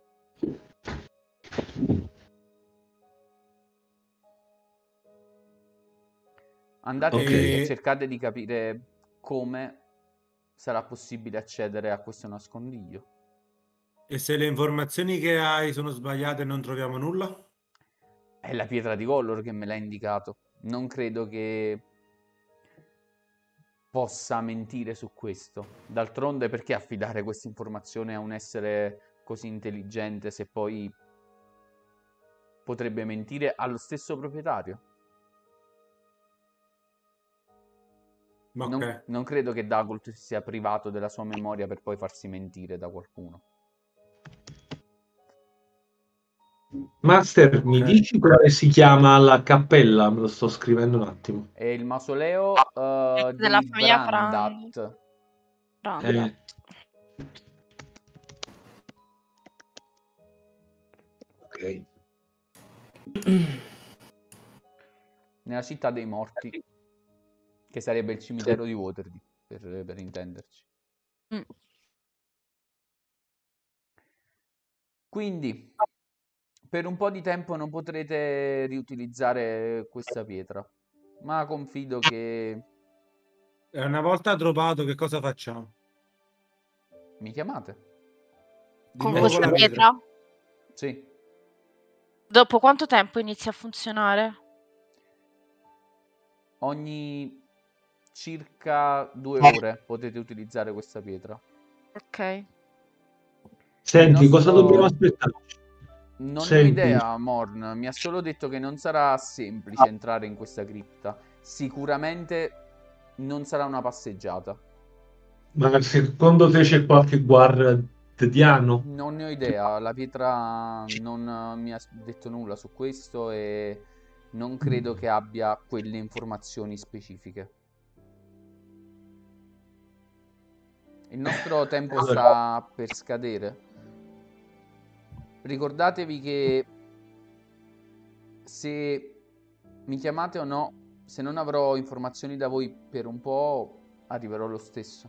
Andate Ok. lì e cercate di capire come sarà possibile accedere a questo nascondiglio. E se le informazioni che hai sono sbagliate e non troviamo nulla? È la pietra di Gollor che me l'ha indicato. Non credo che possa mentire su questo. D'altronde, perché affidare questa informazione a un essere così intelligente se poi potrebbe mentire allo stesso proprietario? Ok. Non credo che Dagult sia privato della sua memoria per poi farsi mentire da qualcuno. Master, mi Ok. dici come si chiama la cappella? Me lo sto scrivendo un attimo. È il mausoleo Della di famiglia Brandat. Brandat. Ok. Nella città dei morti, che sarebbe il cimitero di Waterdeep, per intenderci. Mm. Quindi, per un po' di tempo non potrete riutilizzare questa pietra, ma confido che E una volta trovato, che cosa facciamo? mi chiamate. Di Con nuovo questa la pietra? Sì, Dopo quanto tempo inizia a funzionare? ogni circa 2 ore potete utilizzare questa pietra. Ok. Senti, Il cosa nostro- dobbiamo aspettare? Non ne ho Senti. idea, Morn. Mi ha solo detto che non sarà semplice entrare in questa cripta. Sicuramente non sarà una passeggiata. Ma secondo te c'è qualche guardiano? Non ne ho idea. La pietra non mi ha detto nulla su questo e non credo che abbia quelle informazioni specifiche. Il nostro tempo sta per scadere. Ricordatevi che se mi chiamate o no, se non avrò informazioni da voi per un po', arriverò lo stesso.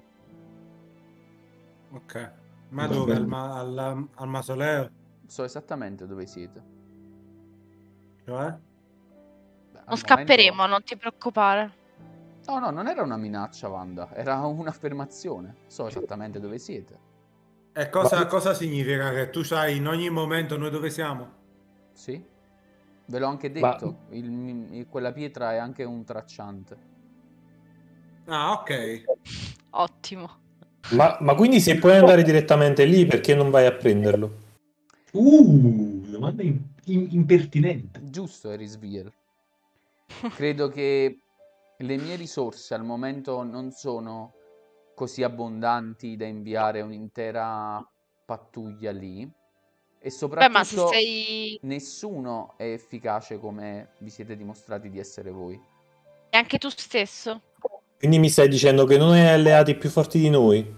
Ok. Ma Va dove? bene. Al mausoleo? So esattamente dove siete. Cioè? Beh, al Non scapperemo, momento- non ti preoccupare. No, non era una minaccia, Wanda, era un'affermazione. So esattamente dove siete. E cosa significa? Che tu sai in ogni momento noi dove siamo? Sì? Ve l'ho anche Ma- detto, quella pietra è anche un tracciante. Ah, ok. Ottimo. Ma quindi se puoi andare direttamente lì, perché non vai a prenderlo? Domanda impertinente. Giusto, Erisviel. Credo che le mie risorse al momento non sono così abbondanti da inviare un'intera pattuglia lì. E Beh, ma se soprattutto sei... nessuno è efficace come vi siete dimostrati di essere voi. E anche tu stesso. Quindi mi stai dicendo che non hai alleati più forti di noi?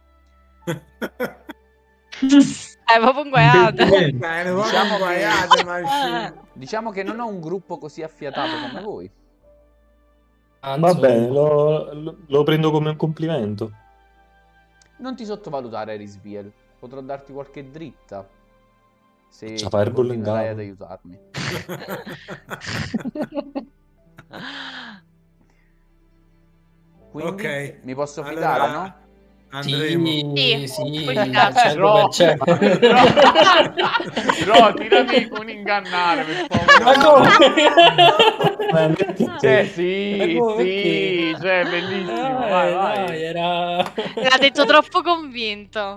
Proprio un guaiato. Impertinente. Diciamo che- guaiate, ma scemo. Diciamo che non ho un gruppo così affiatato come voi. Va bene, lo prendo come un complimento. Non ti sottovalutare, Erisviel. Potrò darti qualche dritta se Faccia fireball in continuerai capo. ad aiutarmi. Quindi Ok. mi posso fidare, Allora, no? Andremo. Sì, poi al fidarci. 100%. No, tirami un ingannare, per Ma favore. come? Cioè, sì, Ma come, sì, perché? cioè, bellissimo. Vai, Dai, vai. era... L'ha detto troppo convinto.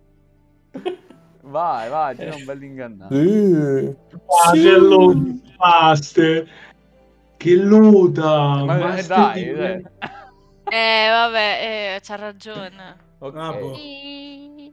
Vai, tira un bel ingannare. C'è lo Master che luta. Ma Master dai, di- dai. Vabbè, c'ha ragione. Ok. Ah, boh. Sì.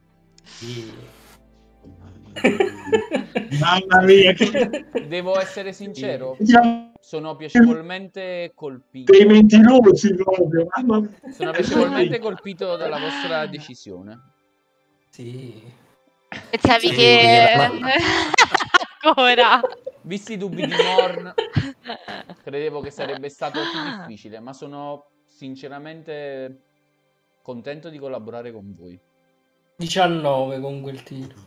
Mamma mia, che Devo essere sincero, siamo sono piacevolmente colpito. dei mentirosi proprio. Mamma mia. Sono piacevolmente colpito dalla vostra decisione. Sì. Pensavi Sì, che... ma- Ancora. Visti i dubbi di Morn, credevo che sarebbe stato più difficile, ma sono sinceramente contento di collaborare con voi. 19 con quel tiro.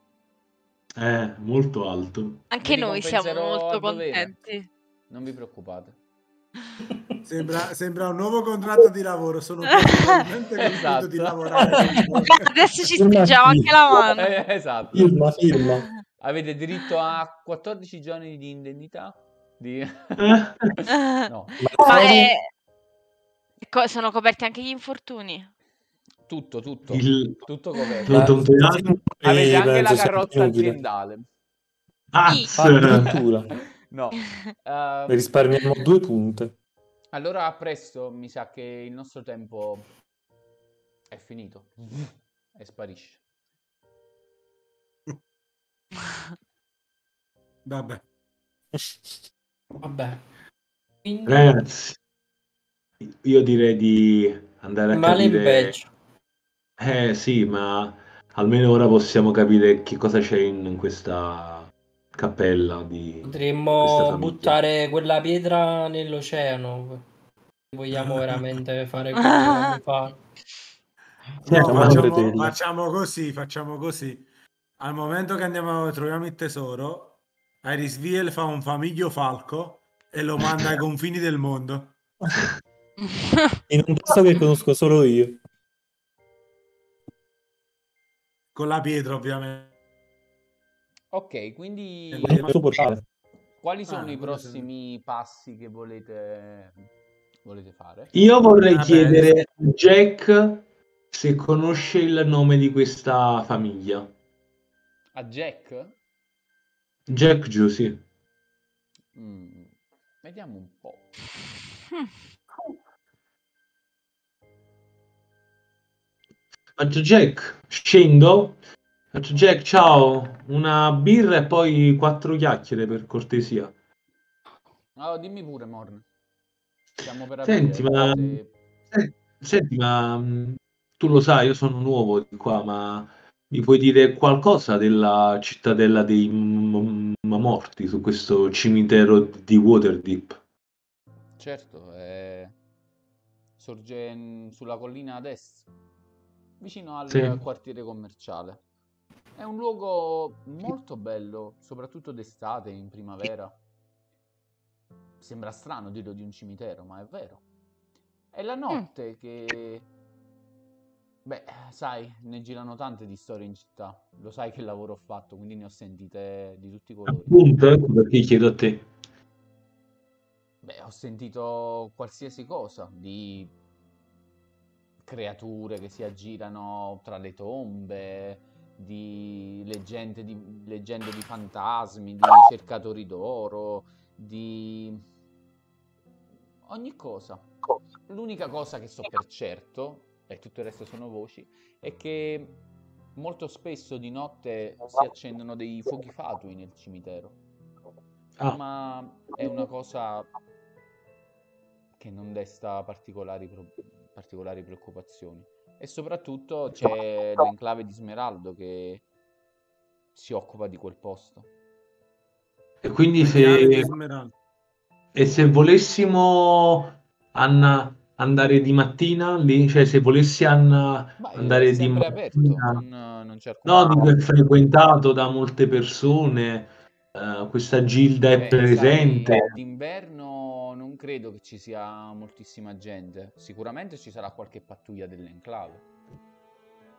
Molto alto. Anche Vi noi siamo ricompenserò molto a dovere. contenti. Non vi preoccupate. Sembra un nuovo contratto di lavoro. Sono piacevolmente contento Esatto. di lavorare con voi. Adesso ci stringiamo anche la mano. Esatto. Firma. Avete diritto a 14 giorni di indennità. No, Ma sono coperti anche gli infortuni? tutto Il coperto. Avete anche la carrozza aziendale. Addirittura. No. Risparmiamo 2 punte. Allora, a presto, mi sa che il nostro tempo è finito e sparisce. Vabbè. Vabbè. Quindi, Ragazzi, io direi di andare a male in capire. peggio. Sì, ma almeno ora possiamo capire che cosa c'è in questa cappella di questa Potremmo famiglia. buttare quella pietra nell'oceano. Vogliamo veramente fare quello che vogliamo fare. No, facciamo così. Al momento che troviamo il tesoro, Irisviel fa un famiglio falco e lo manda ai confini del mondo. In un posto che conosco solo io. Con la pietra, ovviamente. Ok, quindi Questo portale. quali sono i quello prossimi passi che volete fare? Io vorrei Vabbè. chiedere a Jack se conosce il nome di questa famiglia. A Jack? Jack Giù, sì. Vediamo un po'. Faccio Jack, scendo. Faccio Jack, ciao, una birra e poi 4 chiacchiere per cortesia. Oh, dimmi pure, Morn. Siamo per Senti, aprire. senti, ma tu lo sai, io sono nuovo di qua, ma mi puoi dire qualcosa della cittadella dei morti su questo cimitero di Waterdeep? Certo, sorge sulla collina ad est, vicino al Sì. quartiere commerciale. È un luogo molto bello, soprattutto d'estate, in primavera. Sembra strano dirlo di un cimitero, ma è vero. È la notte che... Beh, sai, ne girano tante di storie in città. Lo sai che lavoro ho fatto, quindi ne ho sentite di tutti i colori. Appunto, ecco perché chiedo a te. Beh, ho sentito qualsiasi cosa, di creature che si aggirano tra le tombe, di leggende di fantasmi, di cercatori d'oro, di ogni cosa. L'unica cosa che so per certo, e tutto il resto sono voci, è che molto spesso di notte si accendono dei fuochi fatui nel cimitero. Ma è una cosa che non desta particolari preoccupazioni. E soprattutto c'è l'enclave di Smeraldo che si occupa di quel posto. E quindi Smeraldo. se volessimo andare di mattina lì, cioè se volessi Anna Ma è andare di sempre aperto, mattina, non c'è alcun no, dico è problema. frequentato da molte persone, questa gilda è Sai, presente. d'inverno non credo che ci sia moltissima gente. Sicuramente ci sarà qualche pattuglia dell'enclave.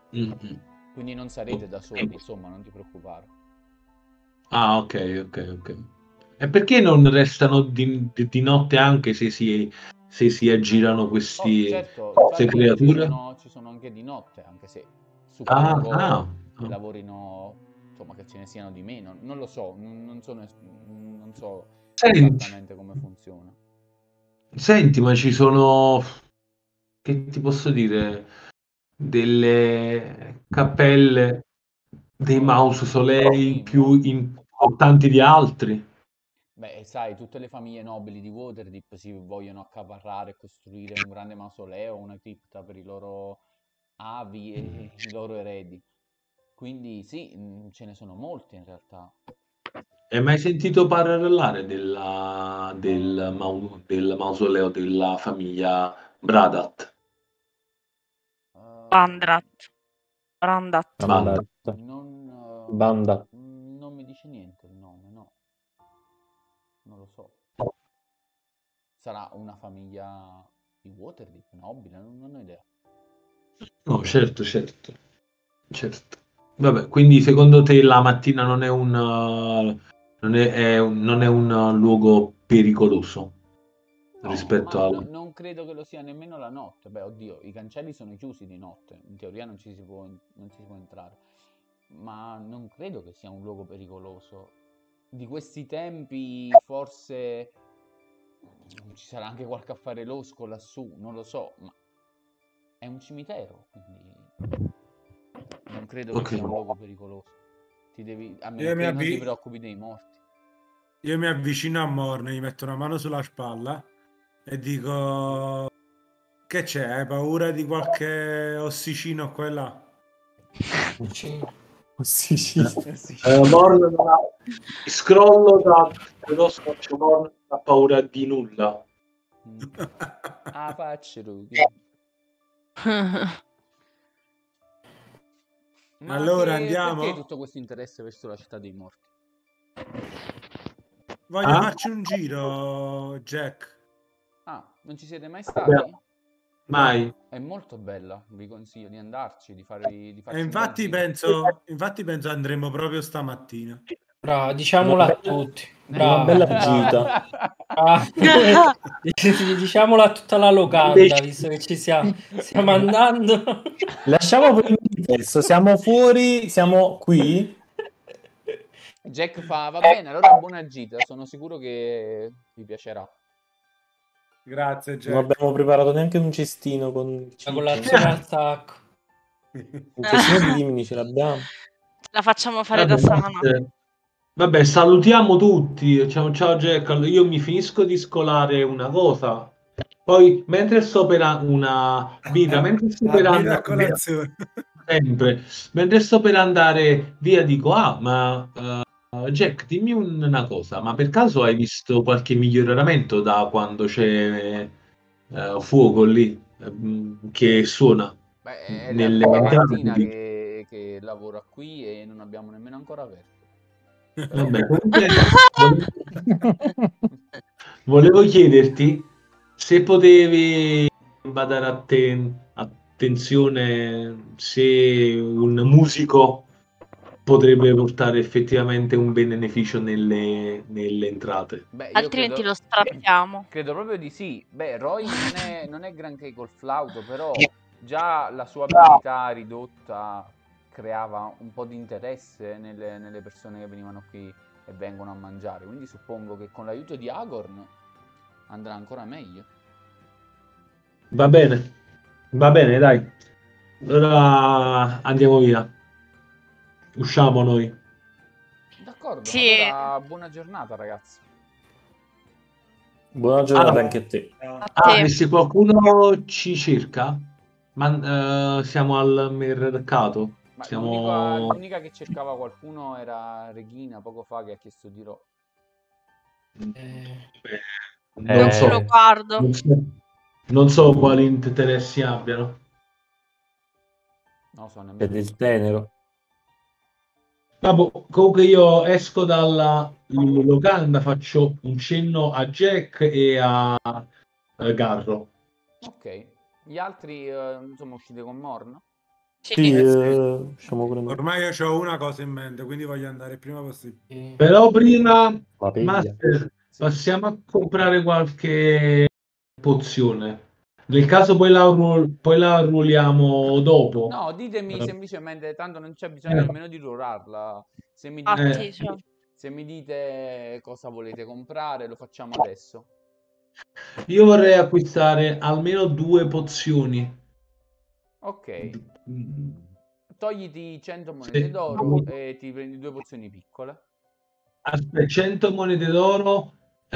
Mhm. Quindi non sarete da soli, insomma, non ti preoccupare. Ah, ok. E perché non restano di notte anche se si aggirano Oh, queste certo, infatti creature? ci sono anche di notte, anche se Ah, suppongo che ah. lavorino, insomma, che ce ne siano di meno. Non lo so, non so Senti, esattamente come funziona. senti, ma ci sono, che ti posso dire, delle cappelle, dei mausolei più importanti di altri? Beh, sai, tutte le famiglie nobili di Waterdeep si vogliono accaparrare e costruire un grande mausoleo, una cripta per i loro avi e i loro eredi. Quindi sì, ce ne sono molti in realtà. Hai mai sentito parlare del mausoleo della famiglia Bradat? Bandrat. Brandat. Banda. Banda. Non mi dice niente il nome, no. Non lo so. Sarà una famiglia di Waterdeep, nobile, non ho idea. No, certo. Vabbè, quindi secondo te la mattina non è non è un luogo pericoloso No, rispetto ma al... non credo che lo sia nemmeno la notte. Beh, oddio, i cancelli sono chiusi di notte, in teoria non ci si può entrare. Ma non credo che sia un luogo pericoloso. Di questi tempi forse ci sarà anche qualche affare losco lassù, non lo so, ma è un cimitero, quindi non credo che Ok. sia un luogo pericoloso. A meno Io mi, che non ti avvi- preoccupi dei morti. io mi avvicino a Morne, gli metto una mano sulla spalla e dico: che c'è? Hai paura di qualche ossicino qua e là? Sì. Morn non ha... Scrollo da... Però faccio Morn non ha paura di nulla. Ah, faccelo. Ma Allora perché andiamo? tutto questo interesse verso la città dei morti? Voglio Ah? farci un giro, Jack. Ah, non ci siete mai Vabbè, stati? mai. No. È molto bella, vi consiglio di andarci, di E farci un bel infatti giro. penso andremo proprio stamattina. Bravo, diciamolo a tutti. Una bella gita. Diciamolo a tutta la locanda, visto che ci stiamo andando. Lasciamo per il manifesto, siamo fuori, siamo qui. Jack fa, va bene, allora buona gita, sono sicuro che vi piacerà. Grazie, Non Jack. abbiamo preparato neanche un cestino con La cibo. colazione al sacco. Un cestino di Rimini ce l'abbiamo. La facciamo fare da Sana. Vabbè, salutiamo tutti. Ciao Jack. Io mi finisco di scolare una cosa. Poi, mentre sto per una birra, mentre sto per La birra a andare colazione. sempre, mentre sto per andare via, dico: Ah, ma Jack, dimmi una cosa, ma per caso hai visto qualche miglioramento da quando c'è fuoco lì che suona Beh, è la nelle prima entrate mattina lì? che lavora qui e non abbiamo nemmeno ancora aperto. Vabbè, comunque volevo chiederti se potevi badare attenzione se un musico potrebbe portare effettivamente un beneficio nelle entrate. Beh, io Altrimenti lo straziamo. credo proprio di sì. Beh, Roy non è granché col flauto, però già la sua abilità ridotta creava un po' di interesse nelle persone che venivano qui e vengono a mangiare. Quindi suppongo che con l'aiuto di Agorn andrà ancora meglio. Va bene, dai. Allora andiamo via. Usciamo noi. D'accordo, Sì. allora buona giornata ragazzi. Buona giornata anche a te. A te. E se qualcuno ci cerca, siamo al mercato. Ma Siamo... l'unica che cercava qualcuno era Regina poco fa che ha chiesto di Ro. Non Ce lo so. guardo. Non so quali interessi abbiano. Non lo so È nemmeno. del tenero. Vabbè, comunque io esco dalla locanda, faccio un cenno a Jack e a Garro. Ok, gli altri insomma uscite con Morn? Sì, Sì. usciamo pure noi. Ormai io ho una cosa in mente, quindi voglio andare il prima possibile. Però prima, La peglia. Master, passiamo a comprare qualche pozione. Nel caso poi la ruoliamo dopo. No, ditemi semplicemente, tanto non c'è bisogno nemmeno di ruolarla. Se mi dite, Cioè, se mi dite cosa volete comprare, lo facciamo adesso. Io vorrei acquistare almeno 2 pozioni. Ok, Mm, togliti 100 monete d'oro e ti prendi 2 pozioni piccole. Aspetta, 100 monete d'oro.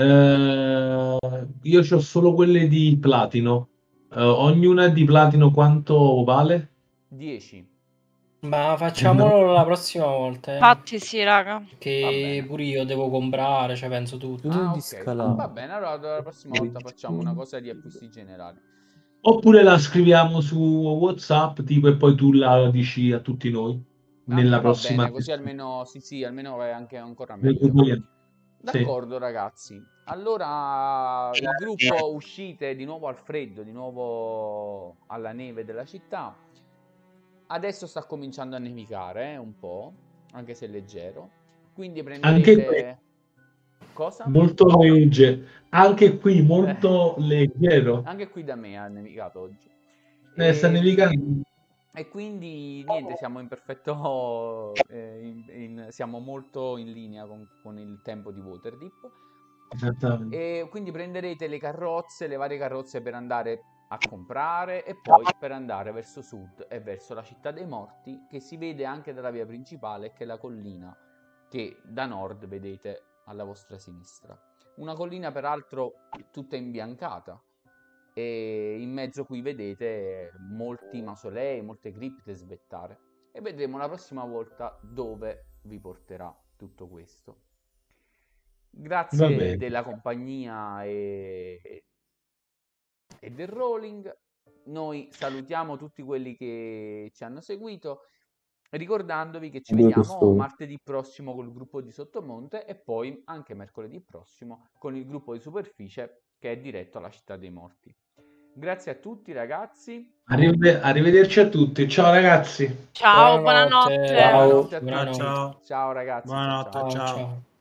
Io ho solo quelle di platino. Ognuna di platino quanto vale? 10. Ma facciamolo la prossima volta, infatti sì, raga. Va che bene. pure io devo comprare, cioè penso tutto. Ah, Di ok. scalare. Va bene, allora la prossima volta facciamo una cosa di acquisti generali. Oppure la scriviamo su WhatsApp, tipo, e poi tu la dici a tutti noi nella Va prossima bene, così sessione. almeno sì, almeno è anche ancora Nel meglio. gruppo. Sì. D'accordo, ragazzi. Allora il gruppo uscite di nuovo al freddo, di nuovo alla neve della città. Adesso sta cominciando a nevicare, un po', anche se leggero. Quindi Anche prenderete... Cosa? molto legge, anche qui molto leggero. Anche qui da me ha nevicato oggi. Sta nevicando. E quindi niente, siamo in perfetto, siamo molto in linea con il tempo di Waterdeep. Esattamente. E quindi prenderete le carrozze, le varie carrozze per andare a comprare e poi per andare verso sud e verso la città dei morti, che si vede anche dalla via principale, che è la collina che da nord vedete alla vostra sinistra. Una collina peraltro tutta imbiancata e in mezzo qui vedete molti mausolei, molte cripte svettare e vedremo la prossima volta dove vi porterà tutto questo. Grazie della compagnia e del rolling. Noi salutiamo tutti quelli che ci hanno seguito, ricordandovi che ci vediamo martedì prossimo col gruppo di Sottomonte e poi anche mercoledì prossimo con il gruppo di Superficie che è diretto alla città dei morti. Grazie a tutti ragazzi. Arrivederci a tutti. Ciao ragazzi. Ciao, buonanotte. Buonanotte a tutti. Ciao. Ciao ragazzi. Buonanotte, Ciao. ciao. Ciao.